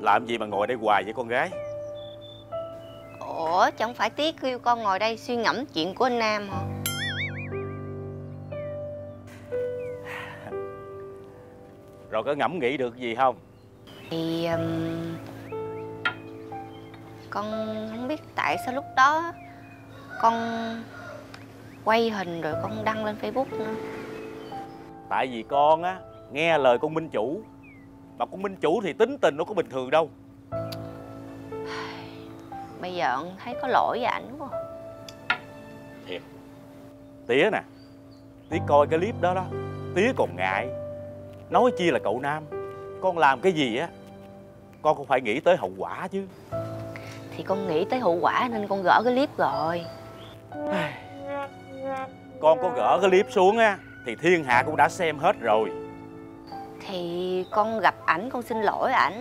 Làm gì mà ngồi đây hoài vậy con gái? Ủa chẳng phải Tía kêu con ngồi đây suy ngẫm chuyện của anh Nam hả? Rồi có ngẫm nghĩ được gì không? Thì con không biết tại sao lúc đó con quay hình rồi con đăng lên Facebook nữa. Tại vì con á nghe lời con minh chủ. Mà con minh chủ thì tính tình nó có bình thường đâu. Bây giờ con thấy có lỗi với ảnh quá. Thiệt. Tía nè, Tía coi cái clip đó đó, Tía còn ngại. Nói chi là cậu Nam. Con làm cái gì á, con cũng phải nghĩ tới hậu quả chứ. Thì con nghĩ tới hậu quả nên con gỡ cái clip rồi. Con có gỡ cái clip xuống á thì thiên hạ cũng đã xem hết rồi. Thì con gặp ảnh con xin lỗi ảnh.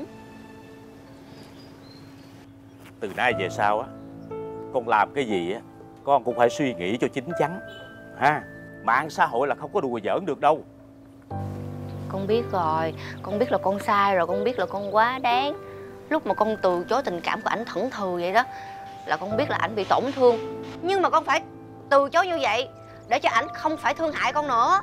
Từ nay về sau á, con làm cái gì á con cũng phải suy nghĩ cho chín chắn ha. Mạng xã hội là không có đùa giỡn được đâu. Con biết rồi, con biết là con sai rồi, con biết là con quá đáng. Lúc mà con từ chối tình cảm của ảnh thẫn thờ vậy đó là con biết là ảnh bị tổn thương. Nhưng mà con phải từ chối như vậy để cho ảnh không phải thương hại con nữa.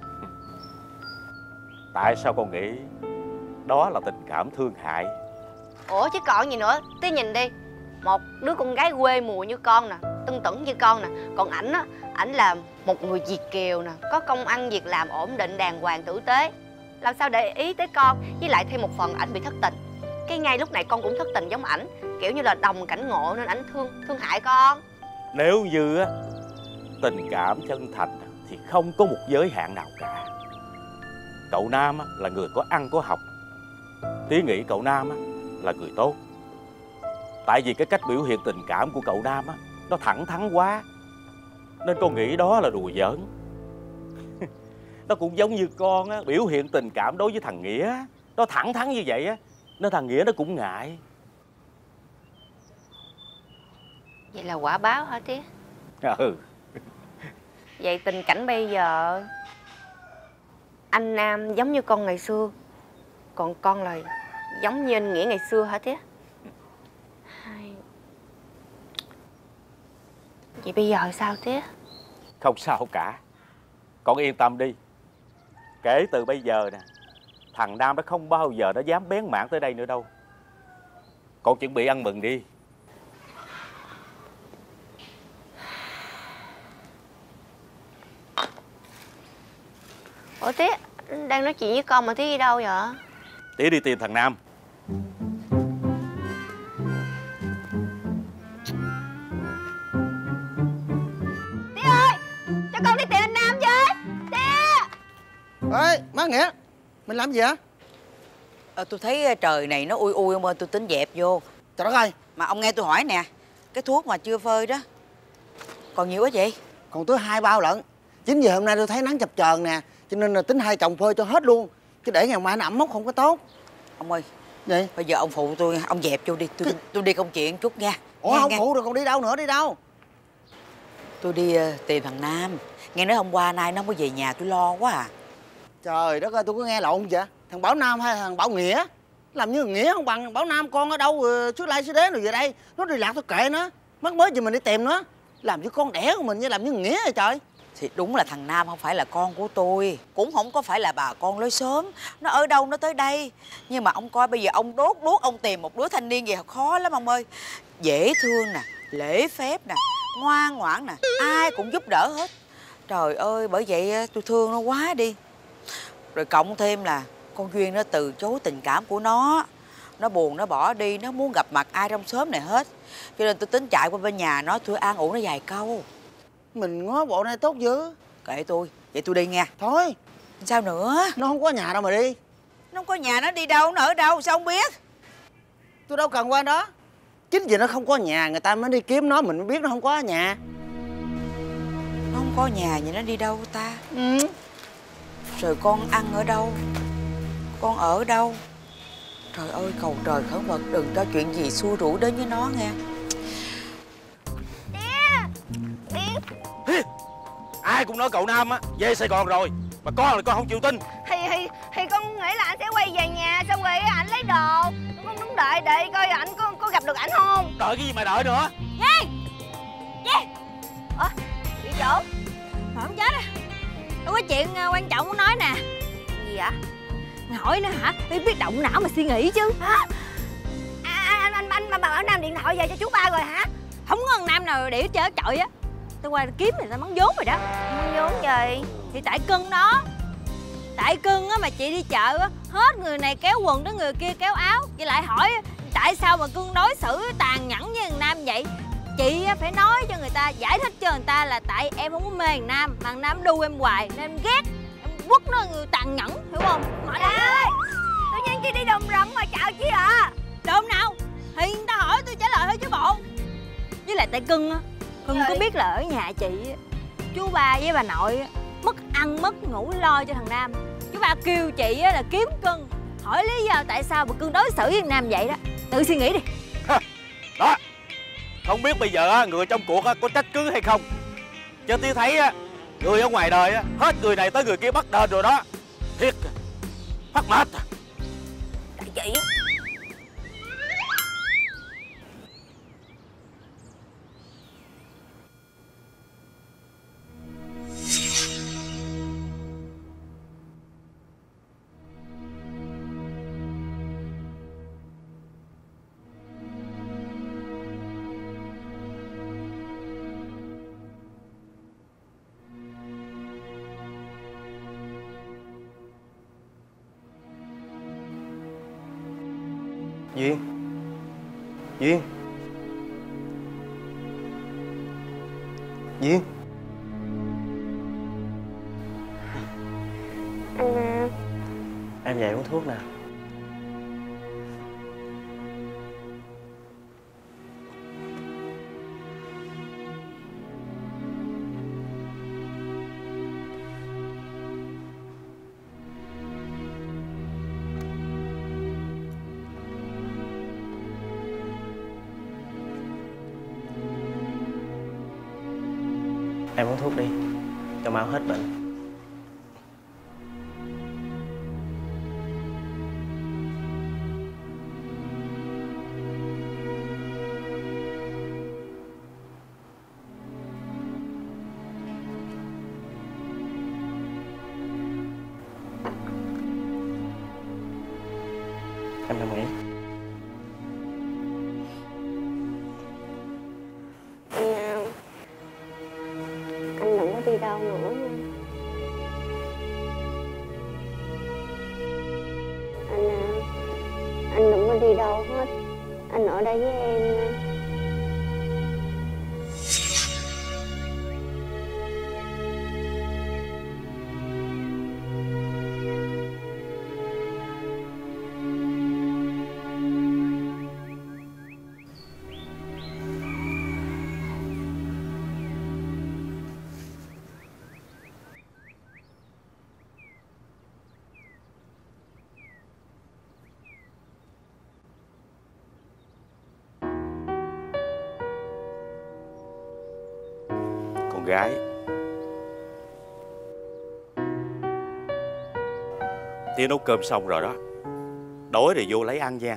Tại sao con nghĩ đó là tình cảm thương hại? Ủa chứ còn gì nữa. Tí nhìn đi, một đứa con gái quê mùa như con nè, tưng tửng như con nè. Còn ảnh á, ảnh là một người Việt kiều nè, có công ăn việc làm ổn định đàng hoàng tử tế, làm sao để ý tới con. Với lại thêm một phần ảnh bị thất tình. Cái ngay lúc này con cũng thất tình giống ảnh, kiểu như là đồng cảnh ngộ nên ảnh thương hại con. Nếu như á tình cảm chân thành thì không có một giới hạn nào cả. Cậu Nam á, là người có ăn có học. Tía nghĩ cậu Nam á, là người tốt. Tại vì cái cách biểu hiện tình cảm của cậu Nam á, nó thẳng thắn quá, nên con nghĩ đó là đùa giỡn. Nó cũng giống như con á, biểu hiện tình cảm đối với thằng Nghĩa, nó thẳng thắn như vậy á, nên thằng Nghĩa nó cũng ngại. Vậy là quả báo hả Tía? Ừ. Vậy tình cảnh bây giờ anh Nam giống như con ngày xưa, còn con là giống như anh Nghĩa ngày xưa hả Tía? Vậy bây giờ sao Tía? Không sao cả. Con yên tâm đi. Kể từ bây giờ nè, thằng Nam nó không bao giờ nó dám bén mảng tới đây nữa đâu. Con chuẩn bị ăn mừng đi. Ủa Tía, đang nói chuyện với con mà Tía đi đâu vậy? Tía đi tìm thằng Nam. Tía ơi, cho con đi tìm anh Nam với. Tía! Ê, má Nghĩa, mình làm gì hả? Tôi thấy trời này nó ui ui ông ơi, tôi tính dẹp vô. Trời đất ơi. Mà ông nghe tôi hỏi nè, cái thuốc mà chưa phơi đó còn nhiều quá vậy? Còn tới 2 bao lận. 9 giờ hôm nay tôi thấy nắng chập chờn nè, cho nên là tính hai chồng phơi cho hết luôn. Chứ để ngày mai nó ẩm mốc không có tốt. Ông ơi, gì? Bây giờ ông phụ tôi, ông dẹp vô đi, tôi đi công chuyện chút nha. Ủa nghe, không nghe. phụ rồi còn đi đâu nữa, đi đâu? Tôi đi tìm thằng Nam. Nghe nói hôm qua nay nó không có về nhà, tôi lo quá à. Trời đất ơi, tôi có nghe lộn vậy? Thằng Bảo Nam hay thằng Bảo Nghĩa? Làm như Nghĩa không bằng. Bảo Nam con ở đâu suốt lai suốt đế rồi về đây. Nó đi lạc tôi kệ nó. Mắc mới gì mình đi tìm nó. Làm như con đẻ của mình như làm như Nghĩa vậy trời. Thì đúng là thằng Nam không phải là con của tôi, cũng không có phải là bà con lối xóm. Nó ở đâu nó tới đây. Nhưng mà ông coi bây giờ ông đốt ông tìm một đứa thanh niên gì khó lắm ông ơi. Dễ thương nè, lễ phép nè, ngoan ngoãn nè, ai cũng giúp đỡ hết. Trời ơi, bởi vậy tôi thương nó quá đi. Rồi cộng thêm là con Duyên nó từ chối tình cảm của nó. Nó buồn nó bỏ đi, nó muốn gặp mặt ai trong xóm này hết. Cho nên tôi tính chạy qua bên nhà nó, tôi an ủi nó vài câu. Mình ngó bộ này tốt dữ. Kệ tôi, vậy tôi đi nha. Thôi. Sao nữa? Nó không có nhà đâu mà đi. Nó không có nhà, nó đi đâu, nó ở đâu, sao không biết? Tôi đâu cần qua đó. Chính vì nó không có nhà, người ta mới đi kiếm nó, mình mới biết nó không có nhà. Nó không có nhà, vậy nó đi đâu ta? Ừ. Rồi con ăn ở đâu? Con ở đâu? Trời ơi, cầu trời khẩn Phật đừng cho chuyện gì xui rủi đến với nó nghe. Ai cũng nói cậu Nam á về Sài Gòn rồi, mà con là con không chịu tin. Thì con nghĩ là anh sẽ quay về nhà xong rồi anh lấy đồ. Con đứng đợi coi ảnh có gặp được ảnh không. Đợi cái gì mà đợi nữa? Chị chỗ Không chết à. Tôi có chuyện quan trọng muốn nói nè. gì vậy? Hỏi nữa hả? Tôi biết động não mà suy nghĩ chứ. Anh bảo Nam điện thoại về cho chú ba rồi hả? Không có thằng Nam nào để chơi chọi á. Tôi qua kiếm người ta mắng vốn rồi đó. Muốn vốn gì? Thì tại cưng đó. Tại cưng á mà chị đi chợ á, hết người này kéo quần tới người kia kéo áo. Chị lại hỏi tại sao mà cưng đối xử tàn nhẫn với thằng Nam vậy. Chị phải nói cho người ta, giải thích cho người ta là tại em không có mê thằng Nam, mà thằng Nam đu em hoài nên em ghét, em quất nó người tàn nhẫn, hiểu không? Mọi ơi, tự nhiên chị đi đồng rộng mà chào chị à? đồn nào thì người ta hỏi tôi trả lời thôi chứ bộ. Với lại tại cưng á, cưng có biết là ở nhà chị á, chú ba với bà nội á, mất ăn mất ngủ lo cho thằng Nam. Chú ba kêu chị á là kiếm cưng, hỏi lý do tại sao mà cưng đối xử với thằng Nam vậy đó. Tự suy nghĩ đi. Đó, không biết bây giờ người trong cuộc có trách cứ hay không, chứ tôi thấy người ở ngoài đời hết người này tới người kia bắt đền rồi đó. Thiệt phát mệt. Tại chị. Duyên. Duyên. Duyên. Anh Nam. Em dậy uống thuốc nè. Em uống thuốc đi cho mau hết bệnh. Em nằm nghỉ. Anh đừng có đi đâu nữa nha. Anh đừng có đi đâu hết. Anh ở đây với em nha. Con gái, Tía nấu cơm xong rồi đó, đói thì vô lấy ăn nha.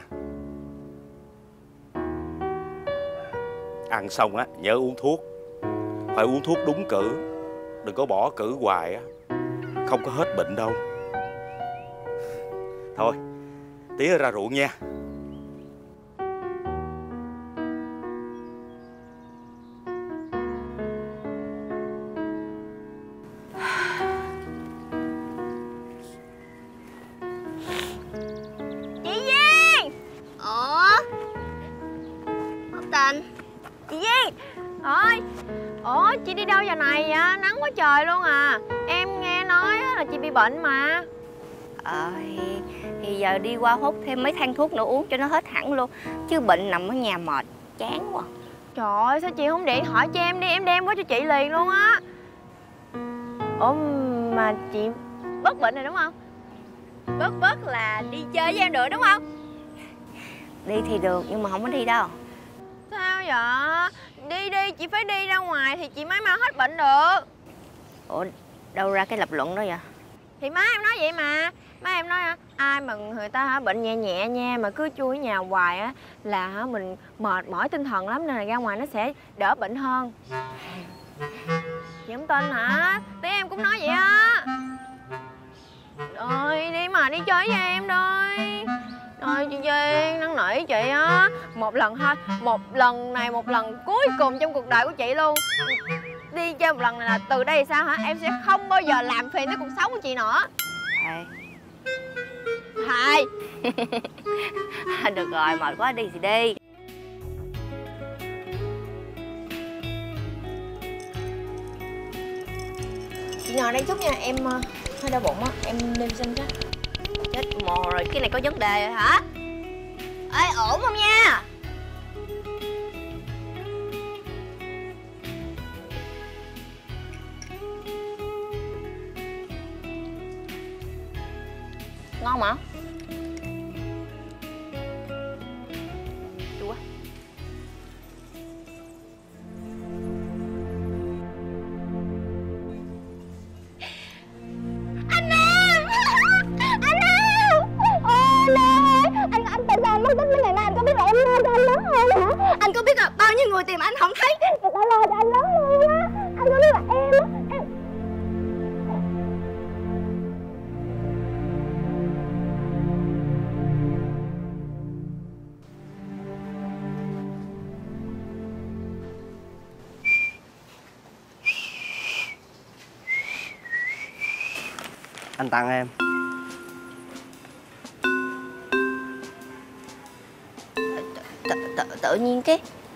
Ăn xong nhớ uống thuốc. Phải uống thuốc đúng cử, đừng có bỏ cử hoài không có hết bệnh đâu. Thôi, Tía ra ruộng nha. Chị đi đâu giờ này vậy? Nắng quá trời luôn à. Em nghe nói là chị bị bệnh mà. Thì giờ đi qua hút thêm mấy thang thuốc nữa uống cho nó hết hẳn luôn. Chứ bệnh nằm ở nhà mệt, chán quá. Trời ơi, sao chị không điện thoại cho em đi, em đem qua cho chị liền luôn á. Ủa mà chị bớt bệnh rồi đúng không? Bớt là đi chơi với em được đúng không? Đi thì được nhưng mà không có đi đâu. Sao vậy? Đi, chị phải đi ra ngoài thì chị mới mau hết bệnh được. Ủa, đâu ra cái lập luận đó vậy? Thì má em nói vậy mà. Má em nói hả, ai mà người ta hả bệnh nhẹ nhẹ nha mà cứ chui ở nhà hoài á là hả mình mệt mỏi tinh thần lắm, nên là ra ngoài nó sẽ đỡ bệnh hơn. Chị không tin hả? Tí em cũng nói vậy á. Rồi đi mà đi chơi với em thôi. Rồi chị Duyên năn nỉ chị á, một lần thôi, một lần này, một lần cuối cùng trong cuộc đời của chị luôn. Đi chơi một lần này là từ đây sao hả, em sẽ không bao giờ làm phiền tới cuộc sống của chị nữa. Thề. Thề. Được rồi, mệt quá đi thì đi. Chị ngồi đây chút nha, em hơi đau bụng á, em nên xin chứ. Chết mồ rồi, cái này có vấn đề rồi hả? Ê, ổn không nha? Ngon mà. Chua. Anh Nam! Anh Nam! Ôi Nam! Anh tin là mất tích mấy ngày nay, anh có biết là em lo cho anh lắm không hả? Anh có biết là bao nhiêu người tìm anh không thấy, người ta lo cho anh lắm luôn á. Anh có biết là em á, Anh tặng em. tự nhiên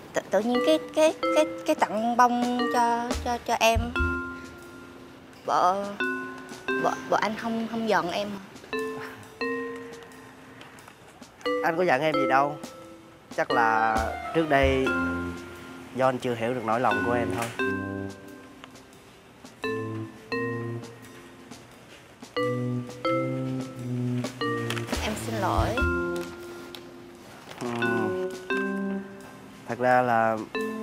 cái tặng bông cho em. Vợ anh không giận em hả? Anh có giận em gì đâu. Chắc là trước đây do anh chưa hiểu được nỗi lòng của em thôi. Em xin lỗi. Thật ra là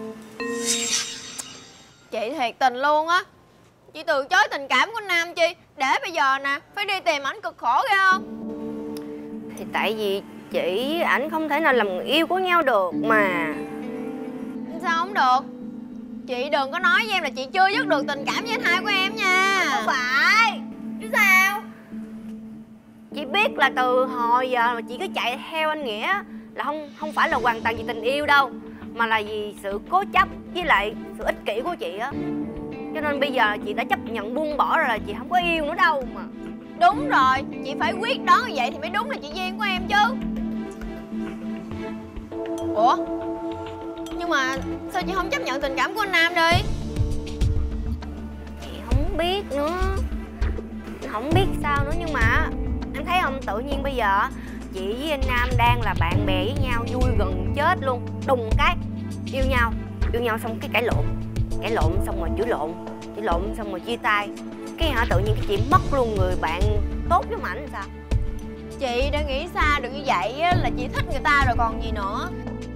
Chị thiệt tình luôn á. Chị từ chối tình cảm của Nam chi để bây giờ nè phải đi tìm ảnh cực khổ ghê không? Thì tại vì chị ảnh không thể nào làm người yêu của nhau được mà. Sao không được? Chị đừng có nói với em là chị chưa dứt được tình cảm với anh hai của em nha. Không phải. Chứ sao? Chị biết là từ hồi giờ mà chị cứ chạy theo anh Nghĩa là không phải là hoàn toàn vì tình yêu đâu, mà là vì sự cố chấp với lại sự ích kỷ của chị á. Cho nên bây giờ chị đã chấp nhận buông bỏ rồi, là chị không có yêu nữa đâu mà. Đúng rồi, chị phải quyết đoán như vậy thì mới đúng là chị Duyên của em chứ. Ủa? Nhưng mà sao chị không chấp nhận tình cảm của anh Nam đi? Chị không biết nữa. Không biết sao nữa, nhưng mà anh thấy không, tự nhiên bây giờ chị với anh Nam đang là bạn bè với nhau vui gần chết luôn, đùng cái yêu nhau xong cái cãi lộn xong rồi chửi lộn xong rồi chia tay. Cái hả, tự nhiên cái chị mất luôn người bạn tốt với ảnh sao? Chị đã nghĩ xa được như vậy á, là chị thích người ta rồi còn gì nữa.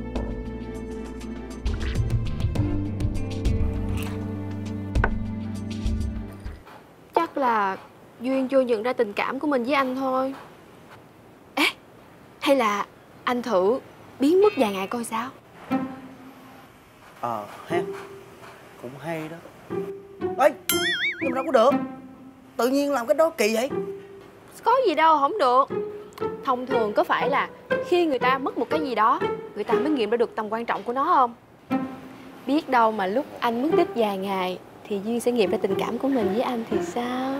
Chắc là Duyên chưa nhận ra tình cảm của mình với anh thôi. Ê, hay là anh thử biến mất vài ngày coi sao? Ha, cũng hay đó. Ê, nhưng mà đâu có được. Tự nhiên làm cái đó kỳ vậy. Có gì đâu không được. Thông thường có phải là khi người ta mất một cái gì đó, người ta mới nghiệm ra được tầm quan trọng của nó không? Biết đâu mà lúc anh mất tích vài ngày thì Duyên sẽ nghiệm ra tình cảm của mình với anh thì sao?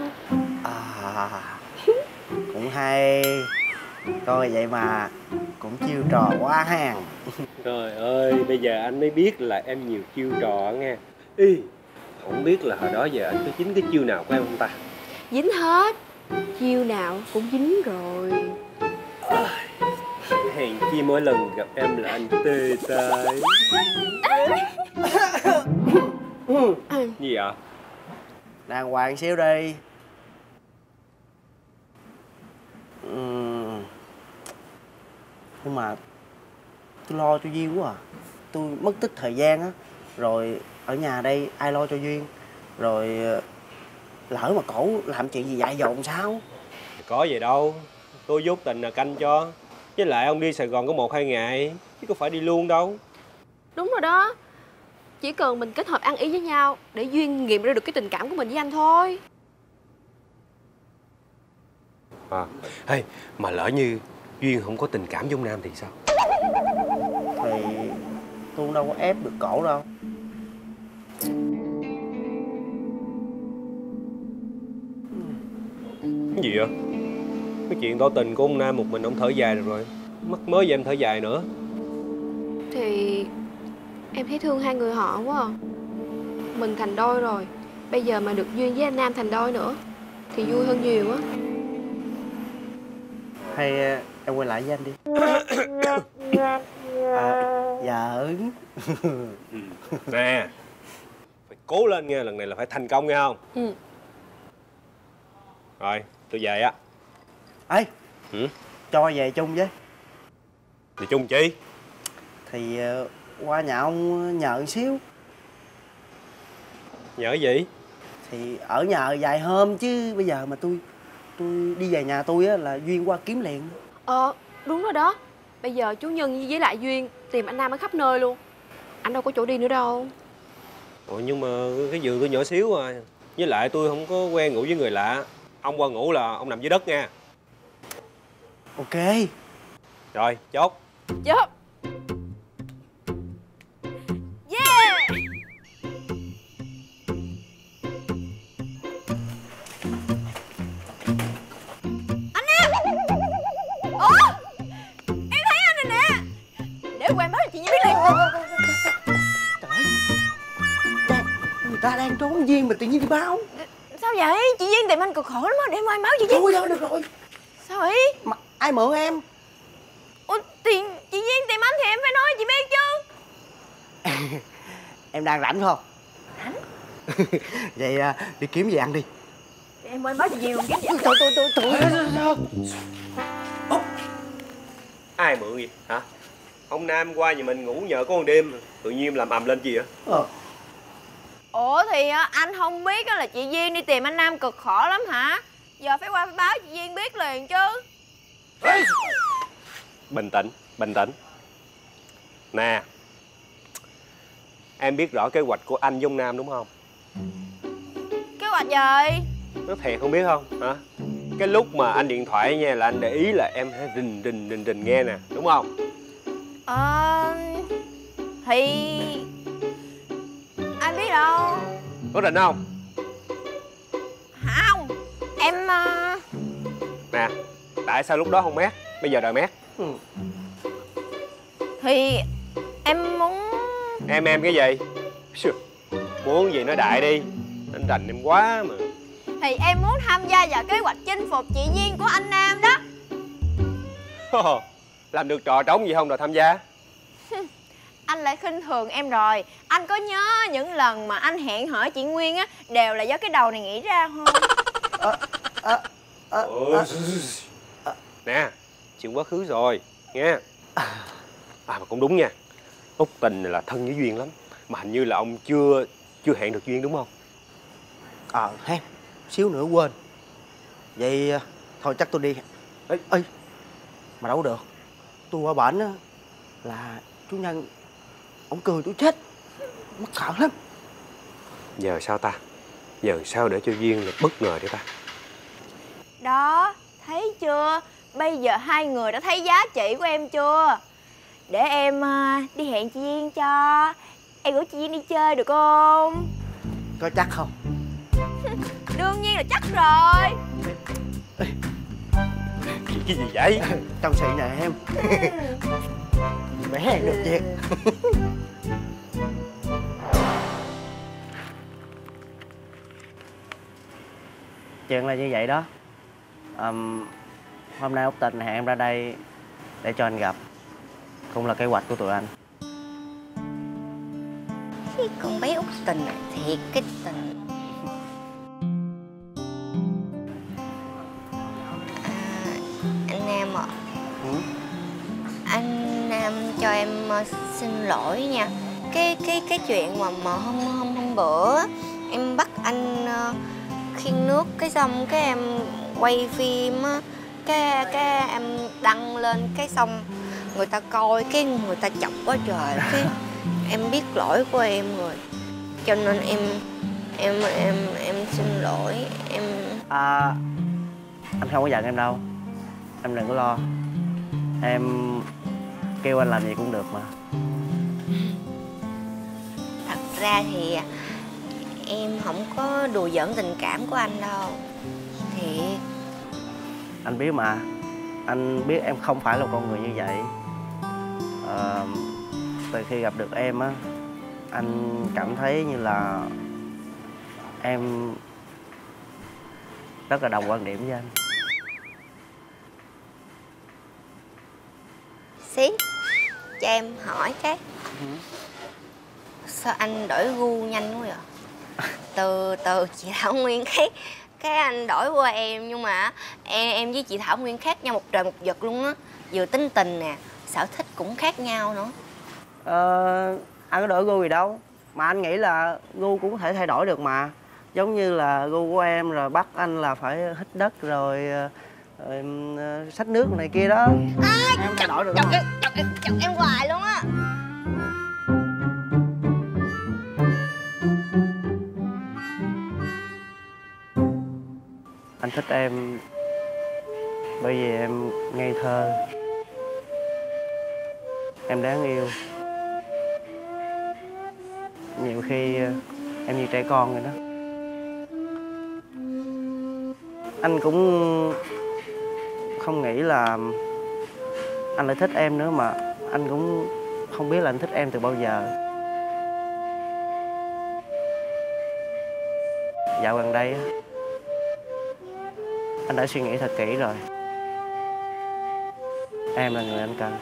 Cũng hay. Coi vậy mà cũng chiêu trò quá ha. Trời ơi, bây giờ anh mới biết là em nhiều chiêu trò nghe. Ý, không biết là hồi đó giờ anh có dính cái chiêu nào của em không ta? Dính hết. Chiêu nào cũng dính rồi. Hèn chi mỗi lần gặp em là anh tê tái. Gì ạ? Đàng hoàng xíu đi. Nhưng mà tôi lo cho Duyên quá à. Tôi mất tích thời gian á. Rồi ở nhà đây ai lo cho Duyên. Rồi lỡ mà cổ làm chuyện gì dại dột sao? Có gì đâu, tôi với Út Tình là canh cho. Với lại ông đi Sài Gòn có 1-2 ngày, chứ có phải đi luôn đâu. Đúng rồi đó. Chỉ cần mình kết hợp ăn ý với nhau để Duyên nghiệm ra được cái tình cảm của mình với anh thôi. Hey, mà lỡ như Duyên không có tình cảm với ông Nam thì sao? Thì tôi đâu có ép được cổ đâu. Cái gì vậy? Cái chuyện tỏ tình của ông Nam một mình ông thở dài được rồi. Mắc mới vậy em thở dài nữa. Thì em thấy thương hai người họ quá à. Mình thành đôi rồi, bây giờ mà được Duyên với anh Nam thành đôi nữa thì vui hơn nhiều á. Hay em quay lại với anh đi. Giỡn. Nè, phải cố lên nha, lần này là phải thành công nghe không? Ừ. Rồi, tôi về á. Ê, cho về chung với. Đi chung chi? Thì qua nhà ông nhờ một xíu. Nhờ cái gì? Thì ở nhà vài hôm chứ bây giờ mà tôi đi về nhà tôi á là Duyên qua kiếm liền. Đúng rồi đó. Bây giờ chú Nhân với lại Duyên tìm anh Nam ở khắp nơi luôn. Anh đâu có chỗ đi nữa đâu. Ủa nhưng mà cái giường tôi nhỏ xíu à. Với lại tôi không có quen ngủ với người lạ. Ông qua ngủ là ông nằm dưới đất nha. Ok. Rồi, chốt. Chốt. Yeah. Anh Nam. Ủa, em thấy anh rồi nè. Để quay báo cho chị Nhi biết liền. Trời ơi, người ta đang trốn Duyên mà tự nhiên đi báo. Sao vậy? Chị Duyên tìm anh cực khổ lắm á, để em mai báo chị Duyên. Thôi đâu được rồi. Sao vậy? Mà ai mượn em? Ủa, thì chị Duyên tìm anh thì em phải nói chị biết chứ. Em đang rảnh không? Rảnh. Vậy đi kiếm gì ăn đi. Để em quên báo chị Duyên luôn kiếm gì. Ai mượn gì hả? Ông Nam qua nhà mình ngủ nhờ có một đêm, tự nhiên làm ầm lên gì vậy? Ủa thì anh không biết là chị Duyên đi tìm anh Nam cực khổ lắm hả? Giờ phải qua phải báo chị Duyên biết liền chứ. Bình tĩnh, bình tĩnh. Nè, em biết rõ kế hoạch của anh với ông Nam đúng không? Kế hoạch gì? Nói thiệt không biết không hả? Cái lúc mà anh điện thoại nha là anh để ý là em hay rình nghe nè, đúng không? Thì anh biết đâu. Có rình không? Không. Em Nè, tại sao lúc đó không mét, bây giờ đòi mét? thì em muốn. Em cái gì? Muốn gì nói đại đi. Anh rành em quá mà. Thì em muốn tham gia vào kế hoạch chinh phục chị Duyên của anh Nam đó. Làm được trò trống gì không rồi tham gia? Anh lại khinh thường em rồi. Anh có nhớ những lần mà anh hẹn hò chị Nguyên á đều là do cái đầu này nghĩ ra không? Nè, chuyện quá khứ rồi nghe. Mà cũng đúng nha. Út Tình là thân với Duyên lắm. Mà hình như là ông chưa hẹn được Duyên đúng không? Hay xíu nữa quên. Vậy thôi chắc tôi đi. Ê, mà đâu được. Tôi qua bển á là chú Nhân ông cười tôi chết. Mắc cỡ lắm. Giờ sao ta? Giờ sao để cho Duyên là bất ngờ để ta? Đó, thấy chưa? Bây giờ hai người đã thấy giá trị của em chưa? Để em đi hẹn chị Duyên cho. Em rủ chị Duyên đi chơi được không? Có chắc không? Đương nhiên là chắc rồi. Cái gì vậy? Trong sự nè em. Bé hẹn được việc. Chuyện là như vậy đó. Hôm nay Út Tình hẹn em ra đây để cho anh gặp. Cũng là kế hoạch của tụi anh. Cái con bé Út Tình này thiệt cái tình. Anh Nam ạ. Anh Nam cho em xin lỗi nha. Cái chuyện mà hôm bữa em bắt anh khiêng nước cái xong cái em quay phim á, cái em đăng lên cái xong người ta coi cái người ta chọc quá trời, cái em biết lỗi của em rồi, cho nên em xin lỗi em. Anh không có giận em đâu, em đừng có lo. Em kêu anh làm gì cũng được mà. Thật ra thì em không có đùa giỡn tình cảm của anh đâu. Thiệt. Anh biết mà. Anh biết em không phải là con người như vậy. Từ khi gặp được em á, anh cảm thấy như là em rất là đồng quan điểm với anh. Xí, cho em hỏi cái. Sao anh đổi gu nhanh quá vậy? Từ chị Thảo Nguyên cái anh đổi qua em, nhưng mà em với chị Thảo Nguyên khác nhau một trời một vực luôn á. Vừa tính tình nè, sở thích cũng khác nhau nữa. Anh có đổi gu gì đâu. Mà anh nghĩ là gu cũng có thể thay đổi được mà. Giống như là gu của em rồi bắt anh là phải hít đất rồi xách nước này kia đó. Em thay đổi được không? Chọc em hoài luôn á. Anh thích em bởi vì em ngây thơ, em đáng yêu. Nhiều khi em như trẻ con rồi đó. Anh cũng không nghĩ là anh lại thích em nữa, mà anh cũng không biết là anh thích em từ bao giờ. Dạo gần đây á, anh đã suy nghĩ thật kỹ rồi. Em là người anh cần.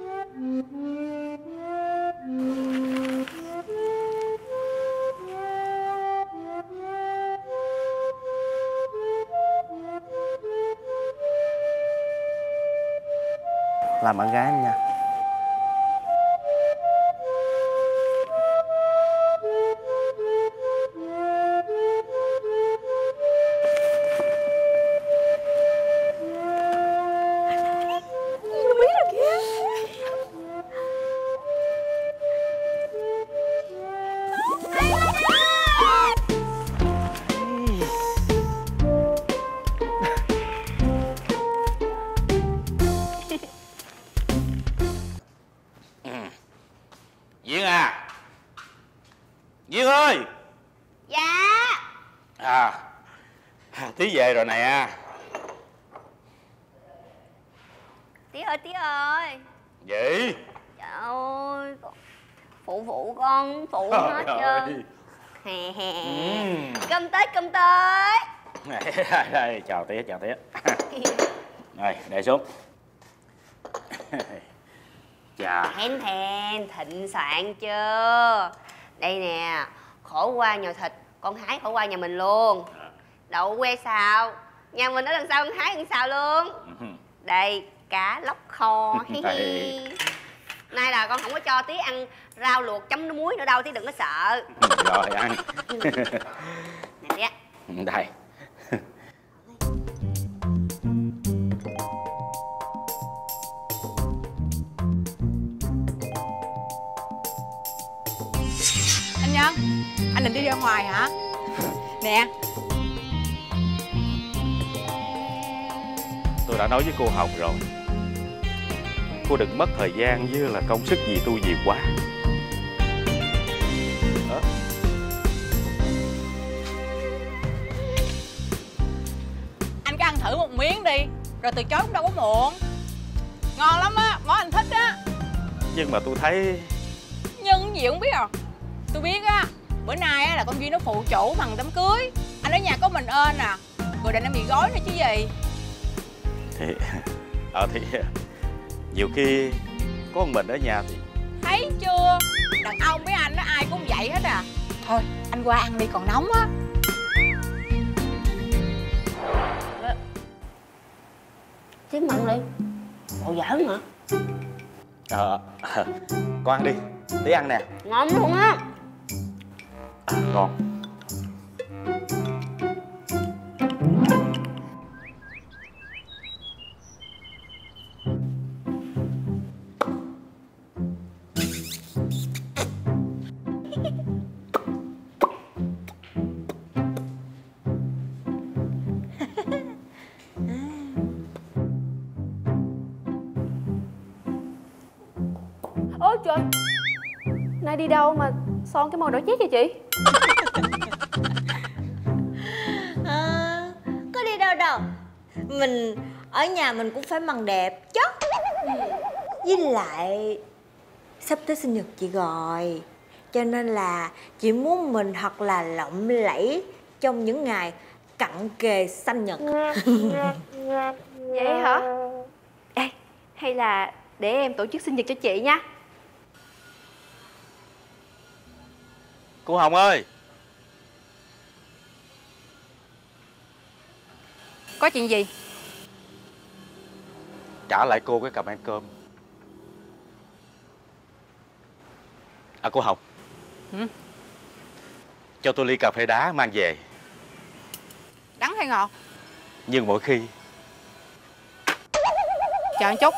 Làm bạn gái em nha. Duyên à. Duyên ơi. Dạ. Tí về rồi nè. Tí ơi. Gì? Trời ơi, phụ con phụ hết trơn. Cơm tới. Đây, chào tía. Rồi, để xuống. Chà. Thèn thịnh soạn chưa? Đây nè, khổ qua nhồi thịt, con hái khổ qua nhà mình luôn. Đậu que xào, nhà mình ở đằng sau con hái đằng sau luôn. Đây, cá lóc kho. Nay là con không có cho tí ăn rau luộc chấm nước muối nữa đâu, tí đừng có sợ. Rồi, ăn. Nè tía. Đây. Anh Nhân, anh định đi ra ngoài hả? Nè. Tôi đã nói với cô Hồng rồi, cô đừng mất thời gian với là công sức gì tôi nhiều quá. Anh cứ ăn thử một miếng đi, rồi từ chối cũng đâu có muộn. Ngon lắm á, món anh thích á. Nhưng mà tôi thấy... Nhưng gì không biết à? Tôi biết á, bữa nay á là con Duyên nó phụ chủ bằng đám cưới. Anh ở nhà có mình ên à, người định em bị gói nữa chứ gì. Thì nhiều khi có một mình ở nhà thì... Thấy chưa, đàn ông với anh á ai cũng vậy hết à. Thôi anh qua ăn đi còn nóng á. Tiếng mặn đi. Bộ giỡn hả? Con ăn đi, tí ăn nè. Ngon luôn á. Ngon. Ôi trời, nay đi đâu mà son cái màu đỏ chét vậy chị? Có đi đâu đâu. Mình ở nhà mình cũng phải mần đẹp chứ. Với lại sắp tới sinh nhật chị rồi, cho nên là chị muốn mình thật là lộng lẫy trong những ngày cận kề sinh nhật. Vậy hả? Ê, hay là để em tổ chức sinh nhật cho chị nha. Cô Hồng ơi. Có chuyện gì? Trả lại cô cái cặp ăn cơm. À cô Hồng. Cho tôi ly cà phê đá mang về. Đắng hay ngọt? Nhưng mỗi khi. Chờ một chút.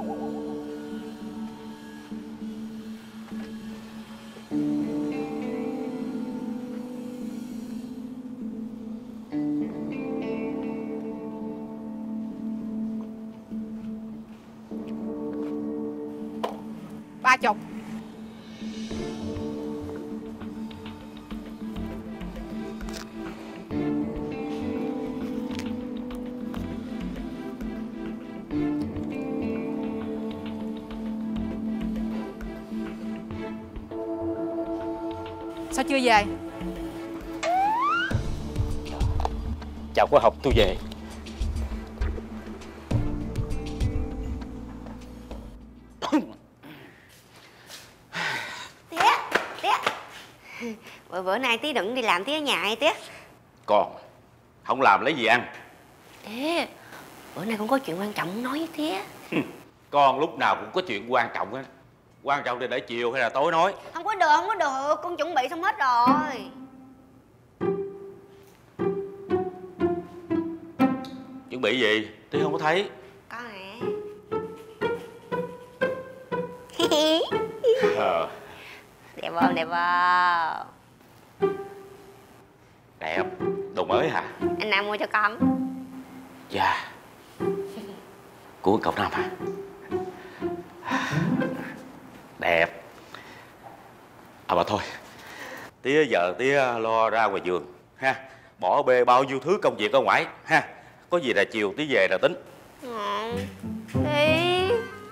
Ba chục. Sao chưa về? Chào cô Hồng, tôi về. Bữa nay tí đừng đi làm, tí ở nhà hay tía. Còn không làm lấy gì ăn? Tía, bữa nay con có chuyện quan trọng muốn nói với tía. Con lúc nào cũng có chuyện quan trọng á. Quan trọng thì để chiều hay là tối nói? Không có được, không có được, con chuẩn bị xong hết rồi. Chuẩn bị gì? Tí không có thấy. Có nè. Đẹp không, đẹp không? Đẹp. Đồ mới hả? Anh Nam mua cho con. Dạ. Của cậu Nam hả? Đẹp. À mà thôi, tía giờ tía lo ra ngoài vườn ha, bỏ bê bao nhiêu thứ công việc ở ngoài ha. Có gì là chiều tía về là tính. Tí.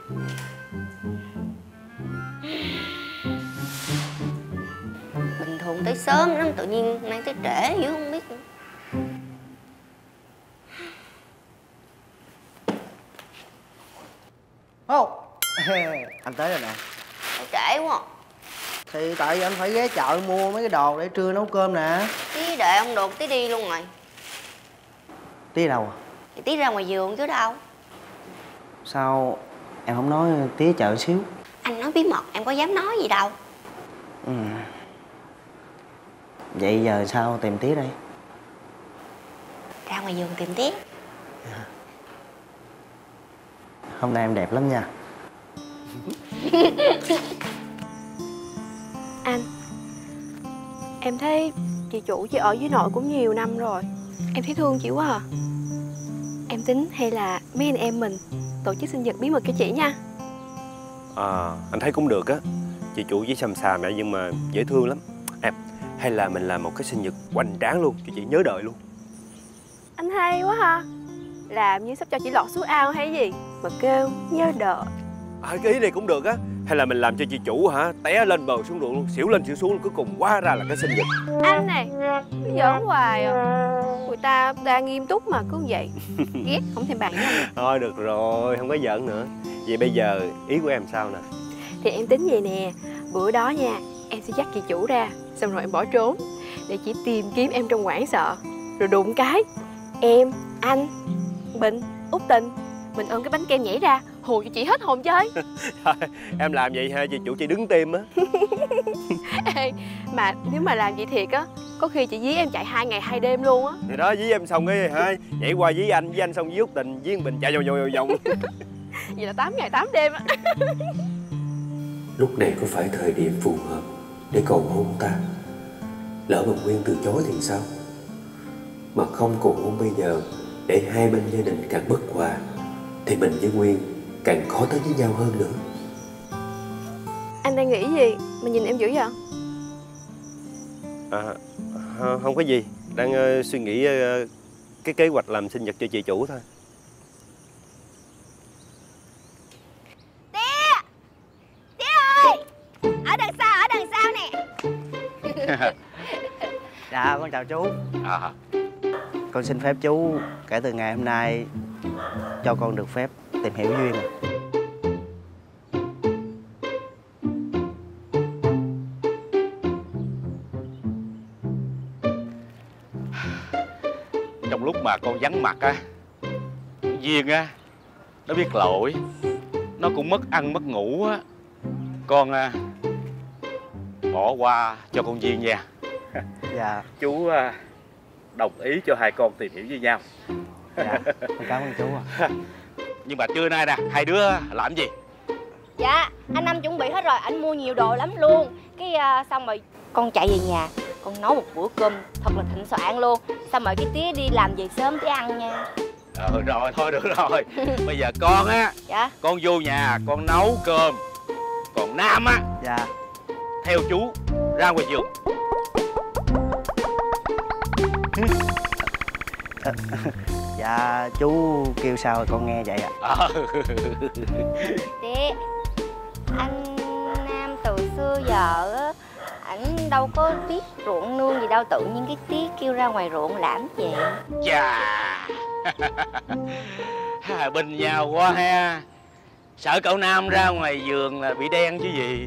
Bình thường tới sớm lắm, tự nhiên nay tới trễ dữ không biết. Anh tới rồi nè. Trễ quá. Thì tại vì anh phải ghé chợ mua mấy cái đồ để trưa nấu cơm nè. Tí đợi ông được, tí đi luôn rồi. Tí đâu à? Thì tí ra ngoài vườn chứ đâu. Sao em không nói tí chợ xíu? Anh nói bí mật, em có dám nói gì đâu. Vậy giờ sao tìm tí đây? Ra ngoài vườn tìm tí. Hôm nay em đẹp lắm nha. Anh, em thấy chị chủ chị ở với nội cũng nhiều năm rồi. Em thấy thương chị quá à. Em tính hay là mấy anh em mình tổ chức sinh nhật bí mật cho chị nha. Anh thấy cũng được á. Chị chủ với xàm xàm vậy nhưng mà dễ thương lắm. Em, hay là mình làm một cái sinh nhật hoành tráng luôn cho chị nhớ đời luôn. Anh hay quá ha. Làm như sắp cho chị lọt xuống ao hay gì mà kêu nhớ đời. Cái ý này cũng được á. Hay là mình làm cho chị chủ hả, té lên bờ xuống ruộng luôn, xỉu lên xỉu xuống, cuối cùng hóa ra là cái sinh nhật. Anh này, cứ giỡn hoài à. Người ta đang nghiêm túc mà cứ vậy. Ghét, không thèm bàn với anh. Thôi được rồi, không có giỡn nữa. Vậy bây giờ ý của em sao nè? Thì em tính vậy nè. Bữa đó nha, em sẽ dắt chị chủ ra, xong rồi em bỏ trốn để chị tìm kiếm em trong quán sợ. Rồi đụng cái em, anh, Bình, Út Tình mình ôm cái bánh kem nhảy ra, hù cho chị hết hồn chơi. Em làm vậy ha, chị chủ chị đứng tim á. Ê, mà nếu mà làm vậy thiệt á, có khi chị dí em chạy 2 ngày 2 đêm luôn á. Thì đó, dí em xong cái hả, nhảy qua dí anh xong dí Út Tình, dí Bình chạy vòng. Vậy là 8 ngày 8 đêm á. Lúc này có phải thời điểm phù hợp để cầu hôn ta? Lỡ mà Nguyên từ chối thì sao? Mà không cầu hôn bây giờ để hai bên gia đình càng bất hòa thì mình với Nguyên càng khó tới với nhau hơn nữa. Anh đang nghĩ gì mà nhìn em dữ vậy? Không có gì. Đang suy nghĩ cái kế hoạch làm sinh nhật cho chị chủ thôi. Tía ơi, ở đằng sau nè. Dạ con chào chú. Con xin phép chú kể từ ngày hôm nay cho con được phép tìm hiểu duyên. Trong lúc mà con vắng mặt á, Duyên á, nó biết lỗi, nó cũng mất ăn mất ngủ á. Con bỏ qua cho con Duyên nha. Dạ. Chú đồng ý cho hai con tìm hiểu với nhau. Dạ, con cảm ơn chú ạ. Nhưng mà trưa nay nè, hai đứa làm gì? Dạ, anh Năm chuẩn bị hết rồi, anh mua nhiều đồ lắm luôn. Cái xong rồi con chạy về nhà, con nấu một bữa cơm thật là thịnh soạn luôn. Xong rồi cái tía đi làm về sớm tía ăn nha. Rồi, thôi được rồi. Bây giờ con á, dạ, con vô nhà, con nấu cơm. Còn Nam á, dạ, theo chú ra ngoài vườn. Dạ, chú kêu sao rồi con nghe vậy ạ. Tía, anh Nam từ xưa giờ á, ảnh đâu có biết ruộng nương gì đâu, tự nhiên cái tía kêu ra ngoài ruộng làm gì. Chà. Bên nhau quá ha. Sợ cậu Nam ra ngoài vườn là bị đen chứ gì.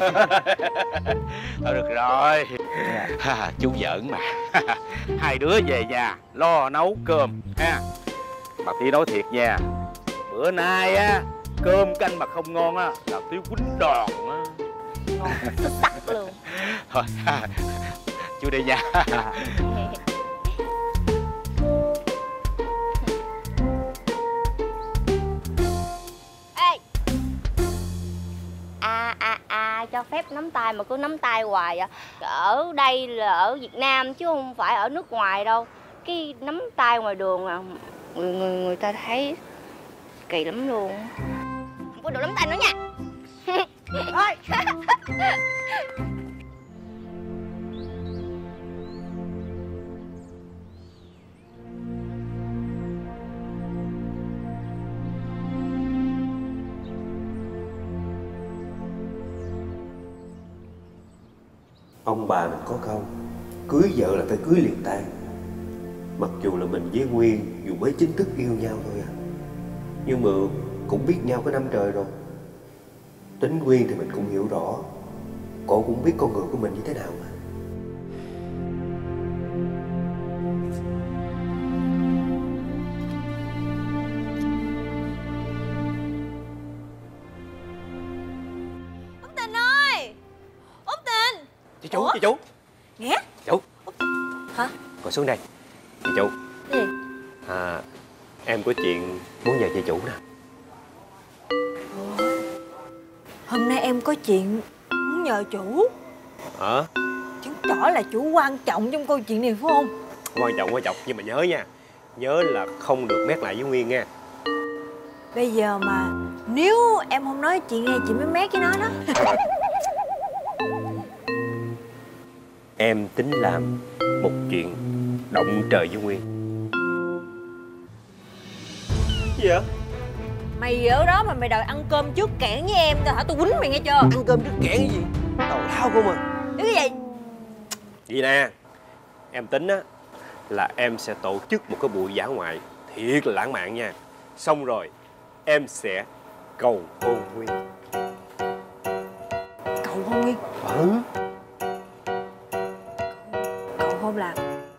Thôi được rồi. Chú giỡn mà. Hai đứa về nhà lo nấu cơm ha. Mà Tí nói thiệt nha, bữa nay á, cơm canh mà không ngon á là Tí quýnh đòn á. Ngon xuất sắc luôn. Thôi chú đi nha. Cho phép nắm tay mà cứ nắm tay hoài à. Ở đây là ở Việt Nam chứ không phải ở nước ngoài đâu. Cái nắm tay ngoài đường à, người ta thấy kỳ lắm luôn. Không có được nắm tay nữa nha. Ôi. Ông bà mình có câu cưới vợ là phải cưới liền tay. Mặc dù là mình với Nguyên dù mới chính thức yêu nhau thôi à, nhưng mà cũng biết nhau có năm trời rồi. Tính Nguyên thì mình cũng hiểu rõ, cô cũng biết con người của mình như thế nào mà. Út Tình ơi, Út Tình. Chị chủ. Nghe. Chủ. Hả? Ngồi xuống đây. Chị chủ. Gì? Em có chuyện muốn nhờ chị chủ nè. Hôm nay em có chuyện muốn nhờ chủ. Hả? Chứng tỏ là chủ quan trọng trong câu chuyện này phải không? Quan trọng nhưng mà nhớ nha, nhớ là không được mét lại với Nguyên nha. Bây giờ mà nếu em không nói chị nghe, chị mới mét với nó đó. Em tính làm một chuyện động trời với Nguyên. Gì vậy? Mày ở đó mà mày đòi ăn cơm trước kẽn với em thôi hả? Tôi quýnh mày nghe chưa? Ăn cơm trước kẽn cái gì? Tào lao không à. Cái gì? Vậy nè, em tính á là em sẽ tổ chức một cái buổi dã ngoại thiệt là lãng mạn nha. Xong rồi em sẽ cầu hôn Nguyên. Cầu hôn Nguyên? Cầu hôn là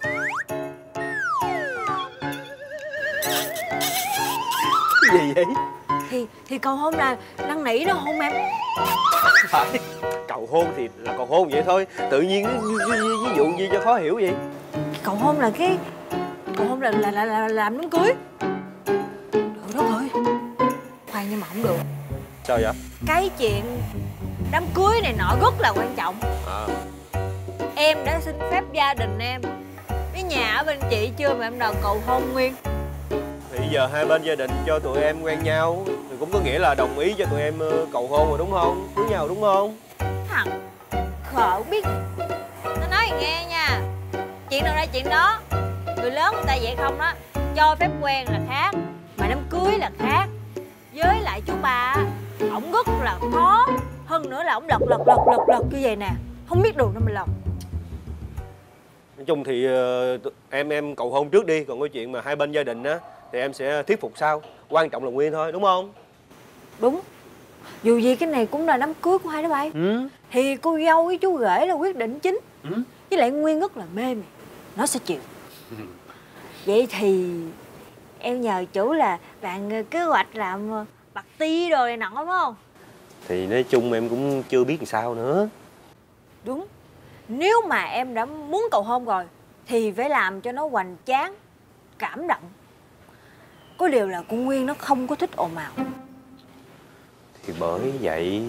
cái gì vậy? Thì cầu hôn là năn nỉ đó hôn em. Phải, cầu hôn thì là cầu hôn vậy thôi. Tự nhiên ví dụ gì cho khó hiểu vậy? Cầu hôn là cái cầu hôn là làm đám cưới. Trời đất ơi. Khoan, nhưng mà không được. Sao vậy? Cái chuyện đám cưới này nọ rất là quan trọng. Em đã xin phép gia đình em với nhà ở bên chị chưa mà em đòi cầu hôn Nguyên? Thì giờ hai bên gia đình cho tụi em quen nhau thì cũng có nghĩa là đồng ý cho tụi em cầu hôn rồi đúng không? Cưới nhau đúng không? Thằng khờ biết. Nó nói thì nghe nha. Chuyện đâu ra chuyện đó. Người lớn người ta vậy không đó. Cho phép quen là khác, mà đám cưới là khác. Với lại chú ba, ổng rất là khó. Hơn nữa là ổng lật như vậy nè. Không biết đường đâu mà lật. Nói chung thì em cầu hôn trước đi. Còn cái chuyện mà hai bên gia đình á thì em sẽ thuyết phục sau. Quan trọng là Nguyên thôi đúng không? Đúng. Dù gì cái này cũng là đám cưới của hai đứa bay. Thì cô dâu với chú rể là quyết định chính. Với lại Nguyên rất là mê mày, nó sẽ chịu. Vậy thì em nhờ chủ là bạn kế hoạch làm party đồ này nọ phải không? Thì nói chung em cũng chưa biết làm sao nữa. Đúng. Nếu mà em đã muốn cầu hôn rồi thì phải làm cho nó hoành tráng, cảm động. Có điều là cô Nguyên nó không có thích ồn ào. Thì bởi vậy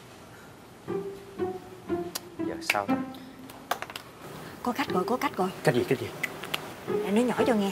giờ sao ta? Có cách rồi, có cách rồi. Cách gì? Để nói nhỏ cho nghe.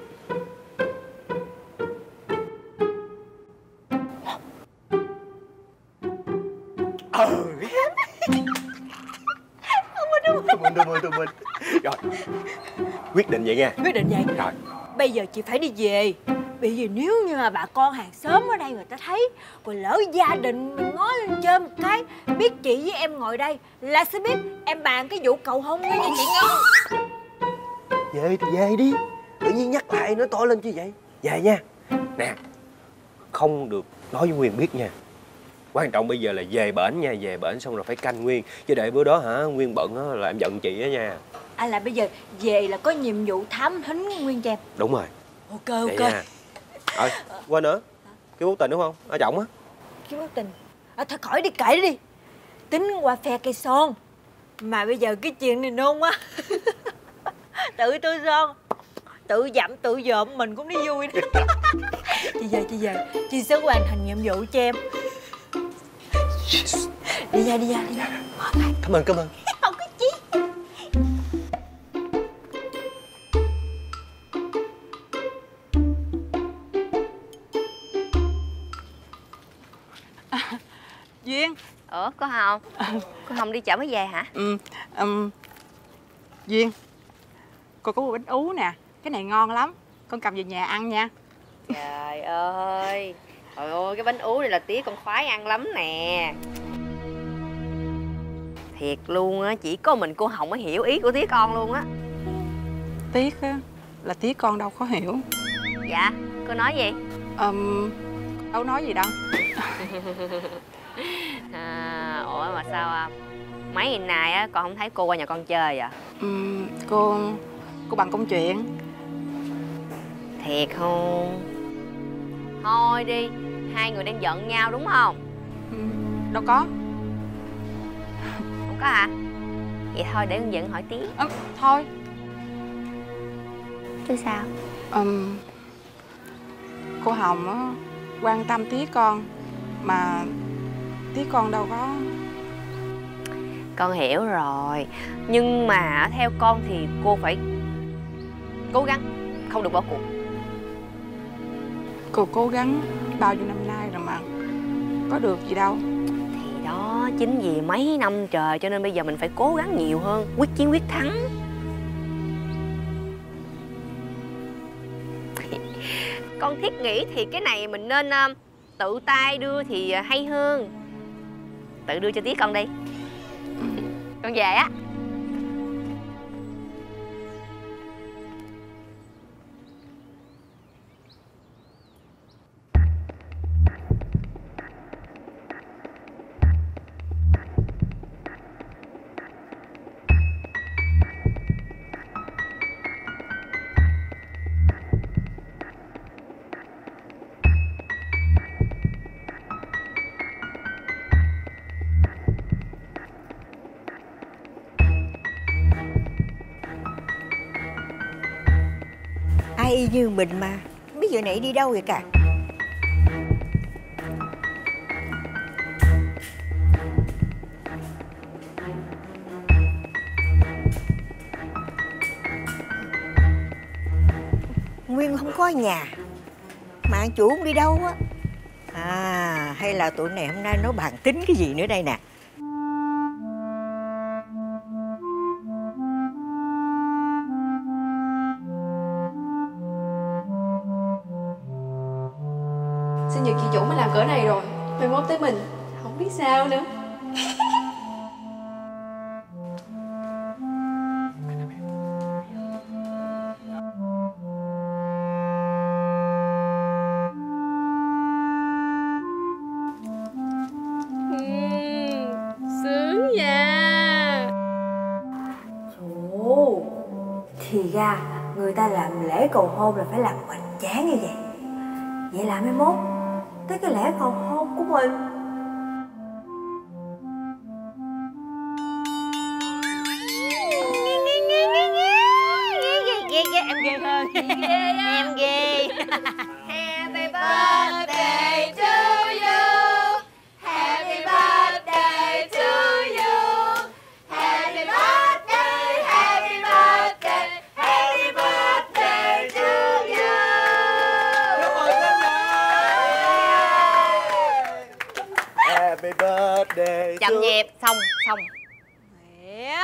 Tụi mình. Rồi, quyết định vậy nha. Quyết định vậy. Rồi. Bây giờ chị phải đi về. Bây giờ nếu như mà bà con hàng xóm ở đây người ta thấy, rồi lỡ gia đình mình ngó lên trên một cái, biết chị với em ngồi đây là sẽ biết em bàn cái vụ cầu hôn ngay nha chị Ngân. Về thì về đi. Tự nhiên nhắc lại nó to lên chứ vậy. Về nha. Nè, không được nói với Nguyên biết nha. Quan trọng bây giờ là về bển nha. Về bển xong rồi phải canh Nguyên. Chứ để bữa đó hả Nguyên bận á là em giận chị á nha. À là bây giờ về là có nhiệm vụ thám thính Nguyên cho em. Đúng rồi. Ok. Rồi, quên nữa. Cái mối tình đúng không? Ở trọng á. Cái mối tình. Thôi khỏi đi, kệ đi. Tính qua phe cây son. Mà bây giờ cái chuyện này nôn quá. Tự tôi son, tự dặm tự dộm mình cũng đi vui đó. Chị về. Chị sẽ hoàn thành nhiệm vụ cho em. Đi ra. Cảm ơn. Không có chi. Duyên. Có Hồng. Cô Hồng đi chợ mới về hả? Duyên, cô có một bánh ú nè. Cái này ngon lắm. Con cầm về nhà ăn nha. Trời ơi. Trời ơi, cái bánh ú này là tía con khoái ăn lắm nè. Thiệt luôn á, chỉ có mình cô Hồng mới hiểu ý của tía con luôn á. Tiếc á, là tía con đâu có hiểu. Dạ, cô nói gì? Đâu nói gì đâu. Ủa mà sao mấy ngày nay á con không thấy cô qua nhà con chơi vậy? Cô bận công chuyện. Thiệt không? Thôi đi, hai người đang giận nhau đúng không? Đâu có. Không có hả? Vậy thôi để con giận hỏi tía. Thôi. Chứ sao? Cô Hồng á quan tâm tía con, mà tía con đâu có. Con hiểu rồi. Nhưng mà theo con thì cô phải cố gắng, không được bỏ cuộc. Cô cố gắng bao nhiêu năm nay rồi mà có được gì đâu. Thì đó, chính vì mấy năm trời cho nên bây giờ mình phải cố gắng nhiều hơn, quyết chiến quyết thắng. Con thiết nghĩ thì cái này mình nên tự tay đưa thì hay hơn. Tự đưa cho tía con đi. Con về á. Ai y như mình mà biết giờ này đi đâu vậy cả. Nguyên không có ở nhà, mà anh chủ không đi đâu á. À, hay là tụi này hôm nay nó bàn tính cái gì nữa đây nè. Sinh nhật chị chủ mới làm cỡ này rồi, mai mốt tới mình không biết sao nữa. Sướng nha. Ồ, thì ra người ta làm lễ cầu hôn là phải làm hoành tráng như vậy. Vậy là mai mốt tới cái lễ cầu hôn của mình. Em ghê hơn. Em ghê. Happy birthday to you. Happy birthday to you. Happy birthday, happy birthday, happy birthday to you. Happy birthday. Chậm nhịp. Xong. Mẹ.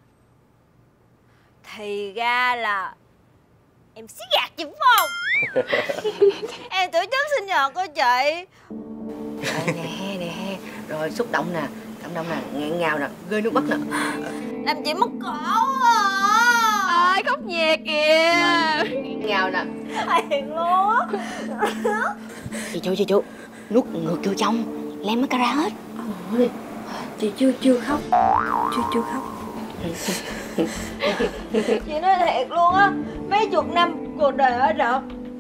Thì ra là em xí gạt chị phải không? Em tổ chức sinh nhật của chị. Nè. Rồi xúc động nè. Cảm động nè. Nghẹn ngào nè. Rơi nước mắt nè. Làm chị mất cổ à. Ai khóc nhè kìa. Nghẹn ngào nè. Thiệt luôn á. Chị chú. Nuốt ngược vô trong. Lem mascara hết. Chị chưa khóc. Chưa khóc. Chị nói thiệt luôn á. Mấy chục năm cuộc đời ở rợ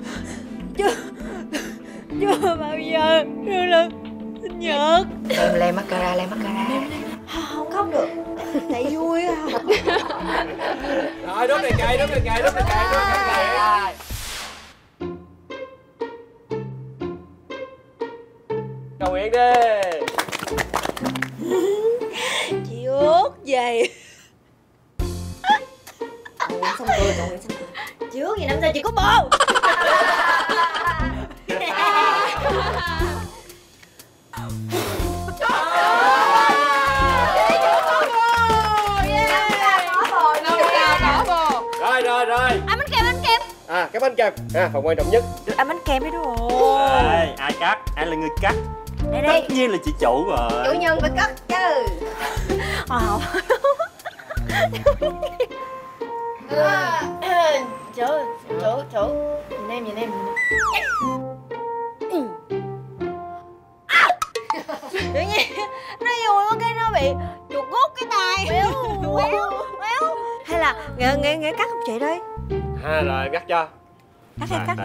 chưa bao giờ đưa lần sinh nhật. Lem mascara. Không khóc được. Tại vui á. Rồi đốt đèn cày. Cầu nguyện đi. Chị út về. Xong rồi. Chị út gì năm sau chị có bồ. Rồi. Anh bánh kem. À, cái bánh kem phần quan trọng nhất. Anh bánh kem đấy đúng không? Ai cắt? Ai là người cắt? Đây. Tất nhiên là chị chủ rồi. Chủ nhân phải cắt chứ. Chủ. Nhìn em. Tự nhiên nó vui quá cái nó bị chuột rút cái tay. Quéo. Hay là nghệ cắt không chị đi. Rồi cắt cho. Cắt.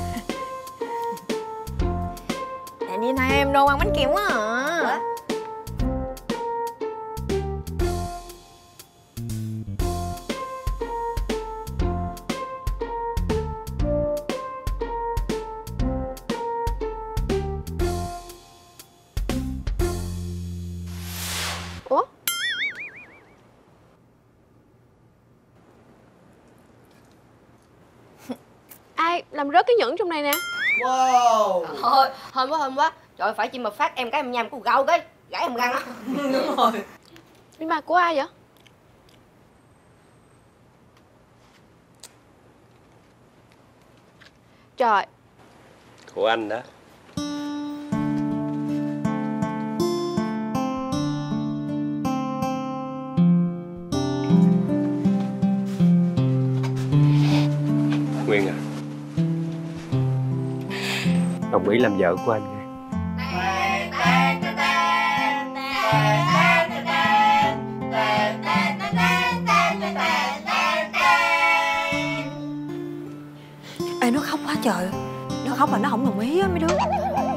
Tại đi nay em đâu ăn bánh kem quá à. Ủa? Ai làm rớt cái nhẫn trong này nè. Wow. Thôi, hôm quá. Trời ơi, phải chị mà phát em cái em nhằm của gâu cái. Gãy em răng á. Đúng rồi. Bánh ba của ai vậy? Trời. Của anh đó. Nguyên à, đồng ý làm vợ của anh nha. Ê, nó khóc quá trời. Nó khóc mà nó không đồng ý á mấy đứa.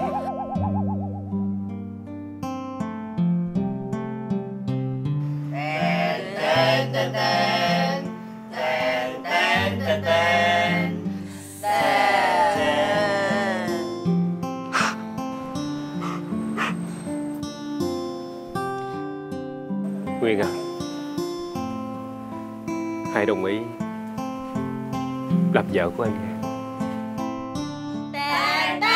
Nguyên à, hãy đồng ý làm vợ của anh nha.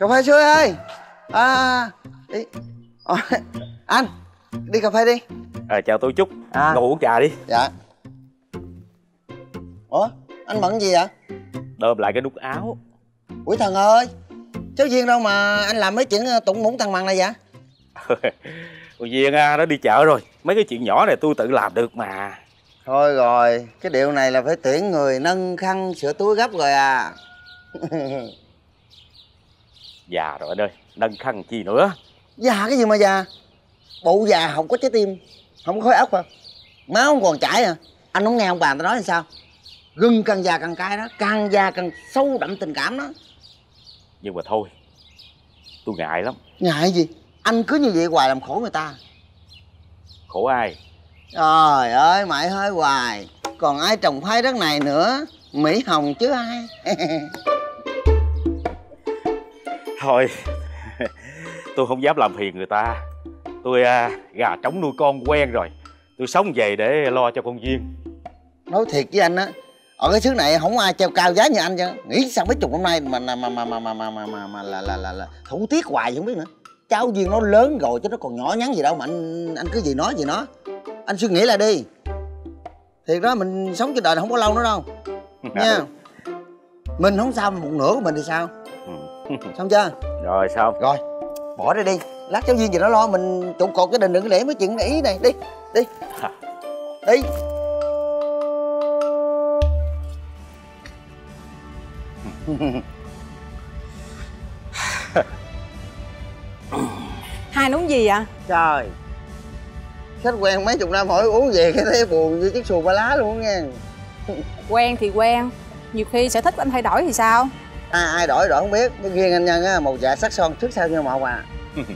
Cà phê Xuôi ơi. Đi. Anh đi cà phê đi. Chào tôi Trúc. Ngồi uống trà đi. Dạ. Ủa anh bận gì vậy? Đơm lại cái nút áo. Ủa Thần ơi, cháu Duyên đâu mà anh làm mấy chuyện tụng mũng thằng mằng này vậy? Cô Duyên nó đi chợ rồi. Mấy cái chuyện nhỏ này tôi tự làm được mà. Thôi rồi, cái điệu này là phải tuyển người nâng khăn sửa túi gấp rồi à. Già rồi anh ơi, nâng khăn chi nữa. Già cái gì mà già? Bộ già không có trái tim, không có khối óc à? Máu không còn chảy à? Anh không nghe ông bà người ta nói làm sao? Gừng càng già càng cay đó, càng già càng sâu đậm tình cảm đó. Nhưng mà thôi, tôi ngại lắm. Ngại gì? Anh cứ như vậy hoài làm khổ người ta. Khổ ai? Trời ơi, mày hơi hoài. Còn ai trồng khoai đất này nữa? Mỹ Hồng chứ ai. Thôi, tôi không dám làm phiền người ta. Tôi gà trống nuôi con quen rồi. Tôi sống về để lo cho con Duyên. Nói thiệt với anh á, ở cái xứ này không ai treo cao giá như anh chứ. Nghĩ sao mấy chục năm nay mà là thủ tiết hoài không biết nữa. Cháu Duyên nó lớn rồi chứ nó còn nhỏ nhắn gì đâu mà anh cứ gì nói gì nó. Anh suy nghĩ lại đi. Thiệt đó, mình sống trên đời này không có lâu nữa đâu nha. Mình không sao, một nửa của mình thì sao? Xong chưa? Rồi xong. Rồi, bỏ ra đi. Lát cháu Duyên gì nó lo, mình trụ cột gia đình, đừng để mấy chuyện ý này. Đi. Đi. Hai anh uống gì vậy? Trời, khách quen mấy chục năm hỏi uống về cái thấy buồn như chiếc xuồng ba lá luôn nha. Quen thì quen, nhiều khi sở thích của anh thay đổi thì sao? Ai đổi không biết, nhưng riêng anh Nhân á, màu dạ sắc son trước sau như màu à.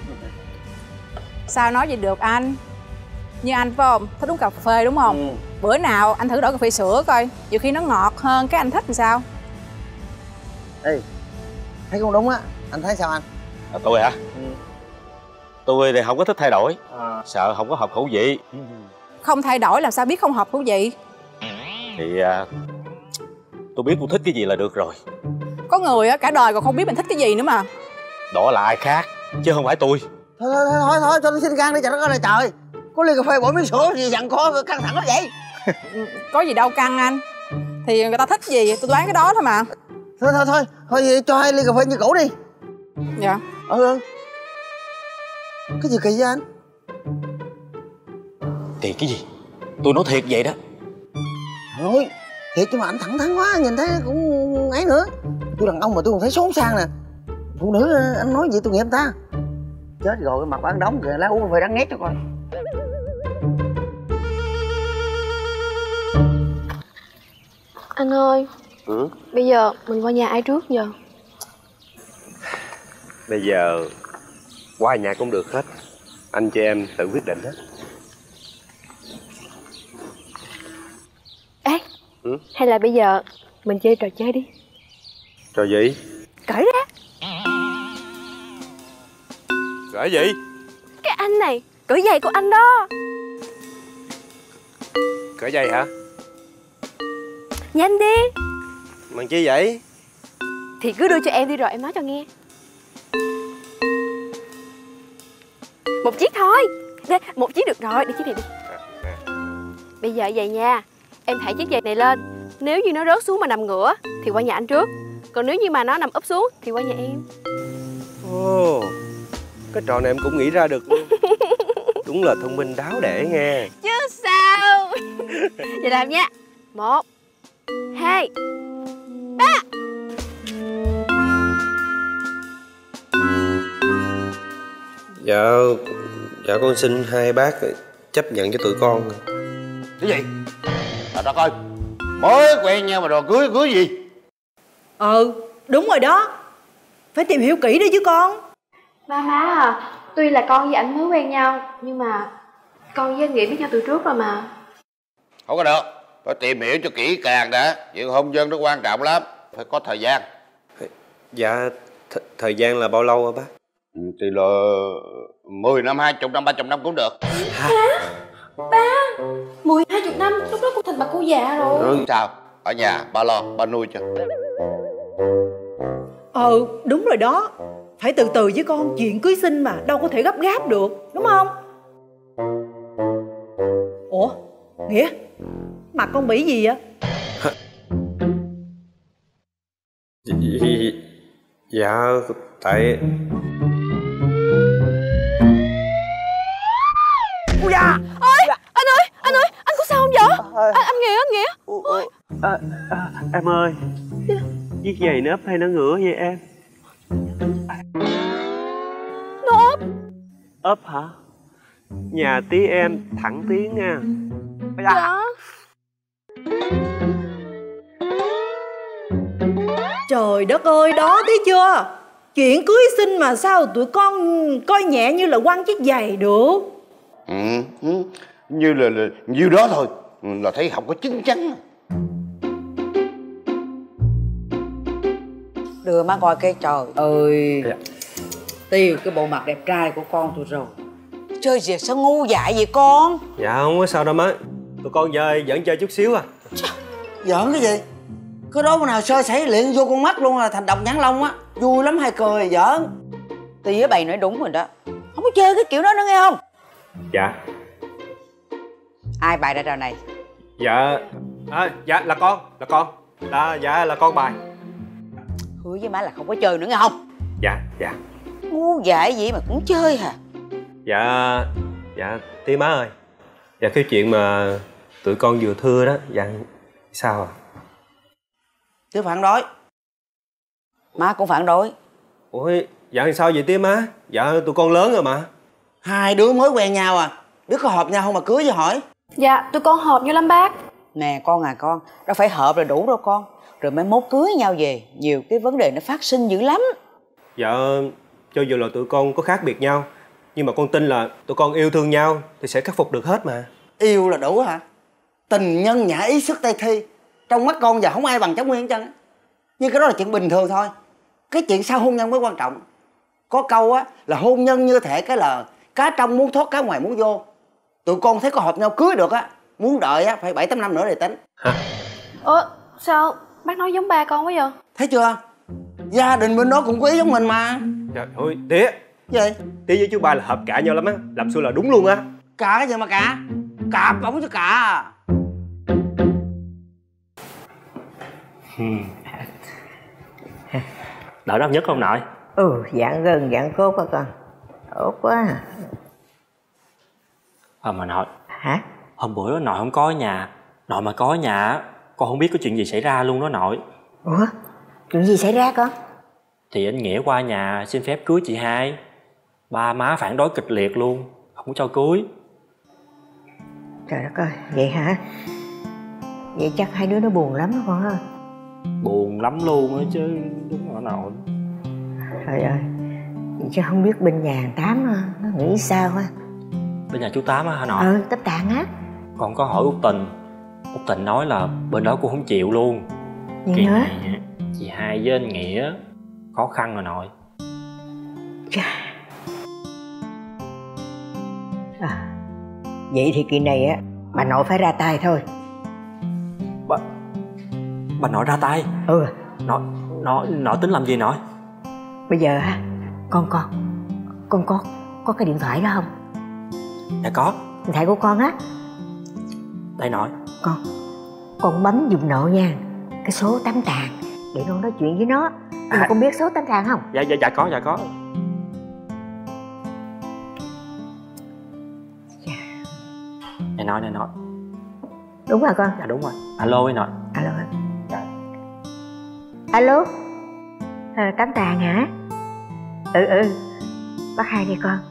Sao nói vậy được anh? Như anh phải không? Thích uống cà phê đúng không? Bữa nào anh thử đổi cà phê sữa coi, nhiều khi nó ngọt hơn cái anh thích thì sao? Ê, thấy không đúng á, anh thấy sao anh? Tôi hả? Tôi thì không có thích thay đổi. Sợ không có hợp khẩu vị. Không thay đổi làm sao biết không hợp khẩu vị? Thì tôi biết tôi thích cái gì là được rồi. Có người á cả đời còn không biết mình thích cái gì nữa mà. Đó là ai khác, chứ không phải tôi. Thôi, cho nó xin gan đi, trời đất ơi trời. Có ly cà phê bỏ miếng sữa gì dặn khó căng thẳng quá vậy? Có gì đâu căng anh. Thì người ta thích gì tôi đoán cái đó thôi mà. Thôi cho 2 ly cà phê như cũ đi. Dạ. Cái gì kỳ vậy anh? Kỳ cái gì? Tôi nói thiệt vậy đó. Thôi, thiệt chứ mà anh thẳng thắn quá, nhìn thấy cũng ấy nữa. Tôi đàn ông mà tôi còn thấy xốn sang nè. Phụ nữ anh nói gì tôi nghiệp ta. Chết rồi, cái mặt của anh đóng kìa, lá uống cà phê đắng nghét cho coi. Anh ơi, bây giờ mình qua nhà ai trước giờ? Bây giờ qua nhà cũng được hết. Anh chị em tự quyết định hết. Ê, hay là bây giờ mình chơi trò chơi đi. Trò gì? Cởi ra. Cởi gì? Cái anh này, cởi giày của anh đó. Cởi giày hả? Nhanh đi. Bằng chi vậy? Thì cứ đưa cho em đi rồi em nói cho nghe. Một chiếc thôi. Đây, một chiếc được rồi, đi chiếc này đi. Bây giờ vậy nha, em thảy chiếc giày này lên. Nếu như nó rớt xuống mà nằm ngửa thì qua nhà anh trước. Còn nếu như mà nó nằm úp xuống thì qua nhà em. Ồ, cái trò này em cũng nghĩ ra được luôn. Đúng là thông minh đáo để nghe. Chứ sao. Vậy làm nha. 1, 2, 3. Dạ con xin hai bác chấp nhận cho tụi con. Cái gì? Trời đất ơi, mới quen nhau mà đòi cưới gì? Đúng rồi đó. Phải tìm hiểu kỹ đi chứ con. Má à, tuy là con với ảnh mới quen nhau, nhưng mà con với anh Nghĩa biết nhau từ trước rồi mà. Không có được, phải tìm hiểu cho kỹ càng đã. Chuyện hôn nhân nó quan trọng lắm, phải có thời gian. Dạ, thời gian là bao lâu hả bác? Thì là 10 năm, 20 năm, 30 năm cũng được. Hả? Ba, 10, 20 năm, lúc đó con thành bà cô già rồi. Sao? Ở nhà ba lo, ba nuôi cho. Đúng rồi đó. Phải từ từ với con, chuyện cưới xin mà đâu có thể gấp gáp được, đúng không? Ủa, Nghĩa, mặt con bị gì vậy? Dạ, tại... Ui da! Ôi, anh ơi, anh có sao không vậy? Anh Nghĩa. Ôi. Em ơi, chiếc giày nó ấp hay nó ngửa vậy em? Nó ấp. Ấp hả? Nhà tí em thẳng tiếng nha. Dạ. Trời đất ơi, đó thấy chưa? Chuyện cưới xin mà sao tụi con coi nhẹ như là quăng chiếc giày được. Như là nhiêu đó thôi là thấy không có chín chắn. Đưa má coi cái trời ơi. Tiêu cái bộ mặt đẹp trai của con tôi rồi. Chơi gì sao ngu dại vậy con? Dạ không có sao đâu má. Tụi con giỡn chơi chút xíu à. Giỡn cái gì? Cái đó nào sơ sẩy liền vô con mắt luôn là thành độc nhãn long á. Vui lắm hay cười giỡn. Tía bày nói đúng rồi đó. Không có chơi cái kiểu đó nữa nghe không? Dạ. Ai bày ra trò này? Dạ dạ là con. Dạ là con bài. Hứa với má là không có chơi nữa nghe không? Dạ. Ngu dại gì mà cũng chơi hả? Dạ tí má ơi. Dạ cái chuyện mà tụi con vừa thưa đó. Dạ sao à? Tía phản đối. Má cũng phản đối. Ủa dạ sao vậy tía má? Dạ tụi con lớn rồi mà. Hai đứa mới quen nhau à, biết có hợp nhau không mà cưới với hỏi. Dạ tụi con hợp nhau lắm bác. Nè con à con, đâu phải hợp là đủ đâu con. Rồi mai mốt cưới nhau về, nhiều cái vấn đề nó phát sinh dữ lắm. Dạ cho dù là tụi con có khác biệt nhau, nhưng mà con tin là tụi con yêu thương nhau thì sẽ khắc phục được hết mà. Yêu là đủ hả? Tình nhân nhã ý sức tây thi. Trong mắt con giờ không ai bằng cháu Nguyên hết trơn. Nhưng cái đó là chuyện bình thường thôi. Cái chuyện sau hôn nhân mới quan trọng. Có câu á là hôn nhân như thể cái lờ, cá trong muốn thoát cá ngoài muốn vô. Tụi con thấy có hợp nhau cưới được á, muốn đợi á phải 7-8 năm nữa để tính. Sao bác nói giống ba con quá vậy? Thấy chưa? Gia đình bên đó cũng có ý giống mình mà. Trời ơi tía. Gì? Tía với chú ba là hợp cả nhau lắm á. Làm xui là đúng luôn á. Cả cái gì mà cả? Cạp ổng chứ cả. Đỡ đau nhất không nội? Dạng gân dạng cốt quá con. Tốt quá. Mà nội. Hả? Hôm bữa nội không có ở nhà. Nội mà có ở nhà con không biết có chuyện gì xảy ra luôn đó nội. Ủa? Chuyện gì xảy ra con? Thì anh Nghĩa qua nhà xin phép cưới chị hai. Ba má phản đối kịch liệt luôn, không cho cưới. Trời đất ơi, vậy hả? Vậy chắc hai đứa nó buồn lắm đó con ha. Buồn lắm luôn á chứ, đúng rồi nội. Trời ơi, vậy chứ không biết bên nhà hàng Tám nó nghĩ sao ha. Bên nhà chú Tám á hả nội? Tấp Tạng á. Con có hỏi Út Tình. Út Tình nói là bên đó cũng không chịu luôn. Vậy nữa? Này, chị hai với anh Nghĩa khó khăn rồi nội. Vậy thì kỳ này á bà nội phải ra tay thôi. Bà nội ra tay? Nội tính làm gì nội? Bây giờ á con có cái điện thoại đó không? Dạ có. Điện thoại của con á. Đây nội. Con bấm giùm nội nha cái số 8 Tàng để con nói chuyện với nó. Nhưng mà con biết số 8 Tàng không? Dạ có. Nè nội. Đúng rồi con. Dạ đúng rồi. Alo ấy nội. Alo. Alo. 8 Tàng hả? Bác Hai đây con.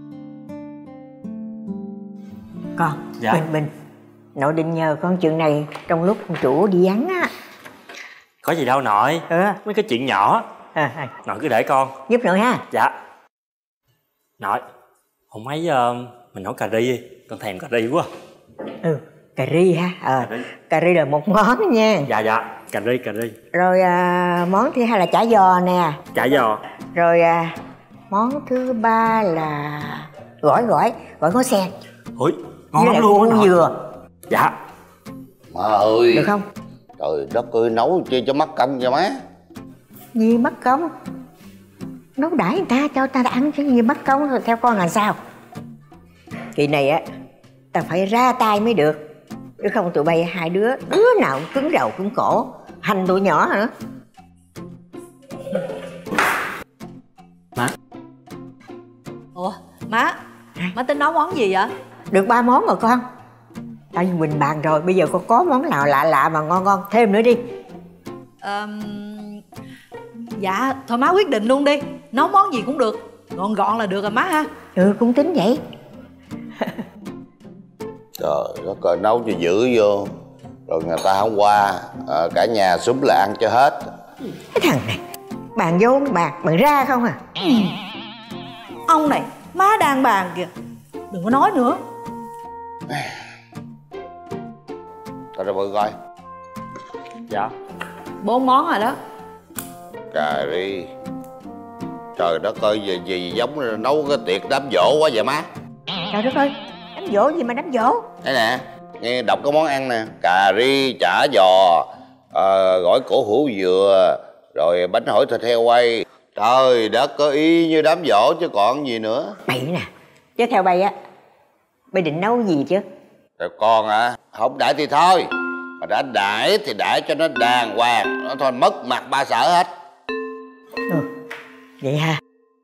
Con. Dạ. Bình. Nội định nhờ con chuyện này trong lúc con chủ đi vắng á. Có gì đâu nội. Mấy cái chuyện nhỏ. Nội cứ để con. Giúp nội ha. Dạ. Nội, hôm mấy mình nấu cà ri đi. Con thèm cà ri quá. Cà ri ha. Cà ri là một món nha. Dạ, cà ri. Rồi món thứ hai là chả giò nè. Chả giò. Rồi món thứ ba là gỏi ngó sen. Ui, ngon lắm luôn á. Dừa. Dạ. Má ơi. Được không? Trời đất ơi, nấu chi cho mất công cho má. Gì mất công? nấu đãi người ta cho ta ăn chứ gì mất công rồi theo con là sao? Kỳ này á ta phải ra tay mới được, chứ không tụi bay hai đứa nào cũng cứng đầu cứng cổ, hành tụi nhỏ nữa. Má. Ủa má tính nấu món gì vậy? Được 3 món rồi con. Tại vì mình bàn rồi, bây giờ con có món nào lạ lạ mà ngon ngon thêm nữa đi. Dạ thôi má quyết định luôn đi, nấu món gì cũng được, gọn gọn là được rồi má ha. Ừ cũng tính vậy. Trời đất ơi, nấu cho dữ vô rồi người ta không qua, cả nhà xúm lại ăn cho hết. Cái thằng này bàn vô bàn ra không à. Ông này má đang bàn kìa, đừng có nói nữa. Tao ra bự coi. Dạ 4 món rồi đó. Cà ri. Trời đất ơi, gì giống nấu cái tiệc đám giỗ quá vậy má. Trời đất ơi, đám giỗ gì mà đám giỗ? Đây nè, nghe đọc cái món ăn nè. Cà ri, chả giò, gỏi cổ hủ dừa, rồi bánh hỏi thịt heo quay. Trời đất, có y như đám giỗ chứ còn gì nữa. Bậy nè, chứ theo bay á, bay định nấu gì chứ? Rồi con không đãi thì thôi, mà đã đãi thì đãi cho nó đàng hoàng, nó thôi mất mặt ba sở hết. Vậy ha.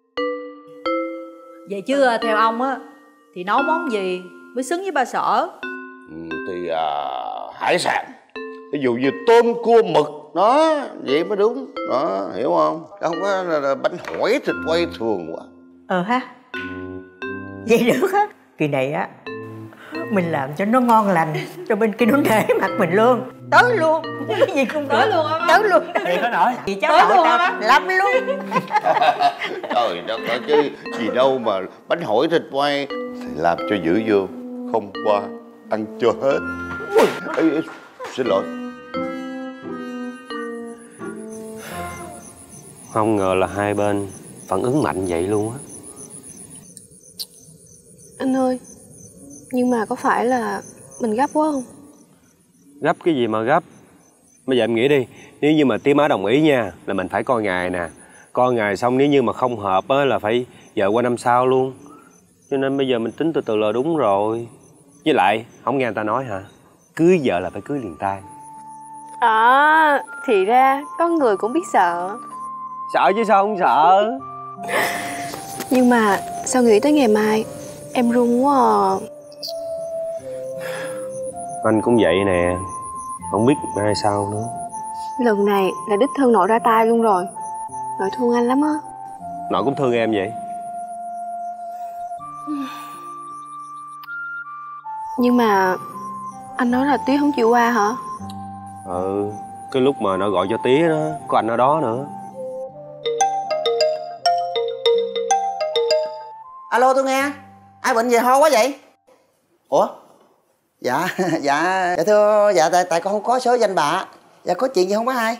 Vậy chứ theo ông á thì nấu món gì mới xứng với ba sở? Thì hải sản, ví dụ như tôm cua mực đó, vậy mới đúng đó, hiểu không? Không có là bánh hỏi thịt quay thường quá. Ha, vậy được á. Kỳ này á mình làm cho nó ngon lành, cho bên kia nó nể mặt mình luôn. Tới luôn, cái gì cũng tới luôn á. Tới luôn. Vậy có nổi. Chị cháu nội ta lắm luôn. Trời đất ơi, chứ gì đâu mà bánh hỏi thịt quay thì làm cho dữ vô, không qua ăn cho hết. Ê, xin lỗi. Không ngờ là hai bên phản ứng mạnh vậy luôn á. Anh ơi, nhưng mà có phải là mình gấp quá không? Gấp cái gì mà gấp? Bây giờ em nghĩ đi, nếu như mà tía má đồng ý nha, là mình phải coi ngày nè. Coi ngày xong nếu như mà không hợp á là phải vợ qua năm sau luôn. Cho nên bây giờ mình tính từ từ là đúng rồi. Với lại, không nghe người ta nói hả? Cưới vợ là phải cưới liền tay. Thì ra con người cũng biết sợ. Sợ chứ sao không sợ. Nhưng mà sao nghĩ tới ngày mai em run quá à. Anh cũng vậy nè, không biết mai sao nữa. Lần này là đích thân nội ra tay luôn rồi. Nội thương anh lắm á. Nội cũng thương em vậy. Nhưng mà anh nói là Tía không chịu qua hả? Cái lúc mà nó gọi cho tía đó, có anh ở đó nữa. Alo, tôi nghe. Ai bệnh về ho quá vậy? Ủa? Dạ thưa, tại con không có số danh bạ. Dạ có chuyện gì không bác hai?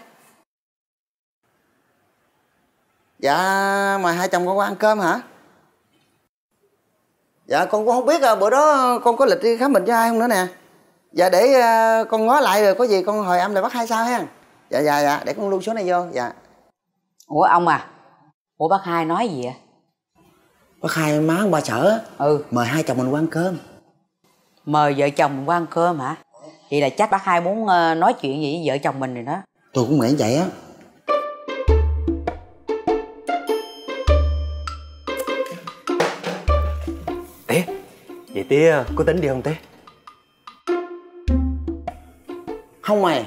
Dạ mà hai chồng con có ăn cơm hả? Dạ con cũng không biết bữa đó con có lịch đi khám bệnh cho ai không nữa nè. Dạ để con ngó lại rồi có gì con hồi âm lại bác hai sao ha. Dạ để con lưu số này vô. Dạ. Ủa ông à, ủa bác hai nói gì vậy? Bác hai má ông bà sở mời hai chồng mình qua ăn cơm. Mời vợ chồng mình qua ăn cơm hả? Vậy là chắc bác hai muốn nói chuyện gì với vợ chồng mình rồi đó. Tôi cũng nghĩ vậy á. Tía, vậy tía có tính đi không tía? Không mày.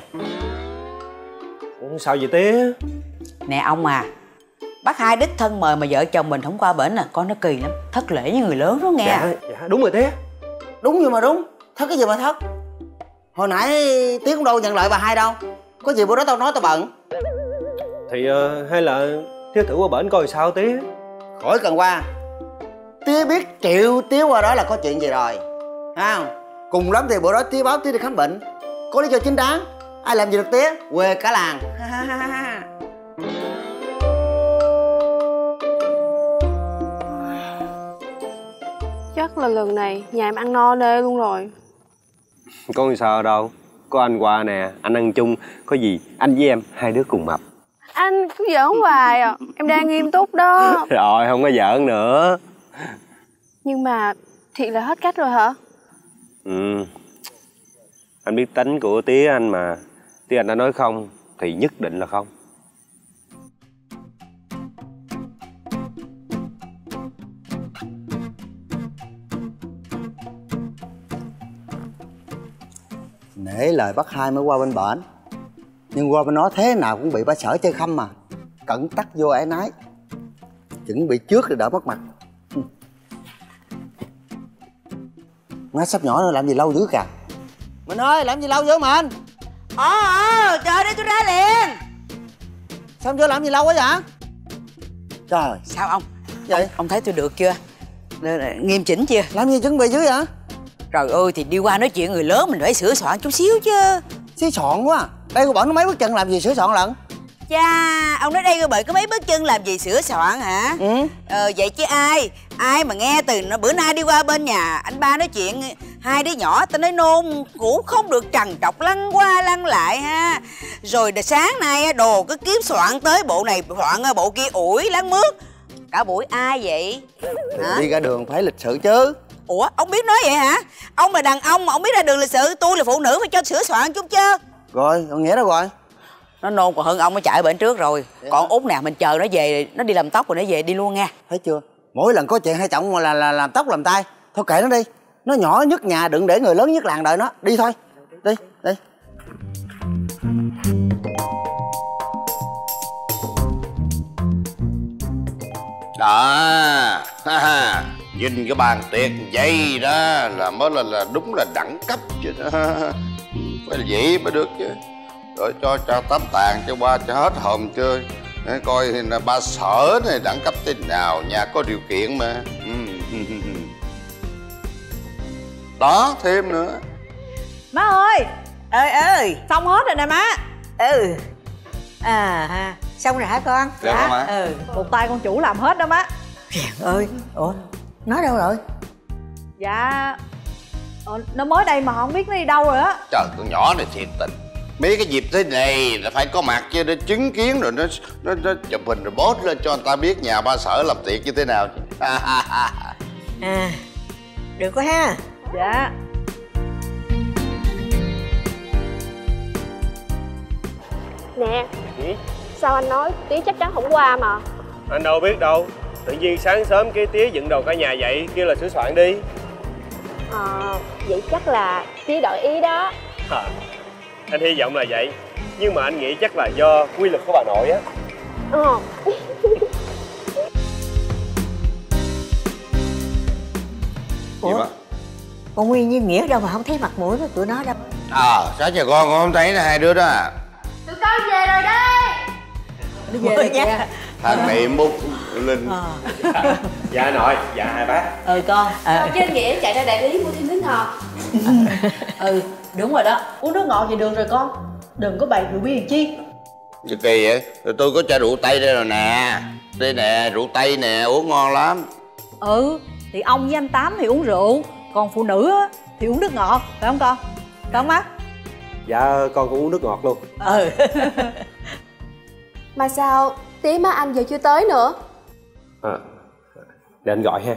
Sao vậy tía? Nè ông à, bác hai đích thân mời mà vợ chồng mình không qua bển à, con nó kỳ lắm, thất lễ với người lớn đó nghe. Dạ đúng rồi tía. Đúng gì mà đúng, thất cái gì mà thất. Hồi nãy Tía cũng đâu nhận lời bà hai đâu. Có gì bữa đó tao nói tao bận. Thì hay là tía thử qua bển coi sao tía. Khỏi cần qua. Tía biết triệu Tía qua đó là có chuyện gì rồi, thấy không? Cùng lắm thì bữa đó Tía báo Tía đi khám bệnh, có lý do chính đáng. Ai làm gì được Tía, quê cả làng. Chắc là lần này nhà em ăn no đê luôn rồi. Có sao đâu, có anh qua nè, anh ăn chung, có gì anh với em hai đứa cùng mập. Anh cứ giỡn hoài à. Em đang nghiêm túc đó. Rồi không có giỡn nữa. Nhưng mà thiệt là hết cách rồi hả? Ừ. Anh biết tính của tía anh mà. Tía anh đã nói không thì nhất định là không. Nể lời bác hai mới qua bên bển, nhưng qua bên đó thế nào cũng bị bà Sở chơi khăm mà. Cẩn tắc vô ái nái, chuẩn bị trước rồi đỡ mất mặt. Má sắp nhỏ rồi làm gì lâu dữ kìa. Mình ơi, làm gì lâu dữ mình? Trời đây tôi ra liền. Sao chưa làm gì lâu quá vậy? Trời. Sao ông? Vậy? Ông thấy tôi được chưa? Nghiêm chỉnh chưa? Làm gì chuẩn bị dữ vậy? Trời ơi, thì đi qua nói chuyện người lớn mình phải sửa soạn chút xíu chứ. Sửa soạn quá. Đây cô bảo nó mấy bước chân làm gì sửa soạn lận. Cha, ông nói đây bởi có mấy bước chân làm gì sửa soạn hả? Ừ. Vậy chứ ai mà nghe từ bữa nay đi qua bên nhà anh ba nói chuyện hai đứa nhỏ tao nói nôn cũng không được trằn trọc lăn qua lăn lại ha. Rồi sáng nay đồ cứ kiếm soạn tới bộ này soạn bộ kia ủi láng mướt. Cả buổi ai vậy? Hả? Đi ra đường phải lịch sự chứ. Ủa ông biết nói vậy hả? Ông là đàn ông mà ông biết ra đường lịch sự, tôi là phụ nữ phải cho sửa soạn chút chứ. Rồi, còn nghĩa đâu rồi? Nó nôn còn hơn ông nó chạy bệnh trước rồi. Còn Út nè, mình chờ nó về, nó đi làm tóc rồi nó về đi luôn nha. Thấy chưa? Mỗi lần có chuyện hai chồng mà là làm tóc làm tay. Thôi kệ nó đi. Nó nhỏ nhất nhà, đừng để người lớn nhất làng đợi nó. Đi thôi. Đi. Đó. Nhìn cái bàn tiệc vậy đó là mới là đúng là đẳng cấp chứ đó. Phải vậy mới được chứ. Rồi cho tắm tàn cho ba cho hết hồn chơi. Để coi là ba Sở này đẳng cấp thế nào, nhà có điều kiện mà. Đó, thêm nữa. Má ơi. Ơi. Xong hết rồi nè má. Xong rồi hả con? Dạ má. Một tay con chủ làm hết đó má. Trời ơi. Ủa, nó đâu rồi? Dạ nó mới đây mà không biết nó đi đâu rồi á. Trời, con nhỏ này thiệt tình. Mấy cái dịp thế này là phải có mặt chứ, để chứng kiến rồi nó chụp hình rồi post lên cho người ta biết nhà ba Sở làm tiệc như thế nào. Được quá ha. Dạ. Nè, sao anh nói Tí chắc chắn không qua mà? Anh đâu biết đâu. Tự nhiên sáng sớm cái tía dựng đầu cả nhà dậy kêu là sửa soạn đi. Vậy chắc là Tí đổi ý đó. Anh hy vọng là vậy. Nhưng mà anh nghĩ chắc là do quy luật của bà nội á. Ủa? Con Nguyên với Nghĩa đâu mà không thấy mặt mũi của tụi nó đâu. Sao chờ con không thấy là hai đứa đó à? Tụi con về rồi đây. Đi về nha. Thằng này Múc Linh. Dạ nội, dạ hai bác. Con. Chứ anh Nghĩa chạy ra đại lý mua thêm nước ngọt. Đúng rồi đó. Uống nước ngọt về đường rồi con. Đừng có bày rượu bia chi. Chứ kỳ vậy? Rồi tôi có chai rượu Tây đây rồi nè. Đây nè, rượu Tây nè, uống ngon lắm. Thì ông với anh Tám thì uống rượu. Còn phụ nữ á thì uống nước ngọt. Phải không con? Phải không má? Dạ con cũng uống nước ngọt luôn. Mà sao Tí má anh giờ chưa tới nữa? Để anh gọi ha.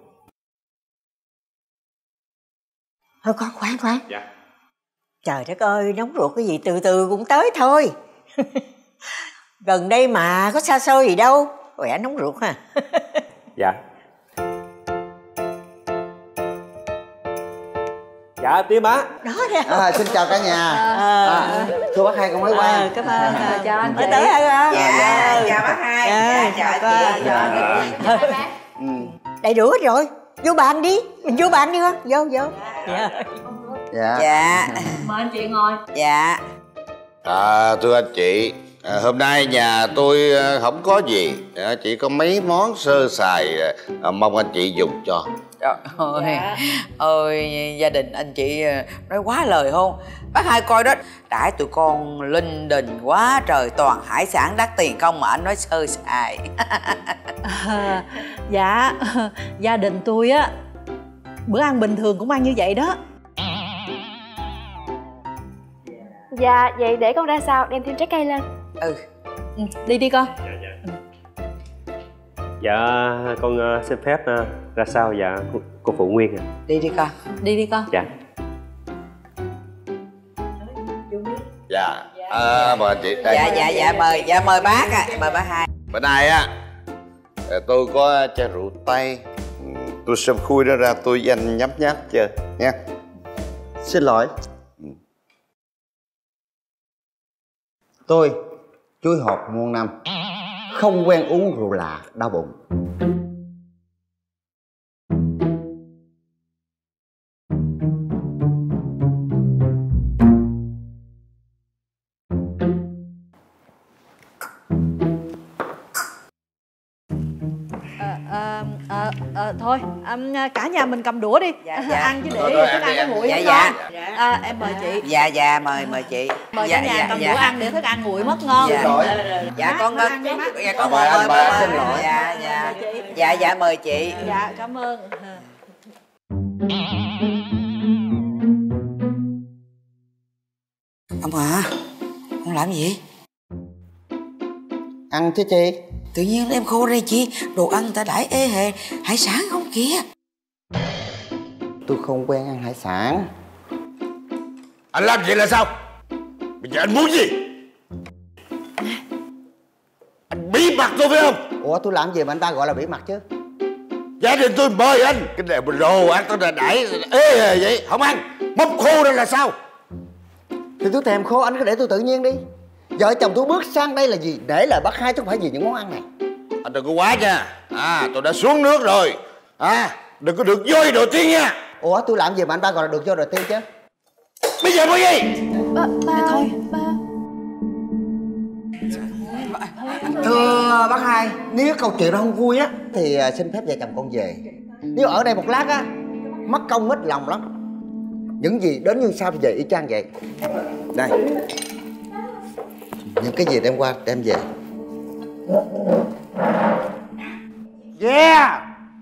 Thôi con khoan. Dạ. Trời đất ơi, nóng ruột cái gì, từ từ cũng tới thôi. Gần đây mà, có xa xôi gì đâu. Khỏe nóng ruột ha. Dạ. Dạ tía má. Đó nè. Xin chào cả nhà. Thưa bác hai con mới qua. Cảm ơn. Chào anh chị. Mới tới hả? Chào bác hai. Chào chị. Đầy đủ hết rồi. Vô bàn đi. Mình vô bàn đi con. Vô. Dạ. Mời anh chị ngồi. Dạ. Thưa anh chị, hôm nay nhà tôi không có gì, chỉ có mấy món sơ sài, mong anh chị dùng cho. Trời ơi, gia đình anh chị nói quá lời không? Bác hai coi đó, đãi tụi con linh đình quá trời, toàn hải sản đắt tiền không mà anh nói sơ sài. Dạ, gia đình tôi á, bữa ăn bình thường cũng ăn như vậy đó. Dạ, vậy để con ra sau đem thêm trái cây lên. Đi đi con. Dạ con xin phép ra sau. Dạ cô phụ Nguyên à. Đi đi con. Đi đi con. Dạ. Dạ. Mời chị đây. Dạ mời bác ạ. Mời bác Hai. Bữa nay á tôi có chai rượu Tây. Tôi xem khui nó ra tôi với anh nhấp nháp chơi nha. Xin lỗi. Tôi chuối hột muôn năm, không quen uống rượu lạ đau bụng. Thôi cả nhà mình cầm đũa đi. Ăn chứ để thức ăn nó nguội hết con. Em mời chị. Dạ mời chị. Mời cả nhà cầm đũa ăn để thức ăn nguội mất ngon. Dạ con mời xin lỗi. Dạ mời chị. Dạ cảm ơn. Ông à, ông làm gì? Ăn chứ chị. Tự nhiên em khô đây chị. Đồ ăn ta đãi ê hề. Hải sản không kìa. Tôi không quen ăn hải sản. Anh làm vậy là sao? Bây giờ anh muốn gì? Anh bí mật tôi phải không? Ủa tôi làm gì mà anh ta gọi là bí mật chứ? Gia đình tôi mời anh. Cái này đồ ăn tôi đã đãi ê hề vậy. Không ăn. Móc khô đây là sao? Thì tôi thèm khô, anh cứ để tôi tự nhiên đi. Vợ chồng tôi bước sang đây là gì? Để lời bác Hai chứ không phải vì những món ăn này. Anh đừng có quá nha. Tôi đã xuống nước rồi. Đừng có được vôi đầu tiên nha. Ủa tôi làm gì mà anh ba gọi là được vôi đầu tiên chứ? Bây giờ có gì? Ba thôi. Thưa bác Hai, nếu câu chuyện đó không vui á thì xin phép vợ chồng con về. Nếu ở đây một lát á mất công mất lòng lắm. Những gì đến như sau thì về y chang vậy. Đây, những cái gì đem qua đem về. Yeah.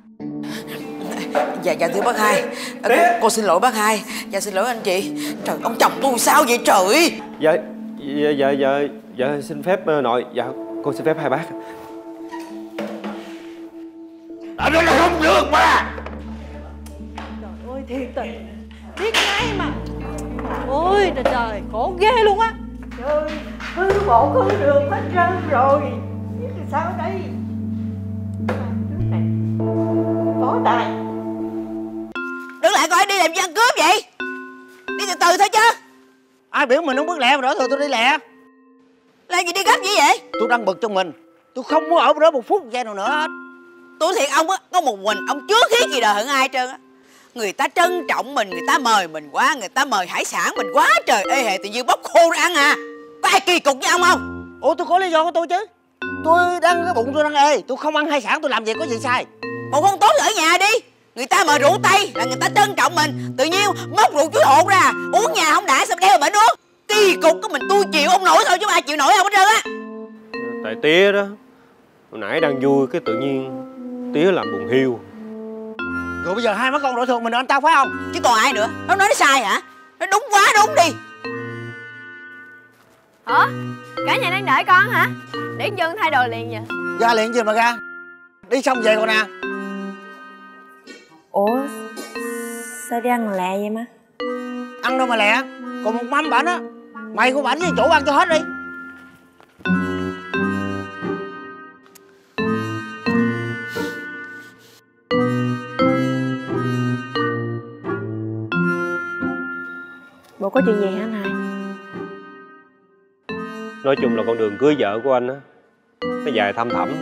Dạ thưa bác Hai. Cô xin lỗi bác Hai. Dạ xin lỗi anh chị. Trời, ông chồng tôi sao vậy trời? Dạ xin phép nội. Dạ con xin phép hai bác. Anh nói là không được mà. Trời ơi thiệt tình. Biết ngay mà. Ôi trời khổ ghê luôn á. Trời hư bộ hư đường hết trơn rồi. Biết là sao đây? Đứa này có tài. Đứng lại coi đi làm gì ăn cướp vậy? Đi từ từ thôi chứ. Ai biểu mình không bước lẹ mà đổ thừa tôi đi lẹ. Làm gì đi gấp gì vậy? Tôi đang bực trong mình. Tôi không muốn ở đó một phút giây nào nữa hết. Tôi thiệt ông á, có một mình ông trước thiết gì đời hận ai trơn á. Người ta trân trọng mình, người ta mời mình quá, người ta mời hải sản mình quá trời ê hề tự nhiên bóc khô ra ăn à. Có ai kỳ cục với ông không? Ủa tôi có lý do của tôi chứ. Tôi đang cái bụng tôi đang ê, tôi không ăn hải sản tôi làm gì có gì sai. Bộ không tốt ở nhà đi. Người ta mời rượu Tây là người ta trân trọng mình, tự nhiên móc rượu chuối hột ra uống nhà không đã sao đeo bệnh uống. Kỳ cục của mình tôi chịu ông nổi thôi chứ ai chịu nổi không hết trơn á. Tại tía đó, hồi nãy đang vui cái tự nhiên tía làm buồn hiu. Rồi bây giờ hai má con đổ thừa mình anh tao phải không? Chứ còn ai nữa. Nó nói nó sai hả? Nó đúng quá đúng đi. Hả? Cả nhà đang đợi con hả? Để chân thay đồ liền vậy. Ra liền gì mà ra. Đi xong về rồi nè. Ủa sao đi ăn lẹ vậy má? Ăn đâu mà lẹ. Còn một mâm bảnh á. Mày của bảnh với chủ ăn cho hết đi. Bộ có chuyện gì hả anh Hai? Nói chung là con đường cưới vợ của anh á, nó dài thăm thẳm.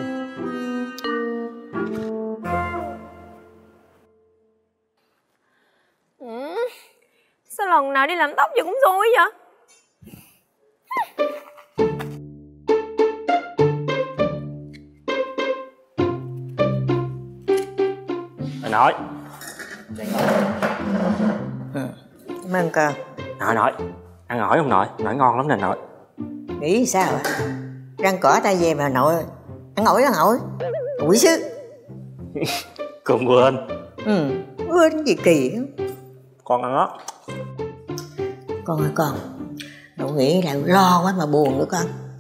Sao lần nào đi làm tóc giờ cũng xui vậy? Anh nói. Mừng cơm. Nội, ăn ổi không nội? Nội ngon lắm nè nội. Nghĩ sao ạ? Răng cỏ ta về mà nội ăn ổi ủi chứ. Con quên. Quên gì kỳ không? Con ăn á. Con ơi con, đậu nghĩ là lo quá mà buồn nữa con.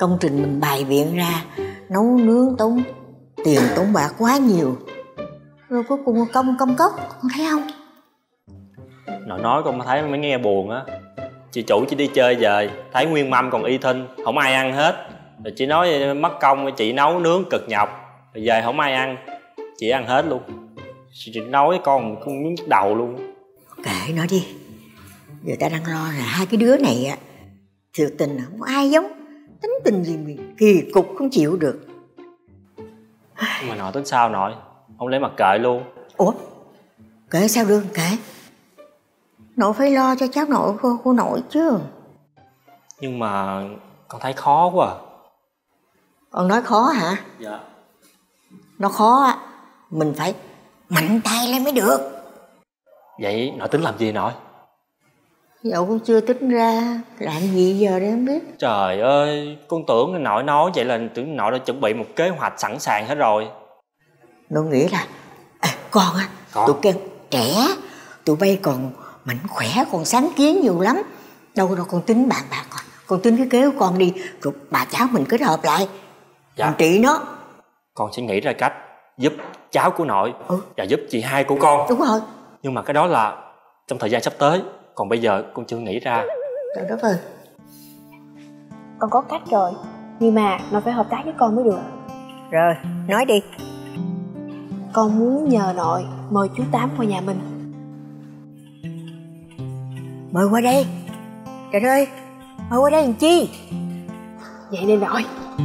Công trình mình bày biện ra, nấu nướng tốn tiền tốn bạc quá nhiều, rồi cuối cùng công cốc, con thấy không? Nội nói con thấy mới nghe buồn á. Chị chủ chỉ đi chơi về, thấy nguyên mâm còn y thinh, không ai ăn hết. Rồi chị nói mất công chị nấu nướng cực nhọc, rồi về không ai ăn, chị ăn hết luôn. Chị nói con miếng đầu luôn. Kệ nó đi, người ta đang lo là hai cái đứa này á, thiệt tình không có ai giống, tính tình gì mình kỳ cục không chịu được. Nhưng mà nội tính sao nội? Không lẽ mặc kệ luôn? Ủa, kệ sao được, kệ. Nội phải lo cho cháu nội của nội chứ. Nhưng mà con thấy khó quá à. Con nói khó hả? Dạ. Nó khó á, mình phải mạnh tay lên mới được. Vậy nội tính làm gì nội? Dẫu cũng chưa tính ra làm gì giờ để không biết. Trời ơi, con tưởng nội nói vậy là tưởng nội đã chuẩn bị một kế hoạch sẵn sàng hết rồi. Nội nghĩ là con á, tụi kêu trẻ, tụi bay còn mạnh khỏe, còn sáng kiến nhiều lắm. Đâu con tính bạn con tính cái kế của con đi, rồi bà cháu mình kết hợp lại, mình trị nó. Con sẽ nghĩ ra cách giúp cháu của nội và giúp chị hai của con. Đúng rồi. Nhưng mà cái đó là trong thời gian sắp tới, còn bây giờ con chưa nghĩ ra. Trời đất ơi. Con có cách rồi, nhưng mà nội phải hợp tác với con mới được. Rồi, nói đi. Con muốn nhờ nội mời chú Tám qua nhà mình. Mời qua đây. Trời ơi, mời qua đây làm chi? Vậy nên nội.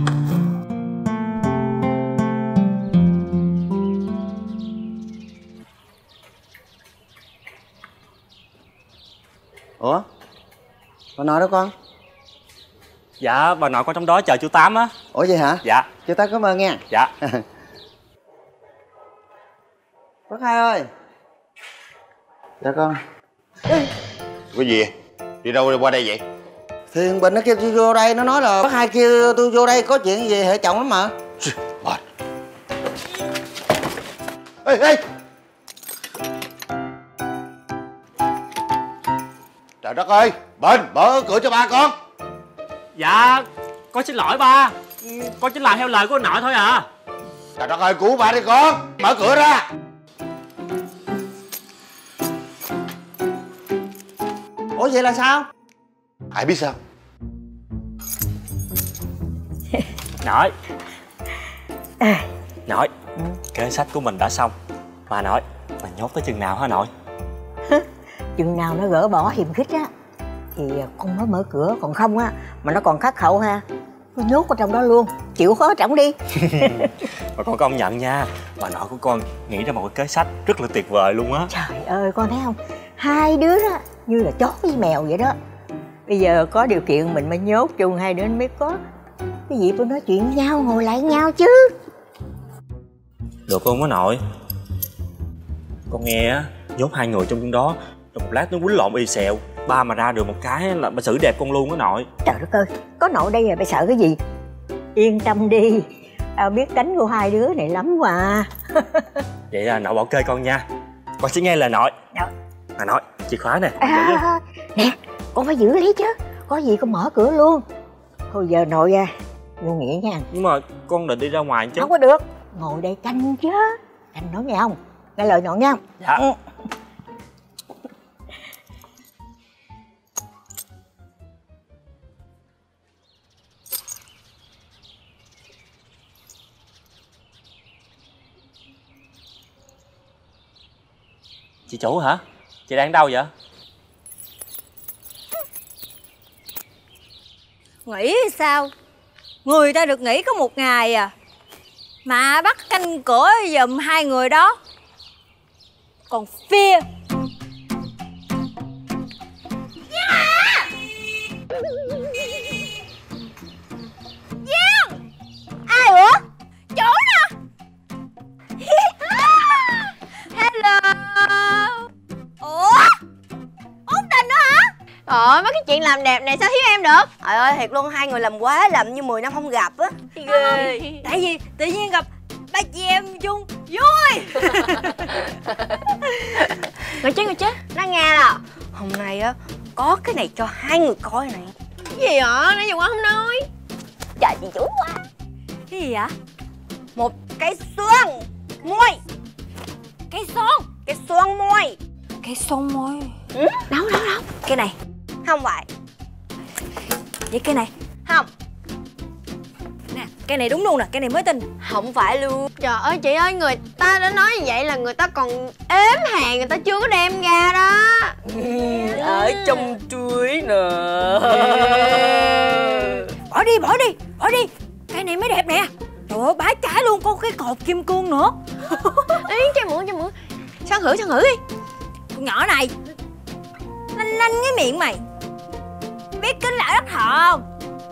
Ủa, bà nội đó con? Dạ, bà nội con trong đó chờ chú Tám á. Ủa vậy hả? Dạ. Chú Tám cảm ơn nha. Dạ. Bác Hai ơi. Dạ con. Cái gì? Đi đâu qua đây vậy? Thì thằng Bình nó kêu tôi vô đây, nó nói là bác Hai kêu tôi vô đây có chuyện gì hệ chồng lắm mà. Mệt. Ê! Trời đất ơi, Bình, mở cửa cho ba con. Dạ, con xin lỗi ba. Con chỉ làm theo lời của nội thôi à. Trời đất ơi, cứu ba đi con, mở cửa ra. Ủa vậy là sao? Ai biết sao? Nội. Nội, kế sách của mình đã xong. Mà nội, mình nhốt tới chừng nào hả nội? Chừng nào nó gỡ bỏ hiềm khích á thì con mới mở cửa, còn không á mà nó còn khắc khẩu ha, tôi nhốt ở trong đó luôn, chịu khó trỏng đi. Mà con công nhận nha, bà nội của con nghĩ ra một cái kế sách rất là tuyệt vời luôn á. Trời ơi, con thấy không, hai đứa đó như là chó với mèo vậy đó. Bây giờ có điều kiện mình mới nhốt chung hai đứa mới có cái gì tôi nói chuyện với nhau, ngồi lại với nhau chứ. Được không á nội? Con nghe á, nhốt hai người trong đó, rồi một lát nó quýnh lộn y xèo, ba mà ra được một cái là ba xử đẹp con luôn á nội. Trời đất ơi, có nội đây rồi phải sợ cái gì? Yên tâm đi, tao biết đánh của hai đứa này lắm mà. Vậy là nội bảo kê con nha, con sẽ nghe lời nội. Dạ. Mà nội, chìa khóa nè. Nè, con phải giữ lấy chứ, có gì con mở cửa luôn. Thôi giờ nội vô nghỉ nha. Nhưng mà con định đi ra ngoài chứ. Không có được, ngồi đây canh chứ. Canh nói nghe không? Nghe lời nội nha. Dạ. Chị chủ hả? Chị đang đâu vậy? Nghỉ sao? Người ta được nghỉ có một ngày à, mà bắt canh cửa giùm hai người đó. Còn phia. Giang! Ai ủa? Chủ nè. Hello. Ủa? Út Tình nữa hả? Mấy cái chuyện làm đẹp này sao thiếu em được? Trời ơi, thiệt luôn, hai người làm quá làm như 10 năm không gặp á. Ghê. Tại vì tự nhiên gặp ba chị em chung vui. Ngồi chết. Nó nghe là hôm nay á có cái này cho hai người coi này. Cái gì vậy? Nãy giờ qua không nói. Trời Cái gì vậy? Một cái xoăn môi. Cái son. Cái xoăn môi. Cái son môi. Đâu. Cái này. Không phải. Vậy cái này. Không. Nè, cái này đúng luôn nè, cái này mới tin. Không phải luôn. Trời ơi chị ơi, người ta đã nói như vậy là người ta còn ếm hàng, người ta chưa có đem ra đó. Ở trong chuối nè. Bỏ đi. Cái này mới đẹp nè. Trời ơi, bá trái luôn, có cái cột kim cương nữa. Ý, cho mượn. Sao thử đi. Con nhỏ này, lanh cái miệng mày. Biết kính lão đất thọ không?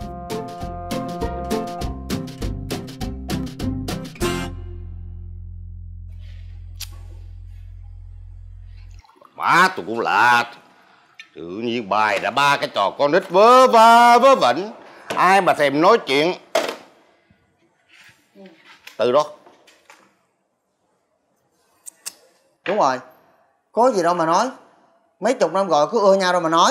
Má tôi cũng lạ. Tự nhiên bài đã ba cái trò con nít vớ va vớ vẩn. Ai mà thèm nói chuyện. Từ đó. Đúng rồi, có gì đâu mà nói. Mấy chục năm rồi cứ ưa nhau đâu mà nói.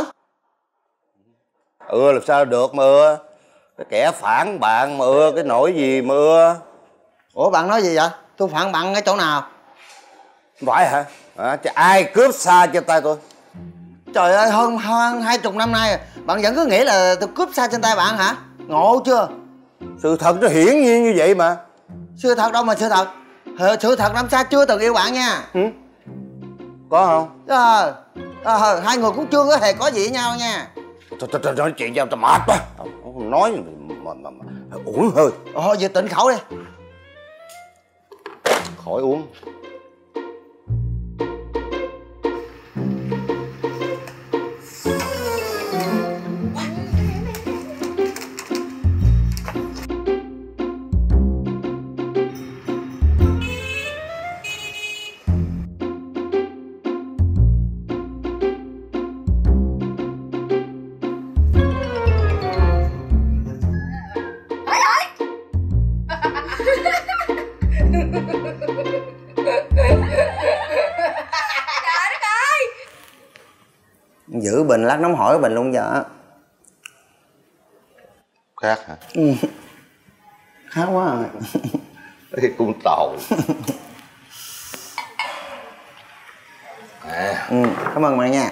Làm sao được mà ưa. Cái kẻ phản bạn mà ưa cái nỗi gì mà ưa. Ủa bạn nói gì vậy? Tôi phản bạn ở chỗ nào? Không phải hả? Chứ ai cướp xa trên tay tôi? Trời ơi, hơn 20 năm nay bạn vẫn cứ nghĩ là tôi cướp xa trên tay bạn hả? Ngộ chưa? Sự thật nó hiển nhiên như vậy mà. Sự thật đâu mà sự thật. Sự thật năm xa chưa từng yêu bạn nha. Có không? Hai người cũng chưa có hề có gì với nhau nha. Thôi nói chuyện với tao mệt quá. Không nói mà uống hơi. Giờ tỉnh khẩu đi. Khỏi uống. Giữ bình lát nóng hỏi bình luôn giờ. Khác hả? Khác quá rồi. Cái cung tàu. Cảm ơn bạn nha.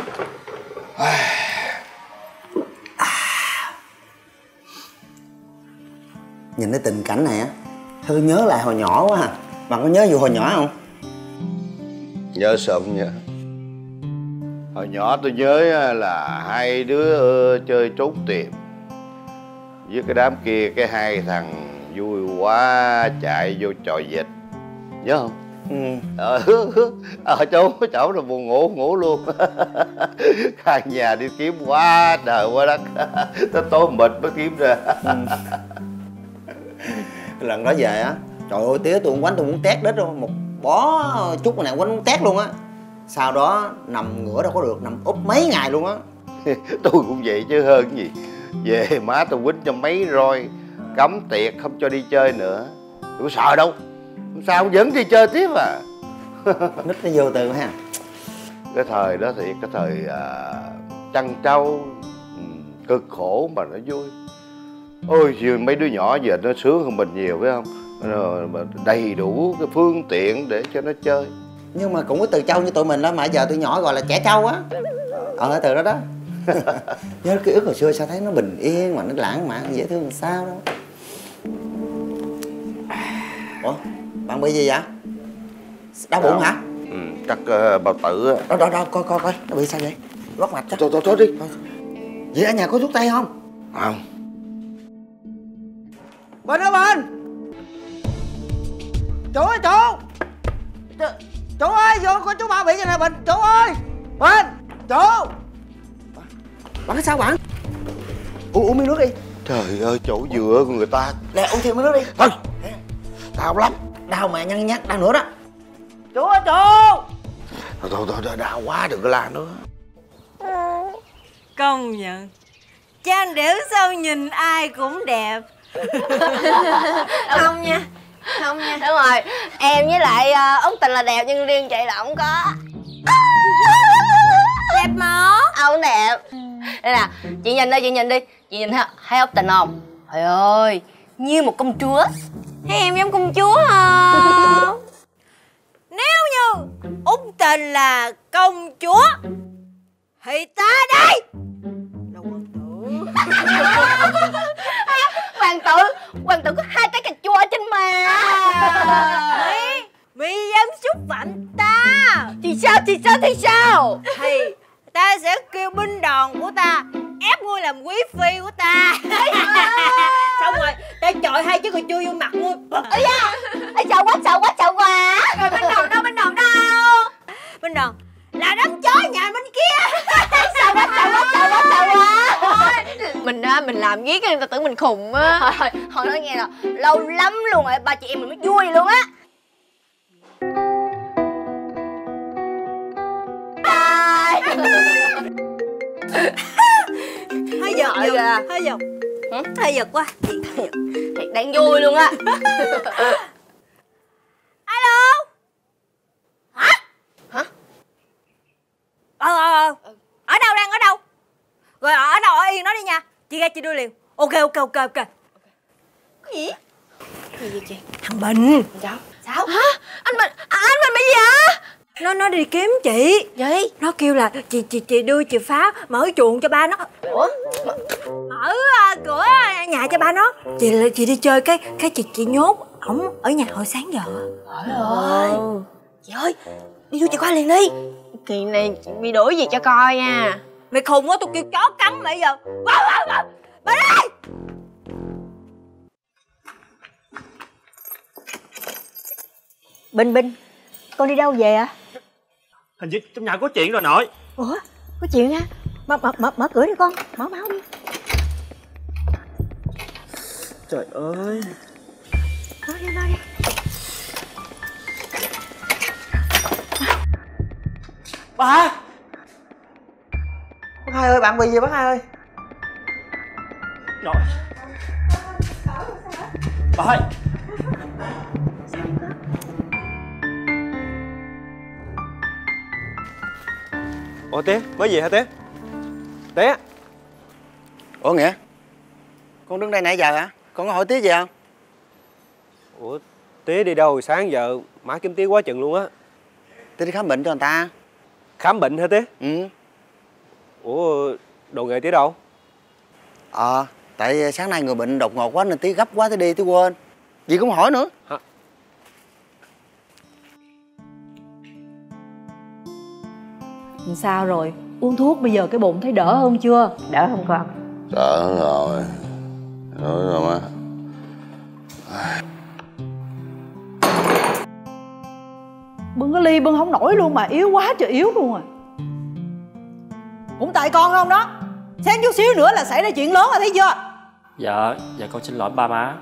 Nhìn cái tình cảnh này á, tôi nhớ lại hồi nhỏ quá à. Bạn có nhớ vụ hồi nhỏ không? Nhớ sao không nhớ. Hồi nhỏ tôi nhớ là hai đứa chơi trốn tìm với cái đám kia, cái hai thằng vui quá chạy vô trò vịt. Nhớ không? Chỗ là buồn ngủ luôn. Hai nhà đi kiếm quá trời quá đất. Tới tối mệt mới kiếm ra. Lần đó về á, trời ơi tía tôi quánh tôi muốn tét đít luôn. Một bó chút này quánh muốn tét luôn á. Sau đó nằm ngửa đâu có được, nằm úp mấy ngày luôn á. Tôi cũng vậy chứ hơn cái gì. Về má tôi quýnh cho mấy roi, cấm tiệt không cho đi chơi nữa. Tôi sợ đâu. Sao không vẫn đi chơi tiếp à. Nít nó vô từ ha. Cái thời đó thì cái thời trăn trâu, cực khổ mà nó vui. Ôi mấy đứa nhỏ giờ nó sướng hơn mình nhiều phải không? Đầy đủ cái phương tiện để cho nó chơi. Nhưng mà cũng có từ trâu như tụi mình đó, mà giờ tụi nhỏ gọi là trẻ trâu á. Từ đó đó. Nhớ ký ức hồi xưa sao thấy nó bình yên mà nó lãng mạn dễ thương làm sao đâu. Ủa bạn bị gì vậy? Đau bụng hả? Chắc bao tử á. Đó coi nó bị sao vậy? Lót mạch chắc. Thôi đi. Vậy ở nhà có thuốc tây không? Không. Bình ơi Bình. Chú ơi chú. Chú ơi vô coi chú ba bị gì nè Bình. Chú ơi Bình. Chú. Bạn sao bạn? Uống miếng nước đi. Trời ơi chỗ dừa của người ta. Nè uống thêm miếng nước đi. Thôi. Đau lắm. Đau mà nhăn nhắc đau nữa đó. Chú ơi chú. Thôi đau quá đừng có la nữa. Công nhận Trang Đểu sao nhìn ai cũng đẹp. Không nha. Đúng rồi, em với lại Út Tình là đẹp nhưng riêng chị là không có. Đẹp mà. Không đẹp. Đây nè, chị nhìn đi. Chị nhìn thấy Út Tình không? Trời ơi, như một công chúa. Thấy em giống công chúa không? Nếu như Út tình là công chúa thì ta đây là hoàng tử. Hoàng tử có 2 cái cà chua ở trên má. Mi dám xúc phạm ta thì sao? Thì ta sẽ kêu binh đoàn của ta ép ngươi làm quý phi của ta. Xong rồi ta chọi 2 chiếc cà chua vô mặt ngươi. Ây da, sợ quá. Rồi binh đoàn đâu? Binh đoàn là đám chó nhà bên kia. Sợ quá. Mình làm ghét người ta tưởng mình khùng á. Thôi nói nghe nè, lâu lắm luôn rồi ba chị em mình mới vui luôn á. Hơi giật quá. Thiệt đang vui luôn á. Alo. Hả? Ở đâu? Rồi ở yên đó đi nha. Chị ra chị đưa liền. Ok. Cái gì? Gì vậy chị? Thằng Bình. Sao? Hả? Anh Bình bị gì hả? Nó đi kiếm chị. Gì? Nó kêu là chị đưa chìa phá mở chuồng cho ba nó. Ủa? Mở cửa nhà cho ba nó. Chị đi chơi cái chị nhốt ổng ở nhà hồi sáng giờ. Trời. Chị ơi, đi vô chị qua liền đi. Kỳ này chị bị đuổi gì cho coi nha. Mày khùng á, tôi kêu chó cắn mày giờ. Bà đây. Bình, con đi đâu về ạ? Hình như trong nhà có chuyện rồi nội. Ủa, có chuyện hả? Mở cửa đi con, mở máu đi. Trời ơi. Mở đi. Ba. Bác Hai ơi, bạn bị gì bác Hai ơi? Nội. Bà ơi. Ủa Tía, mới về hả Tía? Tía. Ủa Nghĩa, con đứng đây nãy giờ hả? Con có hỏi Tía gì không? Ủa Tía đi đâu sáng giờ má kiếm Tía quá chừng luôn á. Tía đi khám bệnh cho người ta. Khám bệnh hả Tía? Ừ. Ủa đồ nghề Tía đâu? Tại sáng nay người bệnh đột ngột quá nên Tía gấp quá Tía đi Tía quên. Gì cũng hỏi nữa. Hả? Sao rồi? Uống thuốc bây giờ cái bụng thấy đỡ hơn chưa? Đỡ không con? Đỡ rồi má. Bưng cái ly bưng không nổi luôn mà, yếu quá trời yếu luôn à. Cũng tại con không đó. Xém chút xíu nữa là xảy ra chuyện lớn rồi thấy chưa? Dạ con xin lỗi ba má.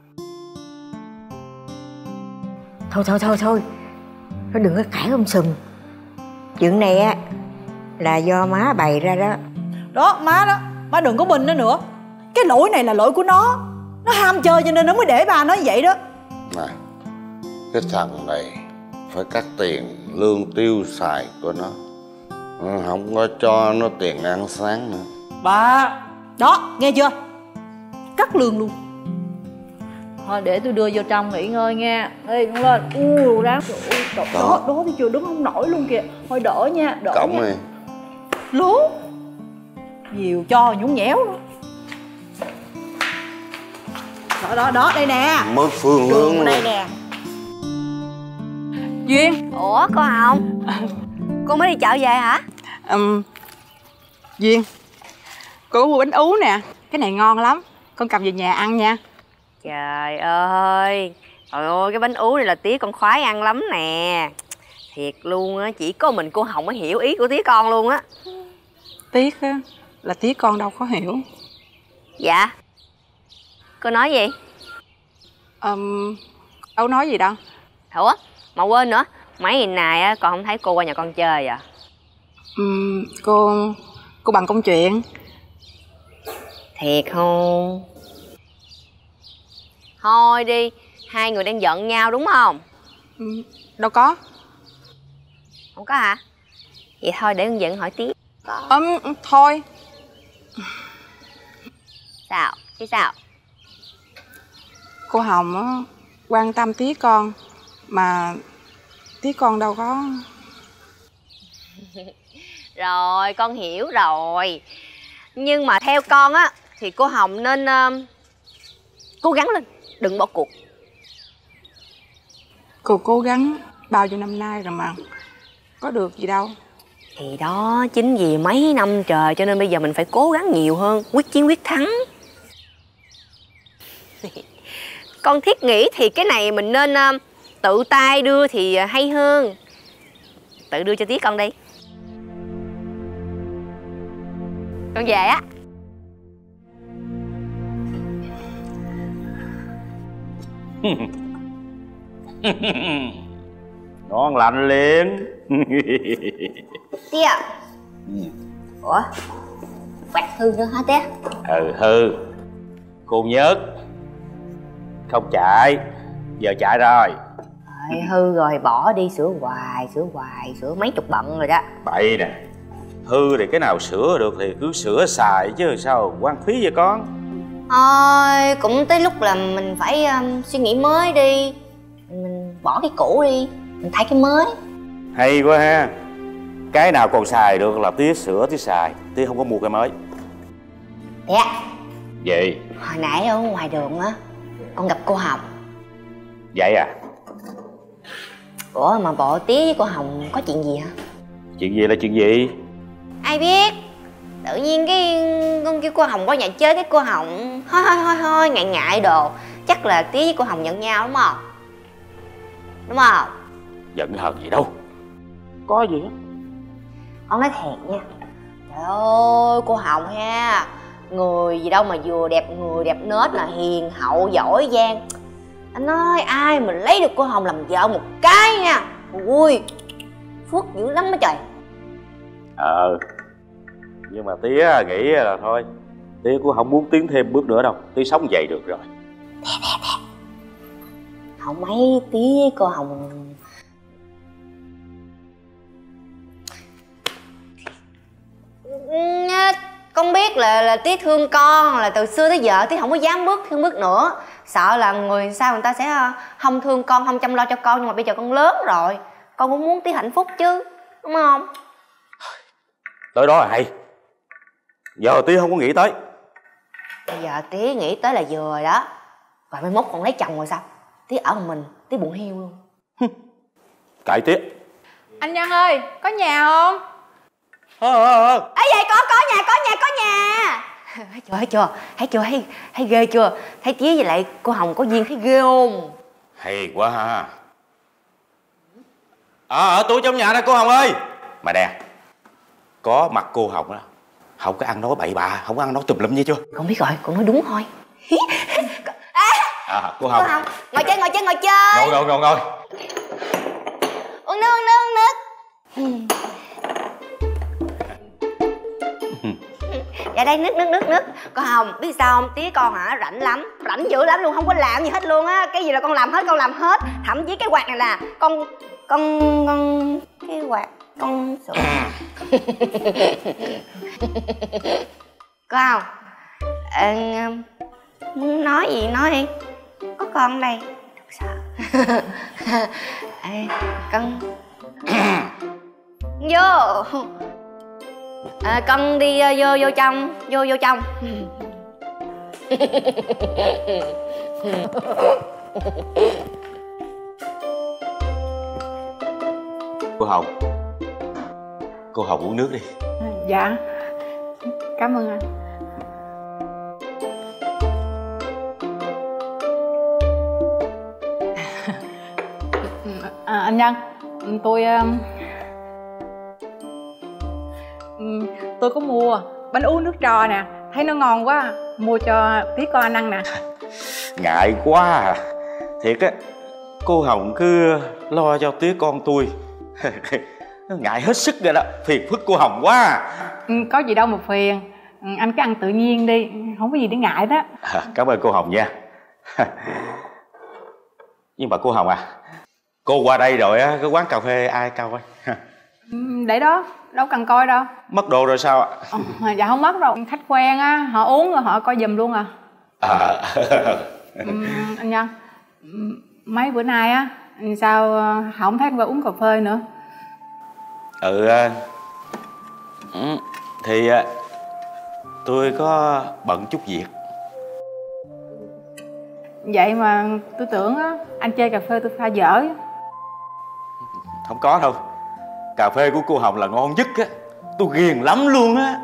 Thôi nó đừng có cãi Sùm. Chuyện này á là do má bày ra đó. Đó, má đừng có bình nó nữa. Cái lỗi này là lỗi của nó. Nó ham chơi cho nên nó mới để ba nói vậy đó. Này, cái thằng này phải cắt tiền lương tiêu xài của nó. Không có cho nó tiền ăn sáng nữa. Ba. Đó, nghe chưa? Cắt lương luôn. Thôi để tôi đưa vô trong nghỉ ngơi nha. Ê, con lên. Ráng. Đó thì chưa đứng không nổi luôn kìa. Thôi đỡ nha, đỡ Cổng nha. này. Lú. Nhiều cho nhũng nhẽo luôn. Đó, đây nè. Mất phương hướng đây nè. Duyên. Ủa con Hồng, con mới đi chợ về hả? Duyên, cô có mua bánh ú nè. Cái này ngon lắm, con cầm về nhà ăn nha. Trời ơi, cái bánh ú này là Tía con khoái ăn lắm nè. Thiệt luôn á, chỉ có mình cô Hồng mới hiểu ý của Tía con luôn á. Tiếc á, là Tía con đâu có hiểu. Dạ. Cô nói gì? Đâu nói gì đâu. Ủa, mà quên nữa, mấy ngày nay á con không thấy cô qua nhà con chơi à? Cô bằng công chuyện. Thiệt không? Thôi đi, hai người đang giận nhau đúng không? Đâu có. Không có hả? Vậy thôi để con giận hỏi Tía. Thôi. Sao? Chứ sao? Cô Hồng á quan tâm tí con, mà tí con đâu có. Rồi con hiểu rồi. Nhưng mà theo con á thì cô Hồng nên cố gắng lên, đừng bỏ cuộc. Cô cố gắng bao nhiêu năm nay rồi mà có được gì đâu. Thì đó, chính vì mấy năm trời cho nên bây giờ mình phải cố gắng nhiều hơn, quyết chiến quyết thắng. Con thiết nghĩ thì cái này mình nên tự tay đưa thì hay hơn. Tự đưa cho tí con đi. Con về á. Ngon lành liền. Tía à. Ủa, quạt hư nữa hả tía? Hư. Cô nhớt không chạy, giờ chạy rồi. Hư rồi bỏ đi, sửa hoài, sửa mấy chục bận rồi đó. Bậy nè, hư thì cái nào sửa được thì cứ sửa xài chứ sao quan phí vậy con. Thôi cũng tới lúc là mình phải suy nghĩ mới đi. Mình bỏ cái cũ đi, mình thay cái mới. Hay quá ha. Cái nào còn xài được là tía sửa tía xài, tía không có mua cái mới. Tía. Gì? Hồi nãy ở ngoài đường á, con gặp cô Hồng. Vậy à? Ủa mà bộ tía với cô Hồng có chuyện gì hả? Chuyện gì là chuyện gì? Ai biết. Tự nhiên cái con kêu cô Hồng qua nhà chơi, cái cô Hồng thôi ngại đồ. Chắc là tía với cô Hồng giận nhau đúng không? Đúng không? Giận hờn gì đâu, có gì á. Con nói thiệt nha. Trời ơi cô Hồng ha, người gì đâu mà vừa đẹp người đẹp nết, là hiền hậu giỏi giang. Anh nói ai mà lấy được cô Hồng làm vợ một cái nha, ui phước dữ lắm đó trời. Nhưng mà tía nghĩ là thôi, tía cũng không muốn tiến thêm bước nữa đâu, tía sống vậy được rồi. Không mấy tía cô Hồng con biết là tía thương con, là từ xưa tới giờ tía không có dám bước thêm bước nữa, sợ là người sau người ta sẽ không thương con, không chăm lo cho con. Nhưng mà bây giờ con lớn rồi, con cũng muốn tía hạnh phúc chứ, đúng không? Tới đó là hay. Giờ tía không có nghĩ tới. Bây giờ tía nghĩ tới là vừa rồi đó. Rồi mai mốt còn lấy chồng rồi sao? Tía ở một mình, tía buồn hiu luôn. Kệ tía. Anh Nhân ơi, có nhà không? Ấy vậy có nhà. Thấy chưa, thấy ghê chưa? Thấy tía với lại cô Hồng có duyên, thấy ghê không? Hay quá ha. Ở tôi trong nhà đây cô Hồng ơi. Mà nè, có mặt cô Hồng đó, không có ăn nói bậy bạ, không có ăn nói tùm lum như chưa? Con biết rồi, con nói đúng thôi. Cô Hồng. Ngồi chơi. Ngồi. Uống nước. Dạ đây nước. Cô Hồng biết sao không? Tía con hả rảnh lắm, rảnh dữ lắm luôn, không có làm gì hết luôn á. Cái gì là con làm hết. Thậm chí cái quạt này là con cái quạt con sửa. Cô Hồng, muốn nói gì nói đi, có con đây. Đừng sợ. Con vô. Con đi vô trong. Cô Hồng uống nước đi. Dạ, cảm ơn anh. Anh Nhân, tôi có mua bánh ú nước trò nè, thấy nó ngon quá, mua cho tí con anh ăn nè. Ngại quá à. Thiệt á, cô Hồng cứ lo cho tía con tôi. Ngại hết sức rồi đó, phiền phức cô Hồng quá. Có gì đâu mà phiền, anh cứ ăn tự nhiên đi, không có gì để ngại đó. Cảm ơn cô Hồng nha. Nhưng mà cô Hồng à, cô qua đây rồi á, cái quán cà phê ai coi? Để đó, đâu cần coi đâu. Mất đồ rồi sao ạ? Dạ không mất đâu, khách quen á, họ uống rồi họ coi giùm luôn à. Anh Nhân, mấy bữa nay á sao không thấy anh qua uống cà phê nữa? Thì tôi có bận chút việc. Vậy mà tôi tưởng á anh chơi cà phê tôi pha dở. Không có đâu. Cà phê của cô Hồng là ngon nhất á. Tôi ghiền lắm luôn á.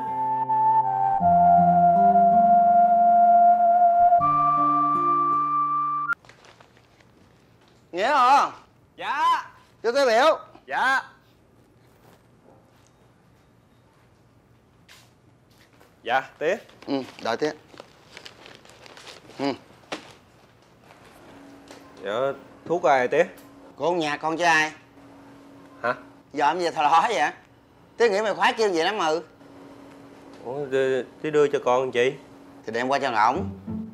Nghĩa hả? Dạ. Cho tôi biểu. Dạ. Dạ, tía. Đợi tía. Dạ, thuốc của ai tía? Của ông nhà con chứ ai? Hả? Giờ em về thò ló vậy? Tía nghĩ mày khoái kêu vậy lắm mà. Ủa, tía đưa cho con chị. Thì đem qua cho ổng.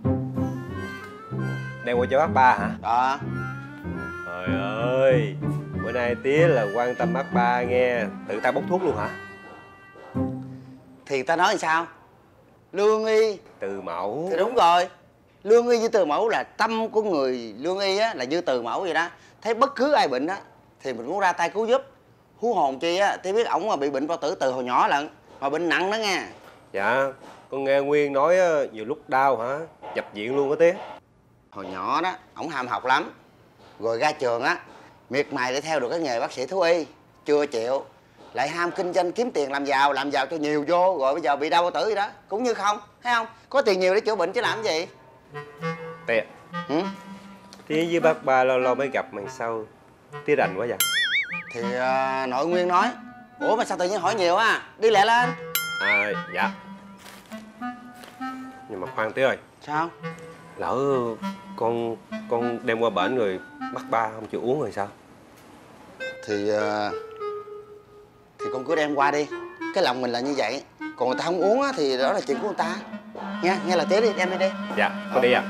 Đem qua cho bác Ba hả? Trời ơi, bữa nay tía là quan tâm bác Ba nghe. Tự tay bốc thuốc luôn hả? Thì ta nói làm sao? Lương y Từ mẫu. thì đúng rồi. Lương y với từ mẫu là tâm của người lương y á, là như từ mẫu vậy đó. Thấy bất cứ ai bệnh á thì mình cũng ra tay cứu giúp. Hú hồn chi á, tía biết ổng mà bị bệnh bao tử từ hồi nhỏ lận, mà bệnh nặng đó nha. Dạ, con nghe Nguyên nói nhiều lúc đau hả? Nhập viện luôn á tía. Hồi nhỏ đó, ổng ham học lắm. Rồi ra trường á, miệt mài để theo được cái nghề bác sĩ thú y. Chưa chịu, lại ham kinh doanh kiếm tiền làm giàu cho nhiều vô. Rồi bây giờ bị đau bao tử gì đó, cũng như không, thấy không? Có tiền nhiều để chữa bệnh chứ làm cái gì. Tía. Tía với bác Ba lâu lâu mới gặp mà sao tía rành quá vậy? Thì nội Nguyên nói. Ủa mà sao tự nhiên hỏi nhiều á? Đi lẹ lên. Dạ. Nhưng mà khoan tía ơi. Sao? Lỡ con đem qua bển rồi bác Ba không chịu uống rồi sao? Thì con cứ đem qua đi. Cái lòng mình là như vậy. Còn người ta không uống á thì đó là chuyện của người ta. Nghe lời tía đi, đem đi. Dạ, con đi ạ.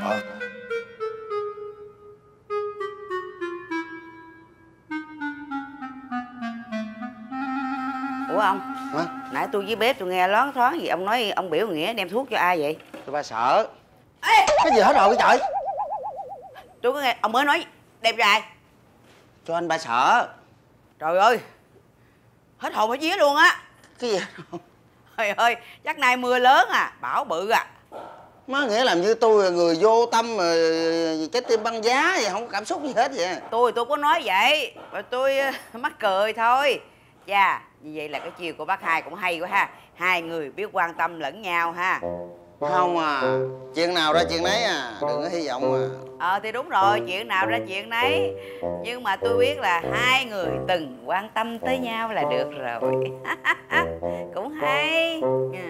Ủa ông? Nãy tôi với bếp tôi nghe loáng thoáng gì ông nói ông biểu Nghĩa đem thuốc cho ai vậy? Tôi Ba sợ. Cái gì hết rồi cái trời? Tôi có nghe ông mới nói đem cho ai? Cho anh Ba sợ. Trời ơi, hết hồn hết vía luôn á. Cái gì? Trời ơi, chắc nay mưa lớn à, bão bự à. Má Nghĩa làm như tôi là người vô tâm mà trái tim băng giá vậy, không có cảm xúc gì hết vậy. Tôi có nói vậy, mà tôi mắc cười thôi. Dạ, như vậy là cái chiều của bác Hai cũng hay quá ha. Hai người biết quan tâm lẫn nhau ha. Không chuyện nào ra chuyện nấy đừng có hy vọng mà. Thì đúng rồi, chuyện nào ra chuyện nấy. Nhưng mà tôi biết là hai người từng quan tâm tới nhau là được rồi. Cũng hay.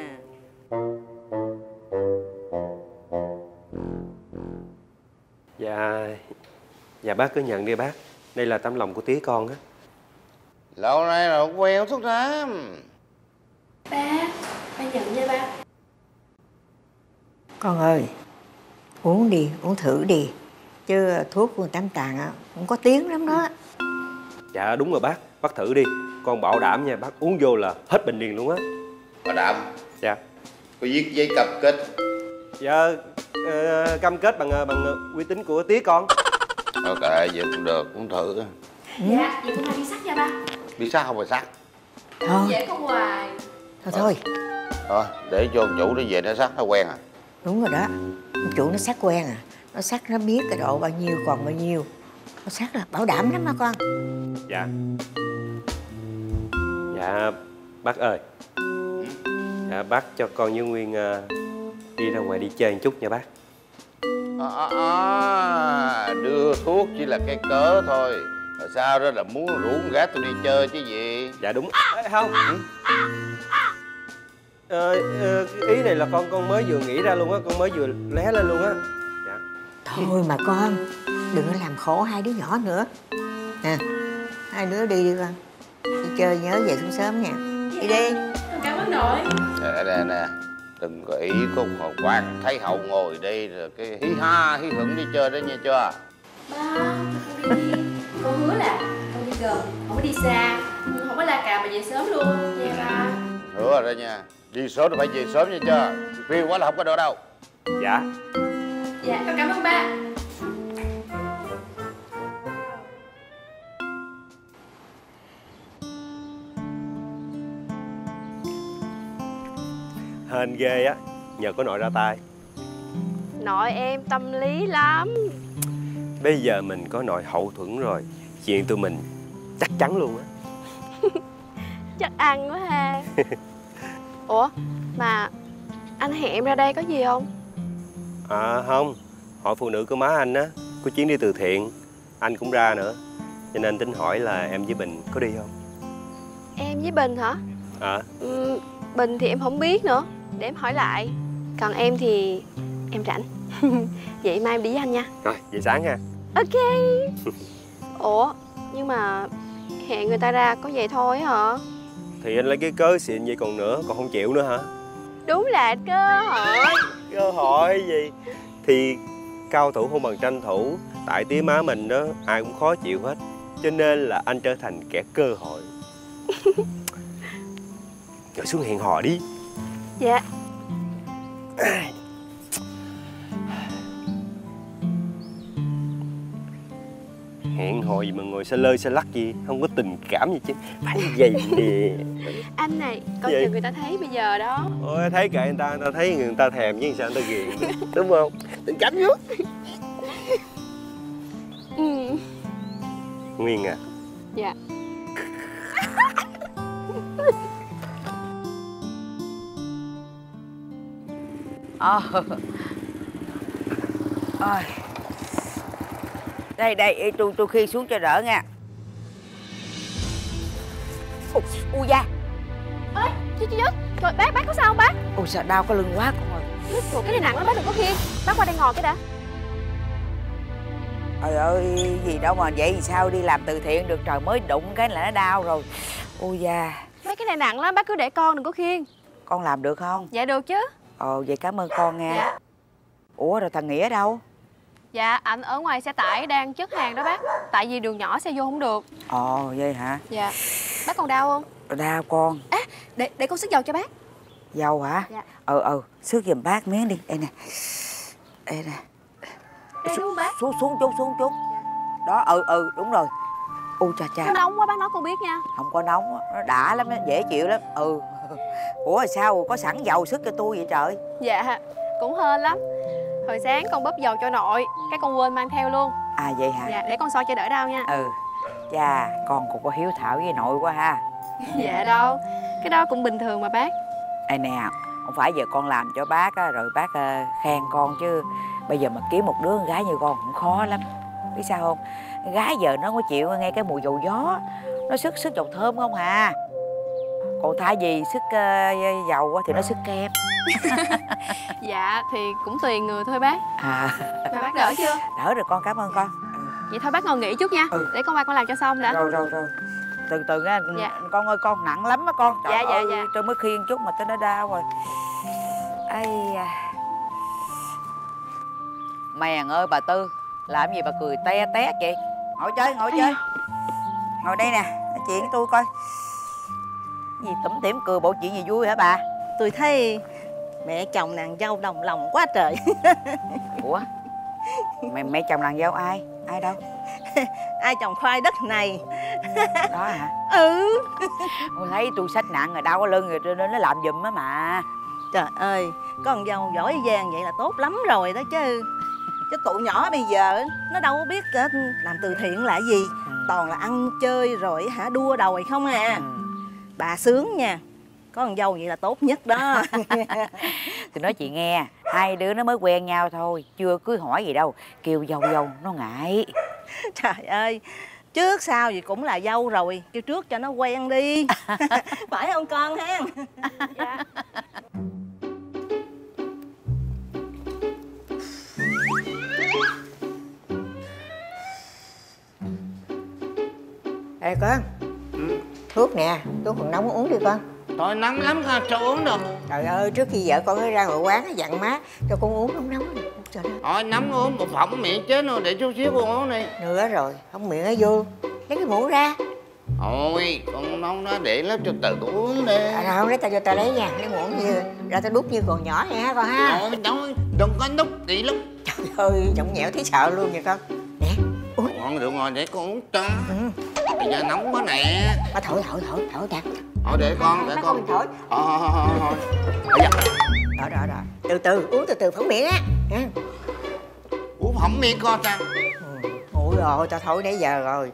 Dạ bác cứ nhận đi bác. Đây là tấm lòng của tía con á. Lâu nay là không quen thuốc nam. Ba nhận nha ba. Con ơi, uống đi, uống thử đi. Chứ thuốc của Tám Tàng á cũng có tiếng lắm đó. Dạ đúng rồi bác thử đi. Con bảo đảm nha, bác uống vô là hết bệnh liền luôn á. Bảo đảm? Dạ. Có viết giấy cam kết? Dạ, cam kết bằng uy tín của tía con. Ok, vậy cũng được, uống thử. Dạ, vậy con đi sắc nha ba. Đi sắc không phải sắc? Thôi. Dễ con hoài. Thôi. Thôi, để cho ông chủ nó về nó sắc nó quen à. Đúng rồi đó. Ông chủ nó sắc quen à. Nó sắc nó biết cái độ bao nhiêu còn bao nhiêu. Nó sắc là bảo đảm lắm đó con. Dạ. Dạ bác ơi. Dạ bác cho con với Nguyên đi ra ngoài đi chơi một chút nha bác. Đưa thuốc chỉ là cái cớ thôi. Rồi sao đó là muốn rủ con gái tôi đi chơi chứ gì? Dạ đúng. Không. Ý này là con mới vừa nghĩ ra luôn á, con mới vừa lé lên luôn á. Dạ. Thôi mà con, đừng có làm khổ hai đứa nhỏ nữa. Nè, hai đứa đi con. Đi chơi nhớ về sớm sớm nha. Đi đi. Con cảm ơn nội. Nè, đừng có ý có một quan thấy hậu ngồi đây rồi cái hí ha hí hửng đi chơi đó nha chưa? Ba, con đi. Con hứa là con đi gần, không có đi xa, không có la cà mà về sớm luôn nha ba. Hứa rồi đó nha. Đi sớm thì phải về sớm nha chưa? Khuya quá là không có đâu đâu. Dạ. Dạ, con cảm ơn ba. hên ghê á, nhờ có nội ra tay. Nội em tâm lý lắm. Bây giờ mình có nội hậu thuẫn rồi, chuyện tụi mình chắc chắn luôn á. Chắc ăn quá ha. Ủa mà anh hẹn em ra đây có gì không? À không, hội phụ nữ của má anh á có chuyến đi từ thiện, anh cũng ra nữa, cho nên tính hỏi là em với Bình có đi không? Em với Bình hả? Bình thì em không biết nữa, để em hỏi lại. Còn em thì em rảnh. Vậy mai em đi với anh nha. Rồi, vậy sáng ha. Ok. Ủa nhưng mà hẹn người ta ra có vậy thôi hả? Thì anh lấy cái cớ xịn vậy còn nữa, còn không chịu nữa hả? Đúng là cơ hội. Cơ hội gì? Thì cao thủ không bằng tranh thủ. Tại tía má mình đó, ai cũng khó chịu hết. Cho nên là anh trở thành kẻ cơ hội. Rồi xuống hẹn hò đi. Dạ. Hẹn hò gì mà ngồi xa lơi xa lắc gì, không có tình cảm gì chứ. Phải vậy nè. Anh này, coi chừng người ta thấy bây giờ đó. Ôi thấy kệ người ta thấy người ta thèm chứ sao người ta ghiền. Đúng không? Tình cảm nhất. Nguyên à? Dạ. Đây, tôi khiêng xuống cho đỡ nha. Ui da. Ê, chứ. Rồi bác có sao không bác? Ôi sao đau cái lưng quá con ơi. Ủa, cái này nặng lắm bác đừng có khiêng. Bác qua đây ngồi cái đã. Trời ơi, gì đâu mà vậy thì sao đi làm từ thiện được, trời mới đụng cái là nó đau rồi. Ôi da. Mấy cái này nặng lắm, bác cứ để con đừng có khiêng. Con làm được không? Dạ được chứ. Vậy cảm ơn con nha. Dạ. Ủa rồi thằng Nghĩa đâu? Dạ, anh ở ngoài xe tải đang chất hàng đó bác. Tại vì đường nhỏ xe vô không được. Vậy hả? Dạ. Bác còn đau không? Đau con. Để con xức dầu cho bác. Dầu hả? Dạ. Xước giùm bác miếng đi. Đây nè. Đây nè. Đây luôn bác. Xuống chút. Đó, đúng rồi. Ôi cha. Nó nóng quá bác nói con biết nha. Không có nóng, nó đã lắm, nó dễ chịu lắm. Ủa sao có sẵn dầu sức cho tôi vậy trời? Dạ, cũng hên lắm. Hồi sáng con bóp dầu cho nội, cái con quên mang theo luôn. À vậy hả? Dạ, để con soi cho đỡ đau nha. Chà, con cũng có hiếu thảo với nội quá ha. Dạ đâu, cái đó cũng bình thường mà bác. Ê nè, không phải giờ con làm cho bác á, rồi bác khen con chứ. Bây giờ mà kiếm một đứa con gái như con cũng khó lắm. Biết sao không? Gái giờ nó không có chịu nghe cái mùi dầu gió. Nó sức dầu thơm không à. Còn thay vì sức dầu thì nó sức kem. Dạ thì cũng tùy người thôi bác. Mà bác đỡ chưa? Đỡ rồi con, cảm ơn con. Vậy thôi bác ngồi nghỉ chút nha. Để con qua con làm cho xong đã. Rồi. Từ từ nha. Dạ. Con ơi, con nặng lắm á con. Trời ơi, dạ. tôi mới khiêng chút mà tới nó đau rồi. Ây da. Mèn ơi bà Tư, làm gì bà cười te tét vậy? Ngồi chơi. Ngồi đây nè, nói chuyện với tôi coi. Gì tủm tỉm cười, bộ chuyện gì vui hả bà? Tôi thấy mẹ chồng nàng dâu đồng lòng quá trời. Ủa? Mẹ chồng nàng dâu ai? Ai đâu? Ai trồng khoai đất này. Đó hả? Tôi thấy tôi xách nặng rồi đau cái lưng rồi cho nên nó làm giùm á mà. Trời ơi, con dâu giỏi giang vậy là tốt lắm rồi đó chứ. Chứ tụi nhỏ bây giờ nó đâu có biết làm từ thiện là gì. Toàn là ăn chơi rồi đua đòi không à. Bà sướng nha. Có con dâu vậy là tốt nhất đó. Tôi nói chị nghe, hai đứa nó mới quen nhau thôi, chưa cưới hỏi gì đâu. Kêu dâu nó ngại. Trời ơi, trước sau gì cũng là dâu rồi, kêu trước cho nó quen đi. Phải không con ha? Dạ. Ê con, thuốc nè, thuốc còn nóng uống đi con. Thôi nóng lắm con, sao uống được. Trời ơi, trước khi vợ con ấy ra ngoài quán nó dặn má cho con uống không nóng. Trời ơi. Thôi nóng uống một phỏng miệng chết luôn, để chút xíu con uống đi. Nữa rồi, không miệng nó vô. Lấy cái muỗng ra. Thôi, con nóng nó để lớp cho từ con uống đi. Không, lấy tao cho tao lấy nha. Lấy muỗng như ra tao đút như còn nhỏ nha con ha. Thôi, đừng có đút kỳ lúc. Trời ơi, giọng nhẽo thấy sợ luôn vậy con. Nè, uống. Ngon được rồi, để con uống cho. Bây giờ nóng quá nè. Thổi đặt. Thôi để con, để con. Thổi. Thôi. Bây giờ Rồi. Từ từ, uống từ từ phỏng miệng á. Uống hỏng miệng con sao? Ôi rồi, tao thôi nãy giờ rồi.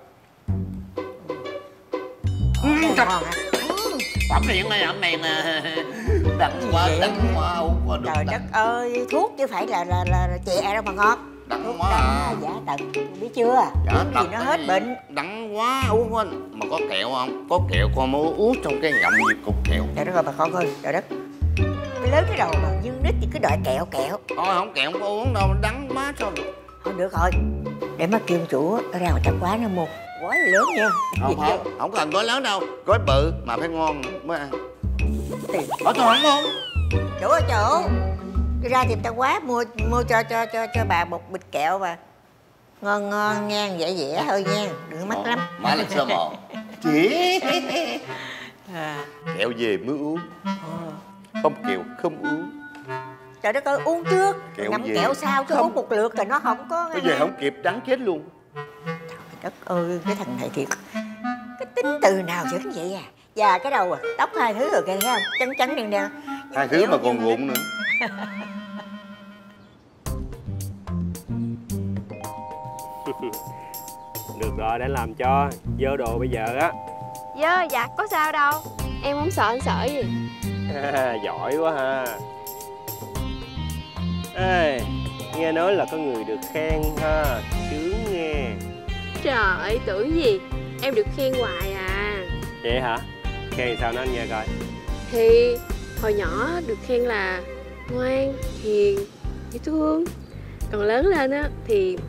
Ngon hả? Hỏng miệng này, hỏng miệng nè. Đắng quá, uống quá được. Trời đất ơi, thuốc chứ phải là chè đâu mà ngon. Đắng quá. Giả tật, biết chưa? Uống gì nó hết bệnh. Đắng quá, uống quên. Mà có kẹo không? Có kẹo con muốn uống trong cái ngậm gì cục kẹo. Trời đất ơi bà con ơi, trời đất. Cái lớn cái đầu mà dương nít thì cứ đòi kẹo. Thôi không kẹo không có uống đâu, đắng quá sao được. Thôi được rồi. Để má kêu chủ ra ngoài trong quán nó mua gói lớn nha. Không cần gói lớn đâu, gói bự mà phải ngon mới ăn. Tôi không ngon. Chủ ơi chủ, đi ra tìm tao quá mua cho bà một bịch kẹo bà. Ngon nha, dẻ thôi nha, đừng mắc lắm. Má là sơ mộ. Chị kẹo về mới uống, không kẹo không uống. Trời đất ơi, uống trước ngậm về. kẹo sau chứ uống một lượt rồi nó không có. Bây giờ không kịp đắng chết luôn. Trời đất ơi, cái thằng này thiệt. Cái tính từ nào dữ vậy à? Già cái đầu à, tóc hai thứ rồi kìa, thấy không? Trắng đen đen. Hai thứ mà còn rụng nữa. Được rồi, để làm cho. Dơ đồ bây giờ á. Dạ, có sao đâu. Em không sợ anh sợ gì. Giỏi quá ha. Ê, nghe nói là có người được khen ha. Sướng nghe. Trời ơi, tưởng gì. Em được khen hoài à. Vậy hả? Khen sao nó anh nghe coi. Thì hồi nhỏ được khen là ngoan, hiền, dễ thương. Còn lớn lên á thì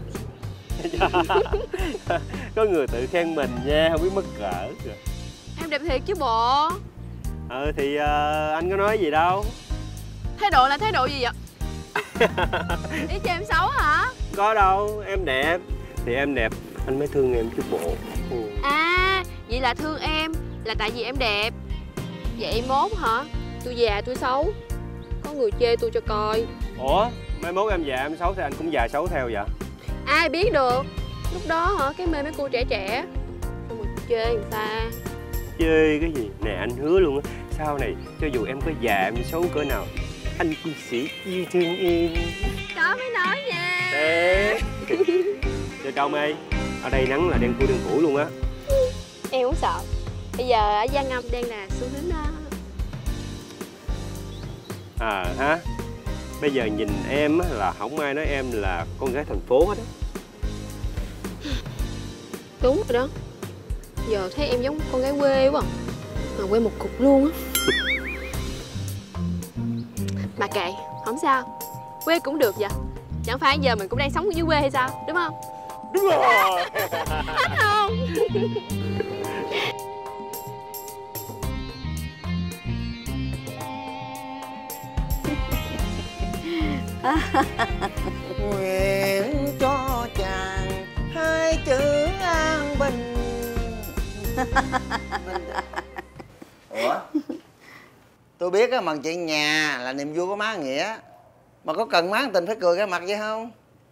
có người tự khen mình nha, không biết mắc cỡ rồi. em đẹp thiệt chứ bộ. Thì anh có nói gì đâu. Thái độ là thái độ gì vậy? Ý cho em xấu hả? Có đâu, em đẹp. Thì em đẹp, anh mới thương em chứ bộ. À, vậy là thương em là tại vì em đẹp. Vậy mốt hả? Tôi già tôi xấu, có người chê tôi cho coi. Ủa, mai mốt em già em xấu thì anh cũng già xấu theo vậy? Ai biết được. Lúc đó hả, cái mê mấy cô trẻ trẻ xong rồi chê người ta. Chê cái gì? Nè anh hứa luôn á, sau này cho dù em có già em xấu cỡ nào, anh cũng sẽ yêu thương em. Đó mới nói nha. Ê. Chơi câu mê. Ở đây nắng là đen phủ luôn á. Em không sợ. Bây giờ ở Giang Âm đang là xu hướng đó. Ha. Bây giờ nhìn em là không ai nói em là con gái thành phố hết á. Đúng rồi đó. Giờ thấy em giống con gái quê quá. Mà quê một cục luôn á. Mà kệ, không sao. Quê cũng được vậy. Chẳng phải giờ mình cũng đang sống dưới quê hay sao, đúng không? Đúng rồi. Hết không? Nguyện cho chàng hai chữ an bình. Ủa? Tôi biết á, mần chuyện nhà là niềm vui của má Nghĩa. Mà có cần má tình phải cười cái mặt vậy không?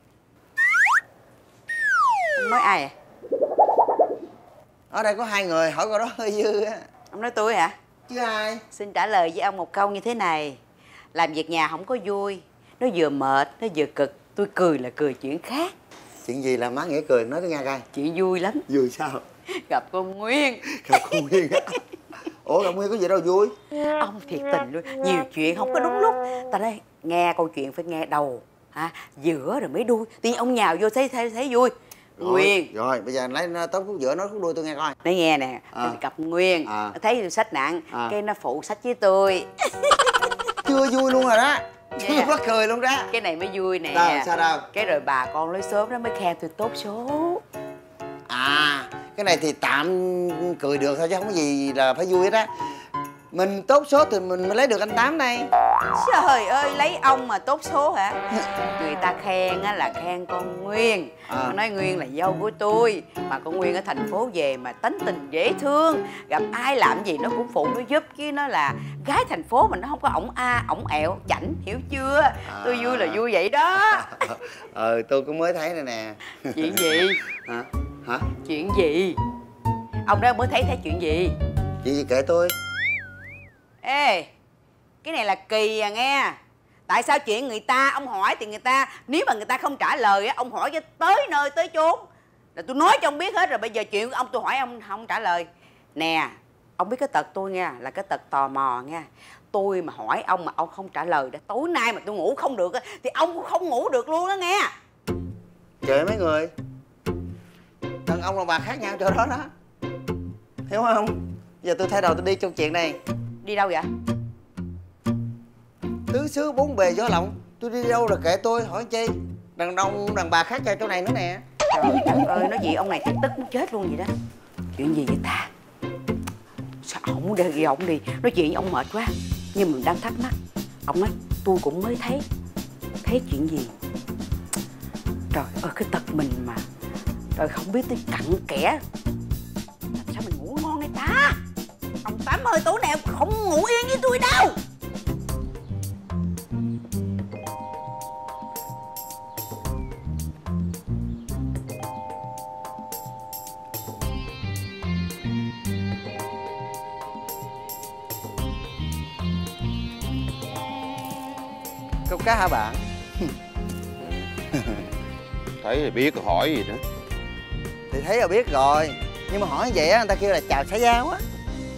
Ông nói ai à? Ở đây có hai người, hỏi câu đó hơi dư á. Ông nói tôi hả? Chứ ai? Xin trả lời với ông một câu như thế này. Làm việc nhà không có vui. Nó vừa mệt, nó vừa cực. Tôi cười là cười chuyện khác. Chuyện gì là má Nghĩa cười, nói tôi nghe coi. Chuyện vui lắm. Vui sao? Gặp con Nguyên. Gặp con Nguyên á? Ủa gặp Nguyên có gì đâu vui? Ông thiệt tình luôn. Nhiều chuyện không có đúng lúc. Ta đây, nghe câu chuyện phải nghe đầu, giữa rồi mới đuôi. Tự nhiên ông nhào vô thấy vui. Nguyên. Rồi bây giờ lấy tóm khúc giữa nói khúc đuôi tôi nghe coi. Nói nghe nè, gặp Nguyên, thấy tôi sách nặng, cái nó phụ sách với tôi. Chưa vui luôn rồi đó. Chưa có cười luôn đó. Cái này mới vui nè. Đâu, sao đâu? Cái rồi bà con nói sớm đó mới khen tôi tốt số. À, cái này thì tạm cười được thôi chứ không có gì là phải vui hết á. Mình tốt số thì mình mới lấy được anh Tám đây. Trời ơi, lấy ông mà tốt số hả? Người ta khen á là khen con Nguyên. Nói Nguyên là dâu của tôi. Mà con Nguyên ở thành phố về mà tánh tình dễ thương. Gặp ai làm gì nó cũng phụ nó giúp. Chứ nó là gái thành phố mà nó không có ổng ổng ẹo, chảnh, hiểu chưa? Tôi vui là vui vậy đó. Tôi cũng mới thấy này nè. Chuyện gì? Hả? Chuyện gì? Ông đó mới thấy chuyện gì? Chuyện gì kệ tôi. Ê, cái này là kỳ à nghe. Tại sao chuyện người ta ông hỏi thì người ta, nếu mà người ta không trả lời á, ông hỏi cho tới nơi tới chốn. Là tôi nói cho ông biết hết rồi, bây giờ chuyện của ông tôi hỏi ông không trả lời. Nè, ông biết cái tật tôi nha, là cái tật tò mò nha. Tôi mà hỏi ông mà ông không trả lời đó, tối nay mà tôi ngủ không được thì ông cũng không ngủ được luôn đó nghe. Kệ mấy người, đàn ông đàn bà khác nhau chỗ đó đó, hiểu không? Giờ tôi thay đầu tôi đi trong chuyện này. Đi đâu vậy? Tứ xứ bốn bề gió lộng, tôi đi đâu là kệ tôi, hỏi chi. Đàn ông đàn bà khác nhau chỗ này nữa nè. Trời ơi, nói gì ông này tức muốn chết luôn vậy đó. Chuyện gì vậy ta? Sao ổng đi gì ổng đi. Nói chuyện ông mệt quá. Nhưng mình đang thắc mắc. Ông nói tôi cũng mới thấy. Thấy chuyện gì? Trời ơi, cái tật mình mà. Trời, không biết tới cặn kẽ. Làm sao mình ngủ ngon đây ta? Ông Tám ơi, tối nay không ngủ yên với tôi đâu. Câu cá hả bạn? Thấy thì biết hỏi gì nữa. Thì thấy là biết rồi. Nhưng mà hỏi vậy á, người ta kêu là chào xã giao á.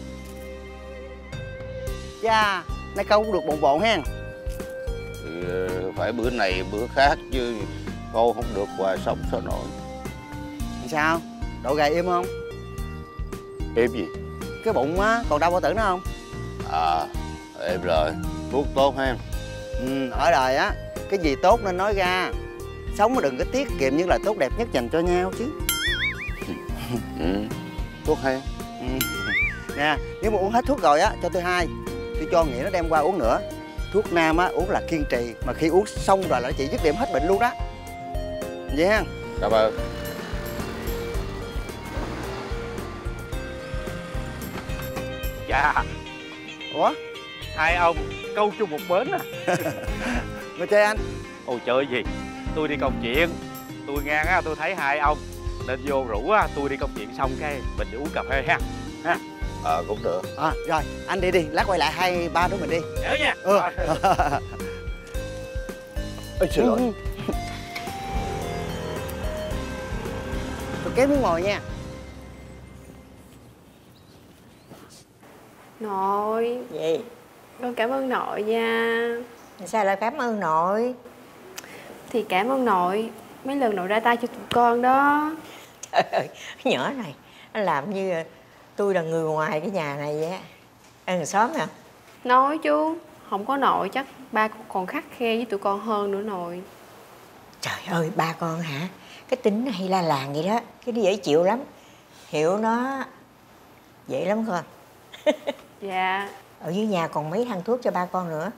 Cha, nay câu cũng được bộn bộn hen. Thì phải bữa này bữa khác chứ câu không được hoài sống sao nổi. Thì sao? Độ gầy im không? Im gì? Cái bụng á, còn đau bao tử nữa không? À, em rồi. Thuốc tốt hen. Ở đời á, cái gì tốt nên nói ra. Sống mà đừng có tiết kiệm những lời tốt đẹp nhất dành cho nhau chứ. Thuốc hay. Nè, nếu mà uống hết thuốc rồi á, cho tôi 2. Tôi cho Nghĩa nó đem qua uống nữa. Thuốc nam á, uống là kiên trì. Mà khi uống xong rồi là chị dứt điểm hết bệnh luôn đó. Vậy ha? Cảm ơn. Dạ. Ủa? Hai ông câu chung một bến à? Ngồi chơi anh. Ôi chơi gì, tôi đi công chuyện. Tôi ngang á, tôi thấy hai ông nên vô rủ á, tôi đi công chuyện xong cái mình đi uống cà phê ha. Cũng được. Rồi, anh đi đi, lát quay lại 2-3 đứa mình đi. Nhớ nha. Ôi xin lỗi. Tôi kéo miếng ngồi nha. Nội. Gì? Con cảm ơn nội nha. Sao lại cảm ơn nội? Thì cảm ơn nội mấy lần nội ra tay cho tụi con đó. Trời ơi, nhỏ này nó làm như tôi là người ngoài cái nhà này vậy á. Hàng xóm nè. Nói chú, không có nội chắc ba còn khắt khe với tụi con hơn nữa nội. Trời ơi, ba con hả? Cái tính nó hay la làng vậy đó. Cái nó dễ chịu lắm. Hiểu nó dễ lắm con. Dạ. Ở dưới nhà còn mấy thang thuốc cho ba con nữa?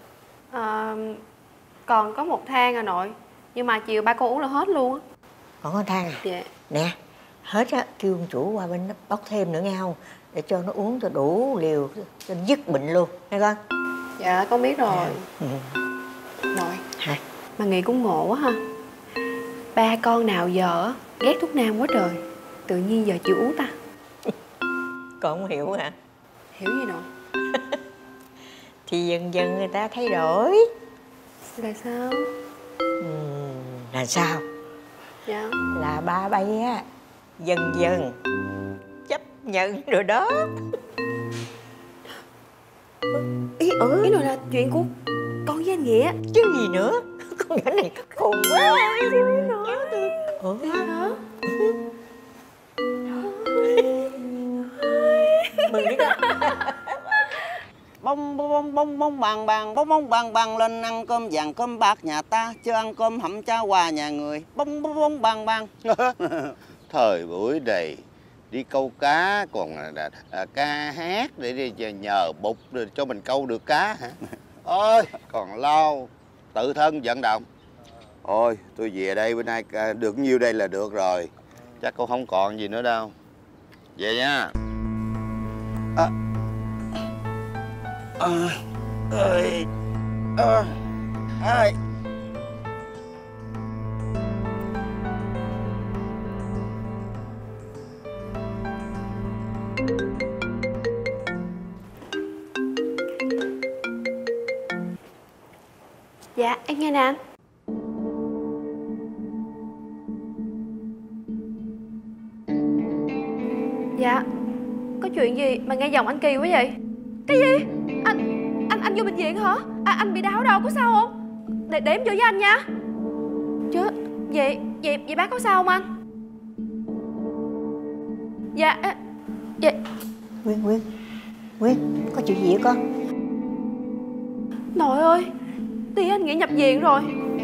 Còn có 1 thang à nội. Nhưng mà chiều ba con uống là hết luôn á. Còn có thang à? Dạ. Nè, hết á, kêu ông chủ qua bên nó bóc thêm nữa nghe không? Để cho nó uống cho đủ liều, cho nó dứt bệnh luôn, nghe con? Dạ, con biết rồi. Nội, hả? mà nghĩ cũng ngộ quá ha. Ba con nào giờ ghét thuốc nam quá trời, tự nhiên giờ chịu uống ta. Con không hiểu hả? Hiểu gì nội? Thì dần dần người ta thay đổi. Là sao? Là sao? Dạ. Là ba bay á, dần dần chấp nhận rồi đó. Ý này là chuyện của con với anh Nghĩa. Chứ gì nữa. Con nhỏ này khùng quá. Ủa? Hả? Mừng đi con. Bông bông bông bông bằng bằng bông bông bằng bằng lên ăn cơm vàng cơm bạc nhà ta, chứ ăn cơm hẩm cháo quà nhà người. Bông bông bông bằng bằng. Thời buổi này đi câu cá còn ca hát để đi nhờ bụt rồi cho mình câu được cá hả? Ôi, còn lâu tự thân vận động. Ôi, tôi về đây bữa nay được nhiêu đây là được rồi. Chắc cũng không còn gì nữa đâu. Về nha. Dạ. Dạ em nghe nè anh. Dạ có chuyện gì mà nghe giọng anh kỳ quá vậy? Cái gì? Anh vô bệnh viện hả? Anh bị đau đâu, có sao không? Để em vô với anh nha. Chứ vậy bác có sao không anh? Dạ Nguyên có chuyện gì vậy con? Nội ơi, tí anh nghĩ nhập viện rồi.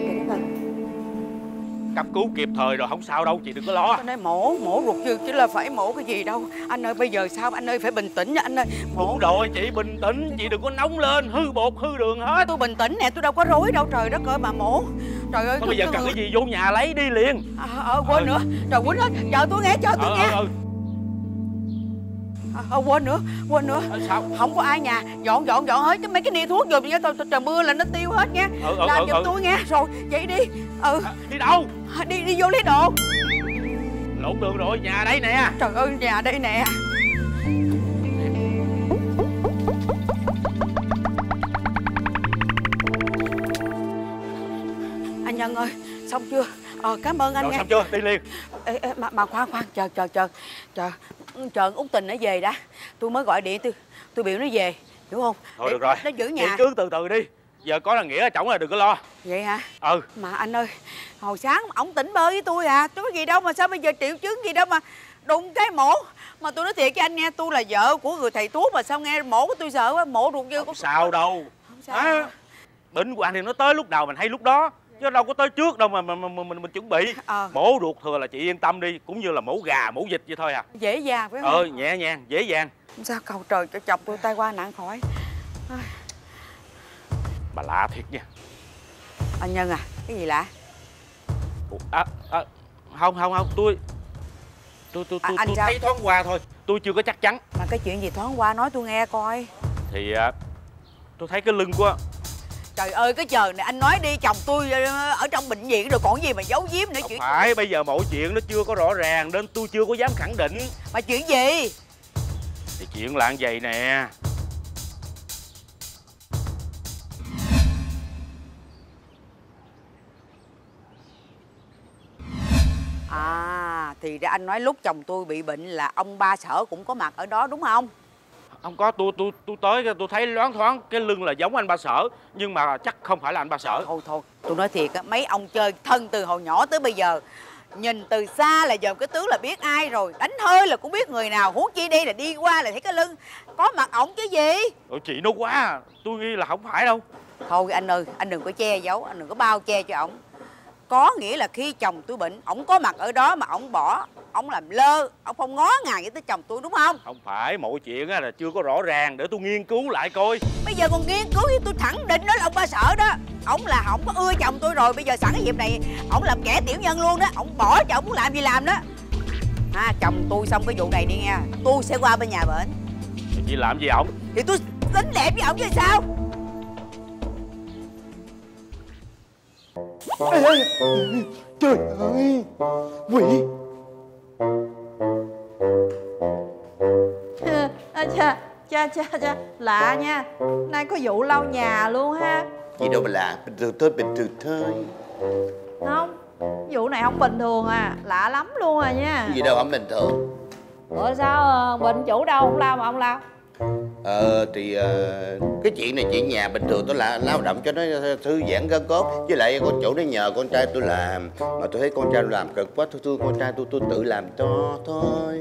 Cấp cứu kịp thời rồi, không sao đâu, chị đừng có lo. Anh ơi, mổ ruột chứ là phải mổ cái gì đâu. Anh ơi bây giờ sao? Anh ơi phải bình tĩnh nha anh ơi. Đúng rồi, chị bình tĩnh, chị đừng có nóng lên, hư bột hư đường hết. Tôi bình tĩnh nè, tôi đâu có rối đâu, trời đất ơi mà mổ. Trời ơi. Thôi bây giờ cần cái gì vô nhà lấy đi liền. Quên nữa. Trời Quýnh ơi, chờ tôi nghe, chờ tôi nghe. Quên nữa. Sao? Không có ai nhà, dọn hết mấy cái nia thuốc rồi trời mưa là nó tiêu hết nha. Làm giùm tôi nghe. Rồi vậy đi. Đi đâu? Đi vô lấy đồ. Lộn đường rồi, nhà đây nè. Trời ơi, nhà đây nè. Anh Nhân ơi, xong chưa? Cảm ơn anh rồi, nha. xong chưa? Đi liền. Mà khoan, chờ Út Tình nó về đã. Tôi mới gọi điện, tôi biểu nó về, hiểu không? Thôi được rồi, nó giữ nhà. chị cứ từ từ đi. Giờ có là Nghĩa ở trỏng là đừng có lo. Vậy hả? Ừ. Mà anh ơi, hồi sáng ổng tỉnh bơ với tôi à. Tôi có gì đâu mà sao bây giờ triệu chứng gì đâu mà đụng cái mổ. Mà tôi nói thiệt với anh nghe, tôi là vợ của người thầy thuốc mà sao nghe mổ của tôi sợ quá, mổ ruột vô. Không sao đâu. Không sao. Bệnh của anh thì nó tới lúc nào mình hay lúc đó, chứ đâu có tới trước đâu mà mình chuẩn bị. Mổ ruột thừa là chị yên tâm đi, cũng như là mổ gà, mổ vịt vậy thôi à. Dễ dàng phải không? Nhẹ nhàng, dễ dàng. Sao cầu trời cho chồng tôi tai qua nạn khỏi. Bà lạ thiệt nha. Anh Nhân à, cái gì lạ? Không, tôi thấy thoáng qua thôi, tôi chưa có chắc chắn. Mà cái chuyện gì thoáng qua nói tôi nghe coi. Thì tôi thấy cái lưng của... Trời ơi cái chờ này anh nói đi, chồng tôi ở trong bệnh viện rồi còn gì mà giấu giếm nữa. Chuyện phải, bây giờ mọi chuyện nó chưa có rõ ràng nên tôi chưa có dám khẳng định. Mà chuyện gì? Thì chuyện là như vậy nè. Thì ra anh nói lúc chồng tôi bị bệnh là ông ba Sở cũng có mặt ở đó đúng không? Không có, tôi tới tôi thấy loáng thoáng cái lưng là giống anh ba Sở, nhưng mà chắc không phải là anh ba Sở. Thôi, tôi nói thiệt á, mấy ông chơi thân từ hồi nhỏ tới bây giờ, nhìn từ xa là dòm cái tướng là biết ai rồi, đánh hơi là cũng biết người nào, huống chi đây là đi qua là thấy cái lưng có mặt ổng chứ gì. Chị nói quá, tôi nghi là không phải đâu. Thôi anh ơi, anh đừng có che giấu, anh đừng có bao che cho ổng. Có nghĩa là khi chồng tôi bệnh, ổng có mặt ở đó mà ổng bỏ, ổng làm lơ, ổng không ngó ngàng với tới chồng tôi đúng không? Không phải, mọi chuyện là chưa có rõ ràng, để tôi nghiên cứu lại coi. Bây giờ còn nghiên cứu thì tôi khẳng định đó là ông ba Sở đó. Ổng là không có ưa chồng tôi rồi, bây giờ sẵn cái dịp này ổng làm kẻ tiểu nhân luôn đó, ổng bỏ cho ổng muốn làm gì làm đó. Chồng tôi xong cái vụ này đi nghe, tôi sẽ qua bên nhà bển. Chị làm gì ổng? Thì tôi tính lẹp với ổng chứ sao? Trời ơi, quỷ. Cha, lạ nha. Nay có vụ lau nhà luôn ha. Gì đâu mà lạ, bình thường thôi. Không, vụ này không bình thường à, lạ lắm luôn à nha. Gì đâu không bình thường. Ủa sao bệnh chủ đâu không lau mà ông lau? Cái chuyện này chuyện nhà bình thường tôi là lao động cho nó thư giãn gân cốt. Với lại con chủ nó nhờ con trai tôi làm, mà tôi thấy con trai làm cực quá, tôi thương con trai tôi tự làm cho thôi.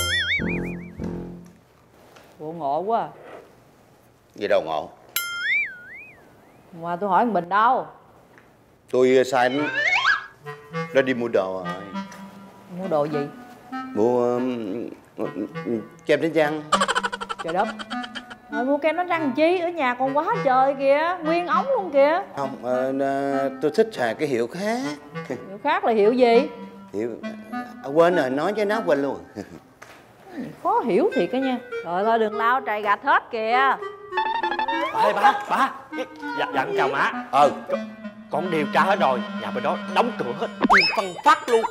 Ủa ngộ quá à. Gì đâu ngộ. Mà tôi hỏi Bình đâu? Tôi sai nó đi mua đồ rồi. Mua đồ gì? Mua kem đánh răng. Trời đất. Rồi mua kem đánh răng chi? Ở nhà còn quá trời kìa, nguyên ống luôn kìa. Không, tôi thích xài cái hiệu khác. Hiệu khác là hiệu gì? Hiệu... quên rồi, nói cho nó quên luôn. Khó hiểu thiệt á nha. Rồi thôi đừng lao trầy gạch hết kìa. Ba dặn chào má. Con điều tra hết rồi, nhà bên đó đóng cửa hết, im phăng phát luôn.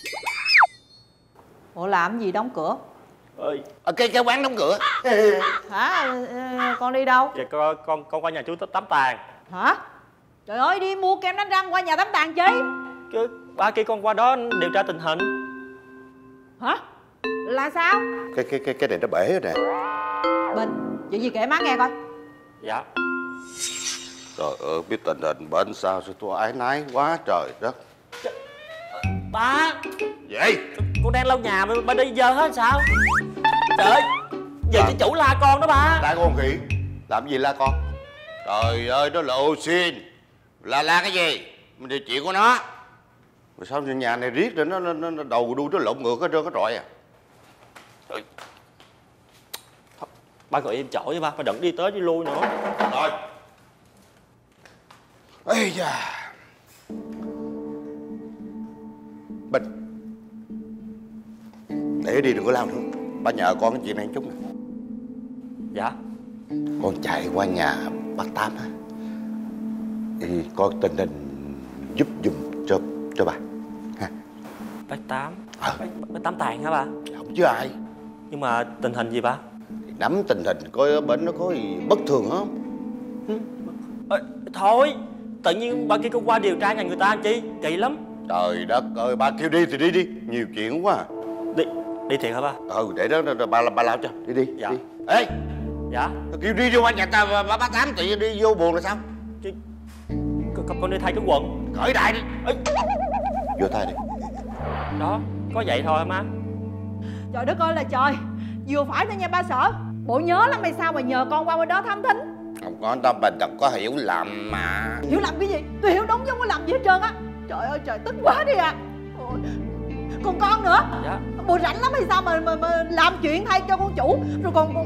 Ủa làm gì đóng cửa? Cái quán đóng cửa. Hả? Con đi đâu? Dạ con qua nhà chú tắm tàn. Hả? Trời ơi, đi mua kem đánh răng qua nhà tắm tàn chi? Ba kêu con qua đó điều tra tình hình. Hả? Là sao? Cái này nó bể rồi nè. Bình, chuyện gì kể má nghe coi. Dạ. Trời ơi, biết tình hình bệnh sao tôi ái nái quá trời đất. Ba. Vậy con đang lau nhà mà ba đi giờ hết sao? Trời ơi, giờ chị chủ la con đó ba. La con khỉ? Làm gì la con? Trời ơi, đó là ô xin. La cái gì? Mình điều chuyện của nó. Mà sao nhà này riết rồi nó đầu đuôi nó lộn ngược hết trơn cái trọi à. Ba gọi em chổi với ba đừng đi tới đi lui nữa. Rồi. Ây da. Bình, để đi đừng có lao nữa. Ba nhờ con cái chuyện này chút nè. Dạ. Con chạy qua nhà bác Tám á, thì coi tình hình giúp giùm cho bà ha. Bác Tám. Bác Tám Tàn hả ba? Không chứ ai. Nhưng mà tình hình gì ba? Nắm tình hình coi bệnh nó có gì bất thường không. Thôi, tự nhiên ba kia con qua điều tra nhà người ta chi, kỳ lắm. Trời đất ơi, ba kêu đi thì đi, nhiều chuyện quá à. Đi thiệt hả ba? Để đó ba lao cho, đi. Dạ. Đi. Ê. Dạ. Kêu đi vô qua nhà ta, bác Tám tự đi vô buồn là sao? Con đi thay cái quần. Cởi đại đi. Vô thay đi. Đó, có vậy thôi hả má? Trời đất ơi là trời, vừa phải thôi nha ba Sở. Bộ nhớ lắm hay sao mà nhờ con qua bên đó thám thính? Không có đâu, mình đừng có hiểu lầm mà. Hiểu lầm cái gì? Tôi hiểu đúng chứ không có làm gì hết trơn á. Trời ơi trời, tức quá đi à. Còn con nữa. Dạ. Bộ rảnh lắm hay sao mà làm chuyện thay cho con chủ, rồi còn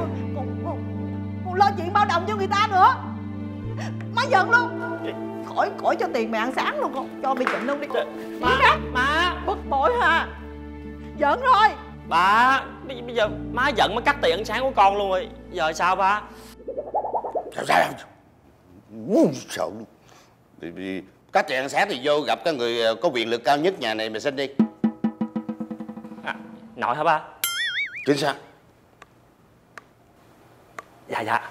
lo chuyện bao đồng cho người ta nữa. Má giận luôn. Khỏi cho tiền mày ăn sáng luôn, con cho mày chịu luôn đi. Má bực bội hả? Giận rồi. Ba, bây giờ má giận má cắt tiền ăn sáng của con luôn rồi. Giờ sao ba? Sao? Sợ. Đi cắt tiền ăn sáng thì vô gặp cái người có quyền lực cao nhất nhà này mà xin đi. Nội hả ba? Chính xác. Dạ.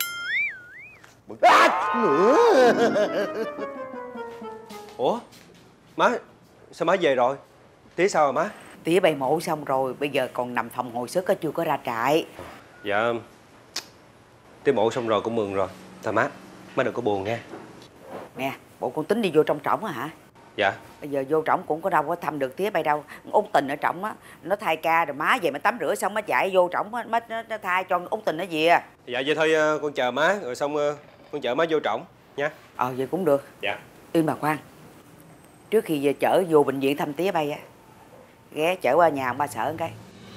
Ủa, má, sao má về rồi? Tía sao rồi má? Tía bày mổ xong rồi, bây giờ còn nằm phòng hồi sức, chưa có ra trại. Dạ, tía mổ xong rồi cũng mừng rồi. Thôi má đừng có buồn nha. Nè, bộ con tính đi vô trong trỏng hả? Dạ. Bây giờ vô trỏng cũng có đâu có thăm được tía bay đâu. Út Tình ở trỏng á, nó thay ca rồi má về mà tắm rửa xong nó chạy vô trỏng á, nó thay cho Út Tình nó về. Dạ vậy thôi con chờ má rồi xong con chở má vô trỏng nha. Vậy cũng được. Dạ. Yên bà khoan, trước khi giờ chở vô bệnh viện thăm tía bay á, ghé chở qua nhà ông ba Sở một cái.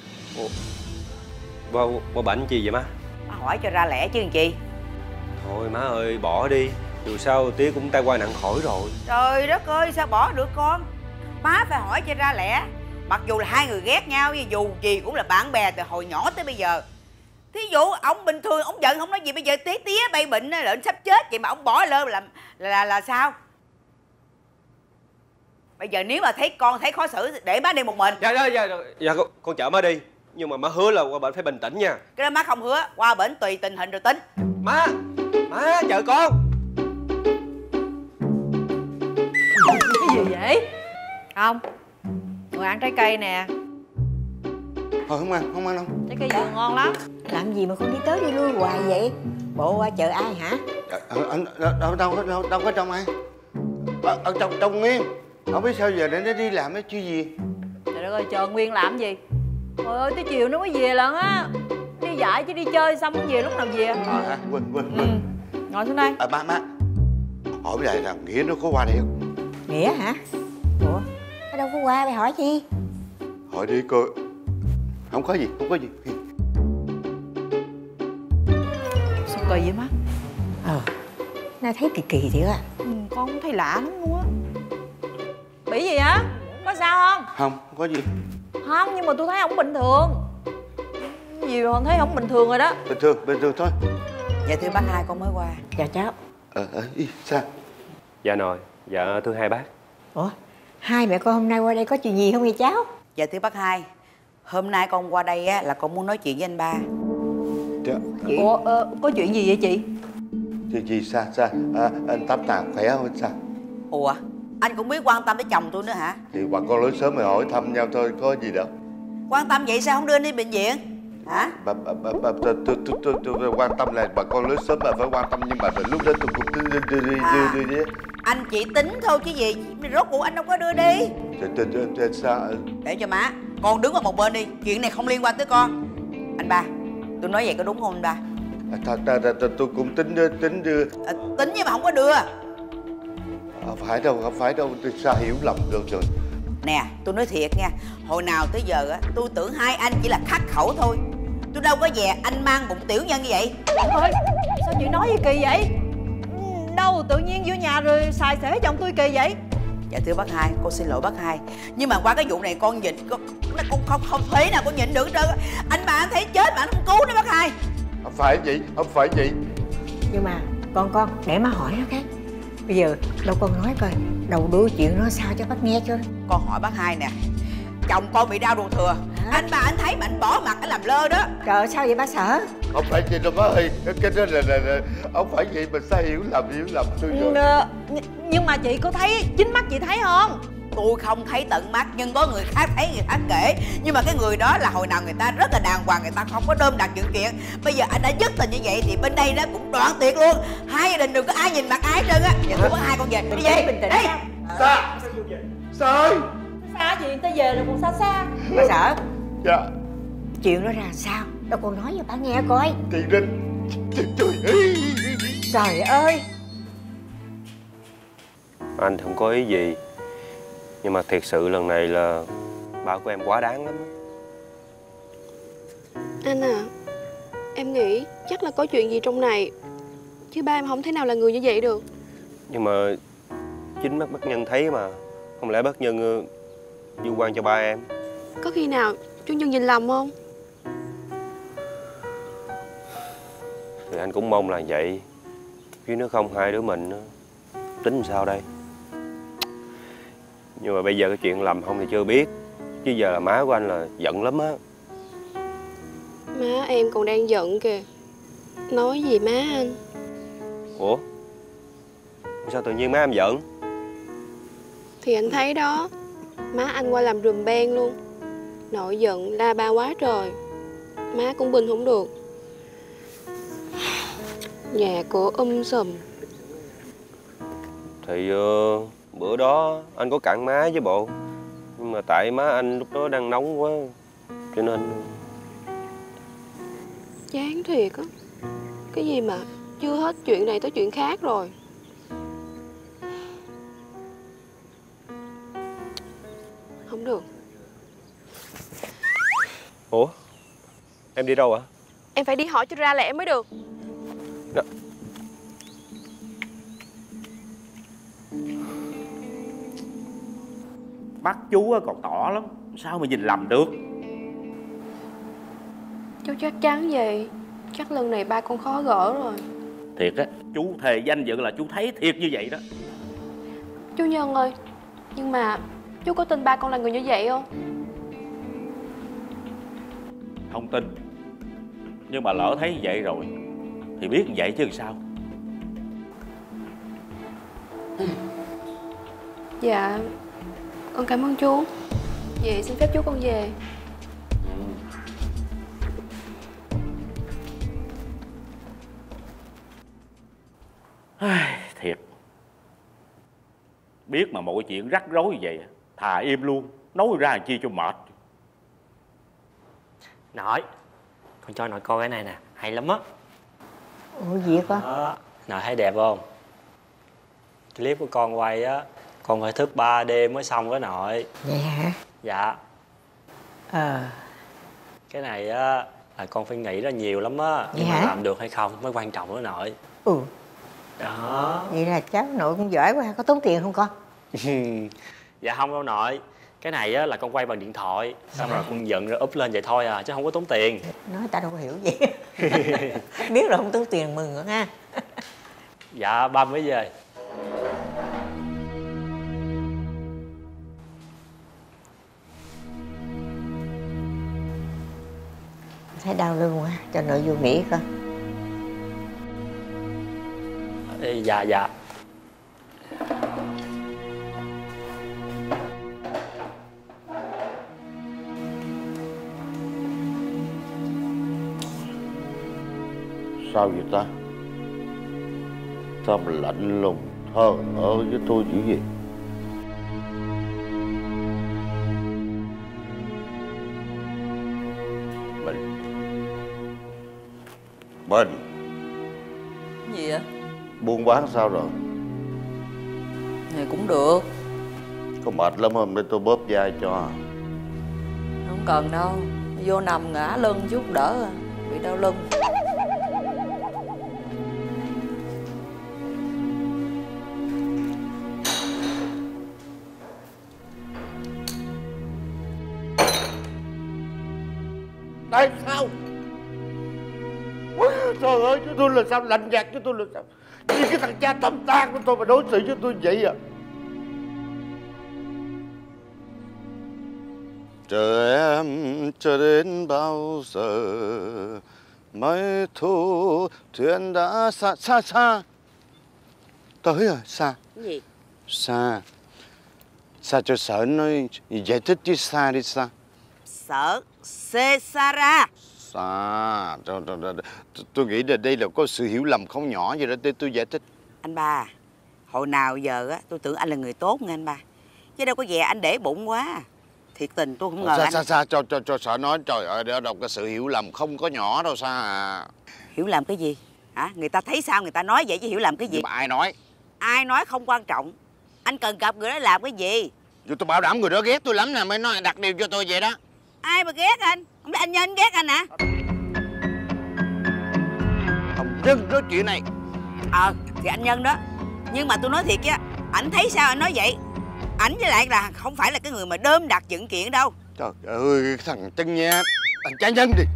Qua bệnh gì vậy má? Má hỏi cho ra lẽ chứ làm chi. Thôi má ơi, bỏ đi. Dù sao tía cũng tay qua nặng khỏi rồi. Trời đất ơi, sao bỏ được con? Má phải hỏi cho ra lẽ. Mặc dù là hai người ghét nhau, nhưng dù gì cũng là bạn bè từ hồi nhỏ tới bây giờ. Thí dụ ông bình thường ông giận không nói gì, bây giờ tía bay bệnh lợn sắp chết vậy mà ông bỏ lơ là sao? Bây giờ nếu mà thấy con thấy khó xử để má đi một mình. Dạ con chở má đi. Nhưng mà má hứa là qua bệnh phải bình tĩnh nha. Cái đó má không hứa, qua bệnh tùy tình hình rồi tính. Má chờ con. Cái gì vậy? Không, ngồi ăn trái cây nè. Thôi không ăn đâu. Trái cây vừa ngon lắm. Làm gì mà con đi tới đi lui hoài vậy? Bộ qua chợ ai hả? Đâu có trong ai. Ở trong Nguyên. Không biết sao giờ để nó đi làm cái chứ gì. Trời đất ơi, chờ Nguyên làm gì? Trời ơi, tới chiều nó mới về lần á. Đi dạy chứ đi chơi xong mới về, lúc nào về? Quên. Ngồi xuống đây. Má hỏi lại là Nghĩa nó có qua đây không? Nghĩa hả? Ủa, nó đâu có qua, mày hỏi chi? Hỏi đi coi. Không có gì. Sao kỳ vậy má? Nó thấy kỳ thiệt á. Con cũng thấy lạ lắm luôn á. Bị gì hả? Có sao không? Không có gì. Không, nhưng mà tôi thấy ổng bình thường. Gì mà con thấy ổng bình thường rồi đó. Bình thường thôi. Dạ thưa bác Hai, con mới qua. Chào cháu. Sao? Dạ nội. Dạ thưa hai bác. Ủa, hai mẹ con hôm nay qua đây có chuyện gì không vậy cháu? Dạ thưa bác Hai, hôm nay con qua đây á là con muốn nói chuyện với anh ba. Ủa, có chuyện gì vậy chị? Chuyện gì sao anh Tám Tàng khỏe không sao? Ủa, anh cũng biết quan tâm tới chồng tôi nữa hả? Thì bà con lối sớm mày hỏi thăm nhau thôi, có gì đâu. Quan tâm vậy sao không đưa anh đi bệnh viện? Hả? Tôi quan tâm là bà con lối sớm mà phải quan tâm, nhưng mà lúc đó tôi cũng đưa đi. Anh chỉ tính thôi chứ gì, rốt cuộc anh đâu có đưa đi. Sao? Để cho má, con đứng ở một bên đi, chuyện này không liên quan tới con. Anh ba, tôi nói vậy có đúng không anh ba? Tôi cũng tính đưa. Tính nhưng mà không có đưa. Không phải đâu, tôi sao hiểu lầm được rồi. Nè, tôi nói thiệt nha, hồi nào tới giờ á, tôi tưởng hai anh chỉ là khắc khẩu thôi. Tôi đâu có dè anh mang bụng tiểu nhân như vậy. Ôi, sao chị nói gì kỳ vậy? Đâu tự nhiên vô nhà rồi xài xể chồng tôi kỳ vậy? Dạ thưa bác hai, con xin lỗi bác hai. Nhưng mà qua cái vụ này con nhịn, con không thể nào con nhịn được hết trơn. Anh mà anh thấy chết mà anh không cứu nữa bác hai. Không phải vậy. Nhưng mà con để má hỏi nó cái. Bây giờ đâu con nói coi đầu đuôi chuyện nó sao cho bác nghe cho. Con hỏi bác hai nè, chồng con bị đau ruột thừa. Anh bà anh thấy mà anh bỏ mặt anh làm lơ đó. Trời ơi, sao vậy bác sợ? Không phải vậy đâu má ơi, cái đó là không phải vậy mà sao hiểu lầm tôi rồi. Nhưng mà chị có thấy, chính mắt chị thấy không? Tôi không thấy tận mắt, nhưng có người khác thấy, người khác kể. Nhưng mà cái người đó là hồi nào người ta rất là đàng hoàng, người ta không có đơm đặt chuyện kiện. Bây giờ anh đã dứt tình như vậy thì bên đây nó cũng đoạn tuyệt luôn. Hai gia đình đừng có ai nhìn mặt ai hết trơn á. Giờ tôi có hai con về, đi về, bình tĩnh. Đi. Sao? Xa gì, người ta về rồi còn xa. Bà sợ? Dạ. Chuyện nó ra sao? Đâu con nói cho bà nghe coi. Thì đến Trời ơi. Anh không có ý gì, nhưng mà thiệt sự lần này là ba của em quá đáng lắm. Anh à, em nghĩ chắc là có chuyện gì trong này, chứ ba em không thể nào là người như vậy được. Nhưng mà chính mắt bác Nhân thấy mà, không lẽ bác Nhân vu oan cho ba em? Có khi nào chú Nhân nhìn lầm không? Thì anh cũng mong là vậy, chứ nếu không hai đứa mình tính sao đây? Nhưng mà bây giờ cái chuyện lầm không thì chưa biết, chứ giờ là má của anh là giận lắm á. Má em còn đang giận kìa. Nói gì má anh? Ủa? Sao tự nhiên má em giận? Thì anh thấy đó, má anh qua làm rùm beng luôn. Nội giận la ba quá trời, má cũng bình không được. Nhà cửa sùm. Thì bữa đó anh có cản má chứ bộ. Nhưng mà tại má anh lúc đó đang nóng quá, cho nên Chán thiệt á. Cái gì mà chưa hết chuyện này tới chuyện khác rồi. Không được. Ủa? Em đi đâu ạ? Em phải đi hỏi cho ra lẽ mới được. Đó. Mắt chú còn tỏ lắm, sao mà nhìn lầm được. Chú chắc chắn vậy. Chắc lần này ba con khó gỡ rồi. Thiệt á, chú thề danh dự là chú thấy thiệt như vậy đó. Chú Nhân ơi, nhưng mà chú có tin ba con là người như vậy không? Không tin. Nhưng mà lỡ thấy vậy rồi thì biết vậy chứ sao. Dạ, con cảm ơn chú. Vậy xin phép chú con về. Thiệt. Biết mà mọi chuyện rắc rối như vậy, thà im luôn, nói ra làm chi cho mệt. Nội, con cho nội coi cái này nè, hay lắm á. Ủa gì con? Nội thấy đẹp không? Clip của con quay á, con phải thức 3 đêm mới xong đó nội. Vậy hả? Dạ. Cái này á là con phải nghĩ ra nhiều lắm á. Nhưng mà làm được hay không mới quan trọng đó nội. Đó. Vậy là cháu nội cũng giỏi quá. Có tốn tiền không con? Dạ không đâu nội. Cái này á là con quay bằng điện thoại, xong rồi con dựng rồi up lên vậy thôi à, chứ không có tốn tiền. Nói ta đâu có hiểu gì. Biết là không tốn tiền mừng nữa ha. Dạ ba mới về. Thấy đau lưng quá, cho nội vô nghỉ coi. Dạ dạ. Sao vậy ta? Sao mà lạnh lùng thờ ơ với tôi dữ vậy? Bình Gì vậy? buôn bán sao rồi? Thì cũng được. Có mệt lắm không để tôi bóp vai cho? Không cần đâu. Vô nằm ngã lưng chút đỡ à. Bị đau lưng. Tại sao? Ôi, trời ơi, chứ tôi là sao lạnh nhạt chứ tôi là sao? Vì cái thằng cha tầm tang của tôi mà đối xử với tôi vậy à? Chờ em chờ đến bao giờ mới thu thuyền đã xa xa xa. Tới rồi, xa. Cái gì? Xa. Xa cho sợ nói giải thích chứ xa đi xa. Sợ Cesara. À, tôi nghĩ là đây là có sự hiểu lầm không nhỏ vậy đó, để tôi giải thích. Anh ba, hồi nào giờ á tôi tưởng anh là người tốt nghe anh ba, chứ đâu có vẻ anh để bụng quá. Thiệt tình tôi không ngờ anh. Xa cho sợ nói trời ơi, đó đâu có sự hiểu lầm không có nhỏ đâu Sa à. Hiểu lầm cái gì hả? Người ta thấy sao người ta nói vậy chứ hiểu lầm cái gì? Nhưng mà ai nói? Ai nói không quan trọng, anh cần gặp người đó làm cái gì? Tôi bảo đảm người đó ghét tôi lắm nè mới nói đặt điều cho tôi vậy đó. Ai mà ghét anh? Không biết anh Nhân ghét anh hả? Ông Nhân nói chuyện này. Thì anh Nhân đó. Nhưng mà tôi nói thiệt á, ảnh thấy sao anh nói vậy? Ảnh với lại là không phải là cái người mà đơm đặt dựng chuyện đâu. Trời ơi thằng Chân Nha, thằng cha Nhân đi.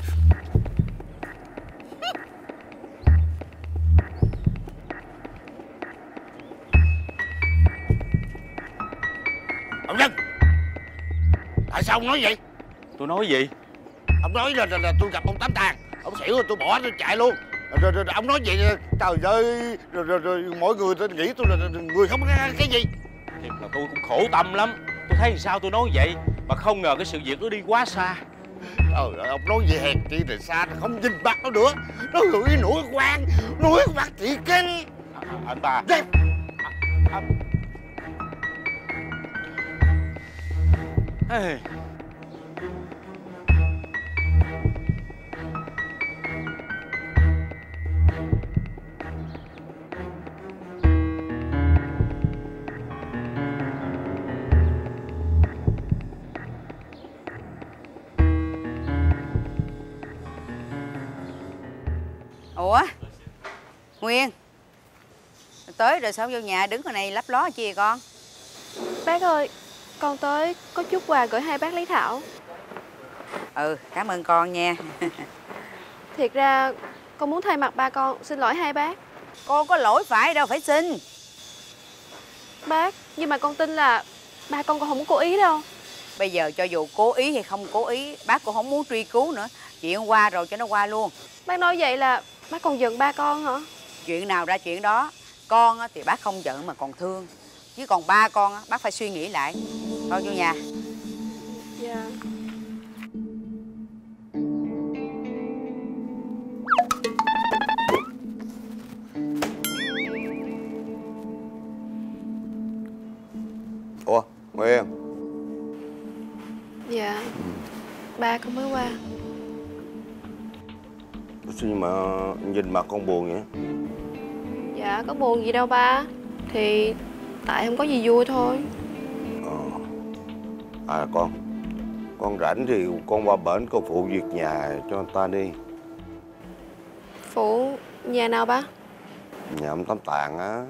Ông Nhân, tại sao ông nói vậy? Tôi nói gì? Ông nói là tôi gặp ông Tám Tàng, ông xỉu rồi tôi bỏ tôi chạy luôn. Rồi ông nói vậy, trời ơi, rồi mọi người tôi nghĩ tôi là người không có cái gì. Thiệt là tôi cũng khổ tâm lắm. Tôi thấy sao tôi nói vậy mà không ngờ cái sự việc nó đi quá xa. Trời ơi, ông nói vậy hèn chi rồi xa, không nhìn mặt nó nữa. Nó gửi nổi quan thị kinh. Anh ba. Hey. Ủa Nguyên, tới rồi sao vô nhà đứng ở này lấp ló chi vậy con? Bác ơi, con tới có chút quà gửi hai bác lấy thảo. Cảm ơn con nha. Thiệt ra con muốn thay mặt ba con xin lỗi hai bác. Con có lỗi phải đâu phải xin. Bác, nhưng mà con tin là ba con không có cố ý đâu. Bây giờ cho dù cố ý hay không cố ý, bác cũng không muốn truy cứu nữa. Chuyện qua rồi cho nó qua luôn. Bác nói vậy là bác còn giận ba con hả? Chuyện nào ra chuyện đó. Con thì bác không giận mà còn thương. Chứ còn ba con bác phải suy nghĩ lại. Thôi vô nhà. Dạ. Ủa Nguyên? Dạ. Ba con mới qua. Nhưng mà nhìn mặt con buồn vậy? Dạ có buồn gì đâu ba. Thì tại không có gì vui thôi. Con rảnh thì con qua bển con phụ việc nhà cho người ta đi. Phụ nhà nào ba? Nhà ông Tám Tàng á.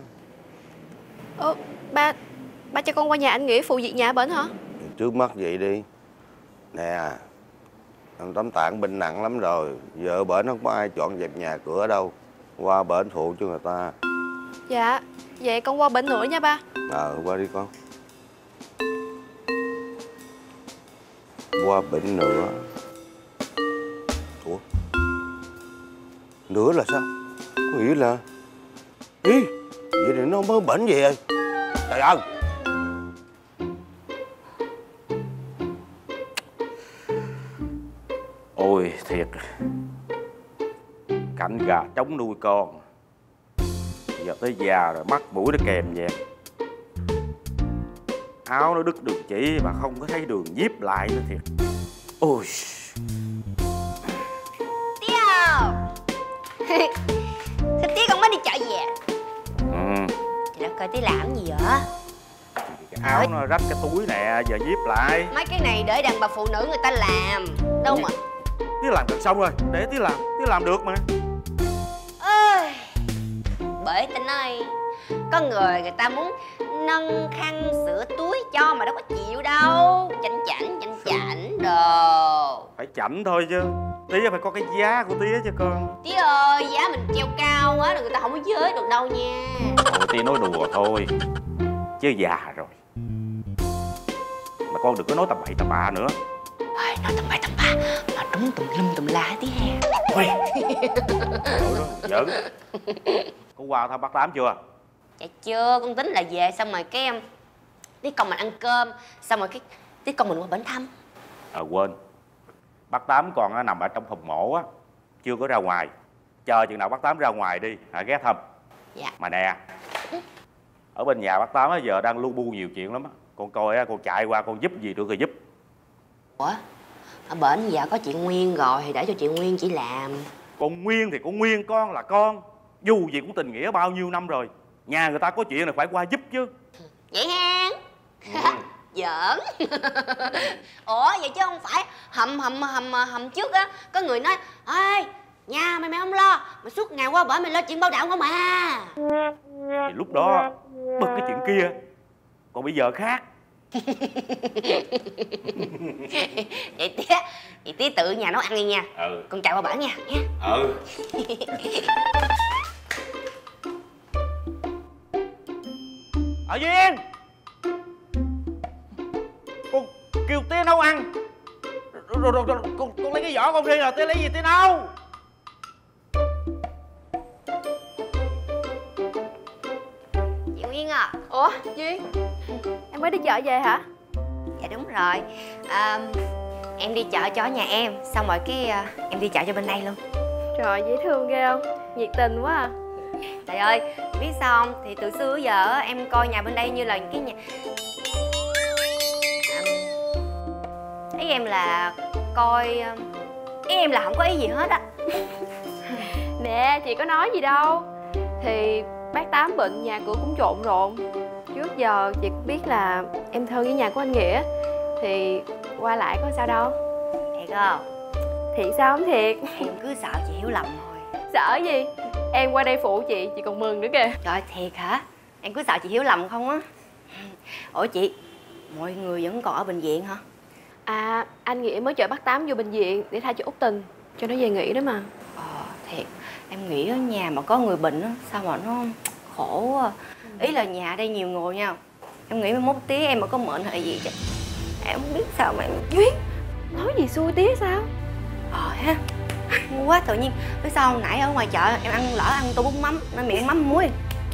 Ba cho con qua nhà anh Nghĩa phụ việc nhà ở bển hả? Trước mắt vậy đi. Nè, ông Tám Tàng bệnh nặng lắm rồi. Giờ bển không có ai dọn dẹp nhà cửa đâu. Qua bển phụ cho người ta. Dạ, vậy con qua bển nữa nha ba. Qua đi con. Qua bển nữa. Ủa? Nữa là sao? Có nghĩa là... Ý vậy thì nó mới bệnh gì rồi. Trời ơi. Ôi thiệt, cảnh gà trống nuôi con, giờ tới già rồi mắt mũi nó kèm vậy. Áo nó đứt đường chỉ mà không có thấy đường díp lại nữa thiệt. Ôi Tía à. Thế tía con mới đi chợ về. Chị đã coi tía làm gì vậy? Cái áo nó rách cái túi nè, giờ díp lại. Mấy cái này để đàn bà phụ nữ người ta làm đâu mà. Tía làm gần xong rồi, để tía làm được mà. Ơi, bởi ta nói có người ta muốn nâng khăn sửa túi cho mà đâu có chịu đâu. Chảnh đồ. Phải chảnh thôi chứ, tía phải có cái giá của tía chứ con. Tía ơi, giá mình treo cao quá rồi người ta không có giới được đâu nha. Thôi tía nói đùa thôi, chứ già rồi. Mà con đừng có nói tầm bậy tầm bạ nữa. Ôi, nói tầm bậy tầm bạ mà đúng tùm lum tùm la tí ha. Ôi, giỡn. Có qua thăm bác Tám chưa? Dạ chưa, con tính là về xong rồi cái tí con mình ăn cơm, xong rồi cái tí con mình qua bển thăm. Quên, bác Tám còn nằm ở trong phòng mổ á, chưa có ra ngoài. Chờ chừng nào bác Tám ra ngoài đi, ghé thăm. Dạ. Mà nè, ở bên nhà bác Tám á, giờ đang lu bu nhiều chuyện lắm á. Con coi á, con chạy qua con giúp gì được rồi giúp. Ủa, ở bển giờ có chị Nguyên rồi thì để cho chị Nguyên chỉ làm. Con Nguyên thì con Nguyên, con là con. Dù gì cũng tình nghĩa bao nhiêu năm rồi. Nhà người ta có chuyện là phải qua giúp chứ. Vậy ha. Giỡn. Ủa vậy chứ không phải hầm trước á có người nói ê nhà mày không lo mà suốt ngày qua bển mày lo chuyện bao đảo không à. Thì lúc đó bớt cái chuyện kia, còn bây giờ khác. Vậy tía tự nhà nấu ăn đi nha. Con chạy qua bển nha. Duyên, con kêu tía nấu ăn rồi con lấy cái vỏ con đi rồi tía lấy gì tía nấu. Chị Nguyên à. Ủa Duyên, em mới đi chợ về hả? Dạ đúng rồi. Em đi chợ cho nhà em, xong rồi cái em đi chợ cho bên đây luôn. Trời dễ thương ghê không? Nhiệt tình quá à. Trời ơi, biết sao không? Thì từ xưa giờ em coi nhà bên đây như là cái nhà... Ý em là coi... Ý em là không có ý gì hết á. Nè, chị có nói gì đâu. Thì bác Tám bệnh nhà cửa cũng trộn rộn. Trước giờ chị cũng biết là em thân với nhà của anh Nghĩa. Thì qua lại có sao đâu. Thiệt không? Thiệt sao không thiệt? Em cứ sợ chị hiểu lầm thôi. Sợ gì? Em qua đây phụ chị còn mừng nữa kìa. Trời thiệt hả? Em cứ sợ chị hiểu lầm không á. Ủa chị, mọi người vẫn còn ở bệnh viện hả? À, anh Nghĩa mới chở bác Tám vô bệnh viện để thay cho Út Tình, cho nó về nghỉ đó mà. Thiệt, em nghĩ ở nhà mà có người bệnh á, sao mà nó khổ quá. Ý là nhà đây nhiều người nha. Em nghĩ mai mốt tí em mà có mệnh hệ gì chứ em không biết sao mà em... Duyên, nói gì xui tía sao? Ha, ngu quá tự nhiên. Biết sao không? Nãy ở ngoài chợ em ăn tô bún mắm, nên miệng mắm muối.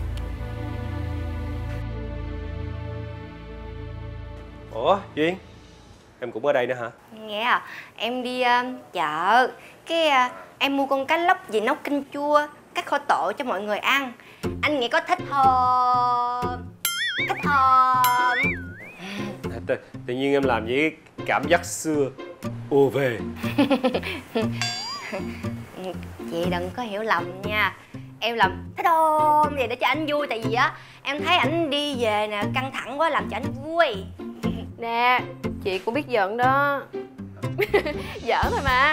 Ủa Duyên, em cũng ở đây nữa hả? Nghe à, em đi chợ. Cái em mua con cá lóc về nấu canh chua, cắt kho tộ cho mọi người ăn. Anh nghĩ có thích không? Thích không? Tự nhiên em làm với cảm giác xưa ùa về. Chị đừng có hiểu lầm nha. Em làm thích không vậy để cho anh vui. Tại vì á em thấy ảnh đi về nè căng thẳng quá làm cho anh vui. Nè, chị cũng biết giận đó. Giỡn thôi mà.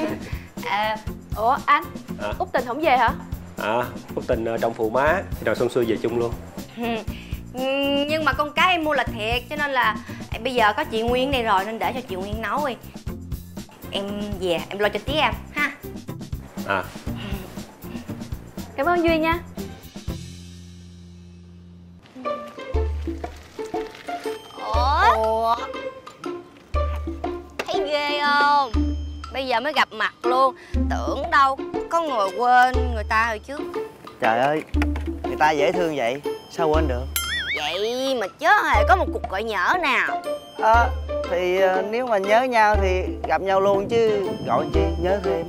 Ủa anh, Út Tình không về hả? Út Tình trong Phụ Má, khi nào xong xuôi về chung luôn. Nhưng mà con cá em mua là thiệt, cho nên là bây giờ có chị Nguyên đây rồi nên để cho chị Nguyên nấu đi. Em về em lo cho tía em ha. Cảm ơn Duyên nha. Ủa? Thấy ghê không? Bây giờ mới gặp mặt luôn. Tưởng đâu có người quên người ta rồi chứ. Trời ơi, Người ta dễ thương vậy, sao quên được? Vậy mà chớ hề có một cuộc gọi nhỡ nào. Thì nếu mà nhớ nhau thì gặp nhau luôn chứ gọi chi nhớ thêm.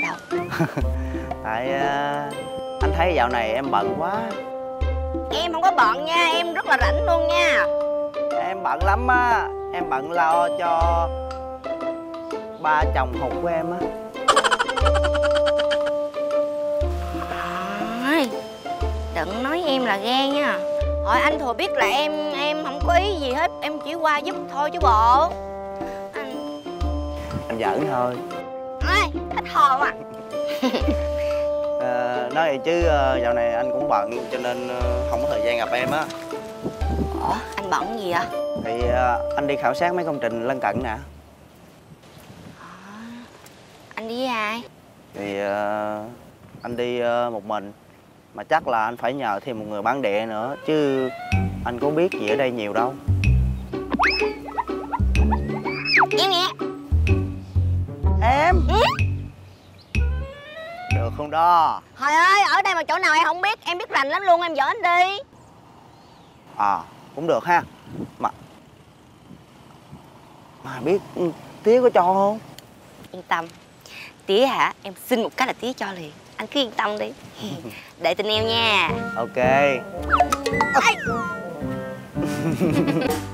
Tại anh thấy dạo này em bận quá. Em không có bận nha, em rất là rảnh luôn nha. Em bận lắm á, em bận lo cho ba chồng hụt của em á. Đừng nói em là ghen nha. Hỏi anh thừa biết là em không có ý gì hết, em chỉ qua giúp thôi chứ bộ. Em giỡn thôi. Hết hồn à. Nói vậy chứ dạo này anh cũng bận cho nên không có thời gian gặp em á. Ủa, anh bận gì vậy? Thì anh đi khảo sát mấy công trình lân cận nè. Anh đi với ai? Thì anh đi một mình. Mà chắc là anh phải nhờ thêm một người bản địa nữa. Chứ anh có biết gì ở đây nhiều đâu. Em nè. Em? Được không đó? Trời ơi, ở đây mà chỗ nào em không biết. Em biết rành lắm luôn, em dẫn anh đi. Cũng được ha. Mà biết tía có cho không? Yên tâm. Tía hả? Em xin một cái là tía cho liền. Anh cứ yên tâm đi. Để tình em nha. Ok.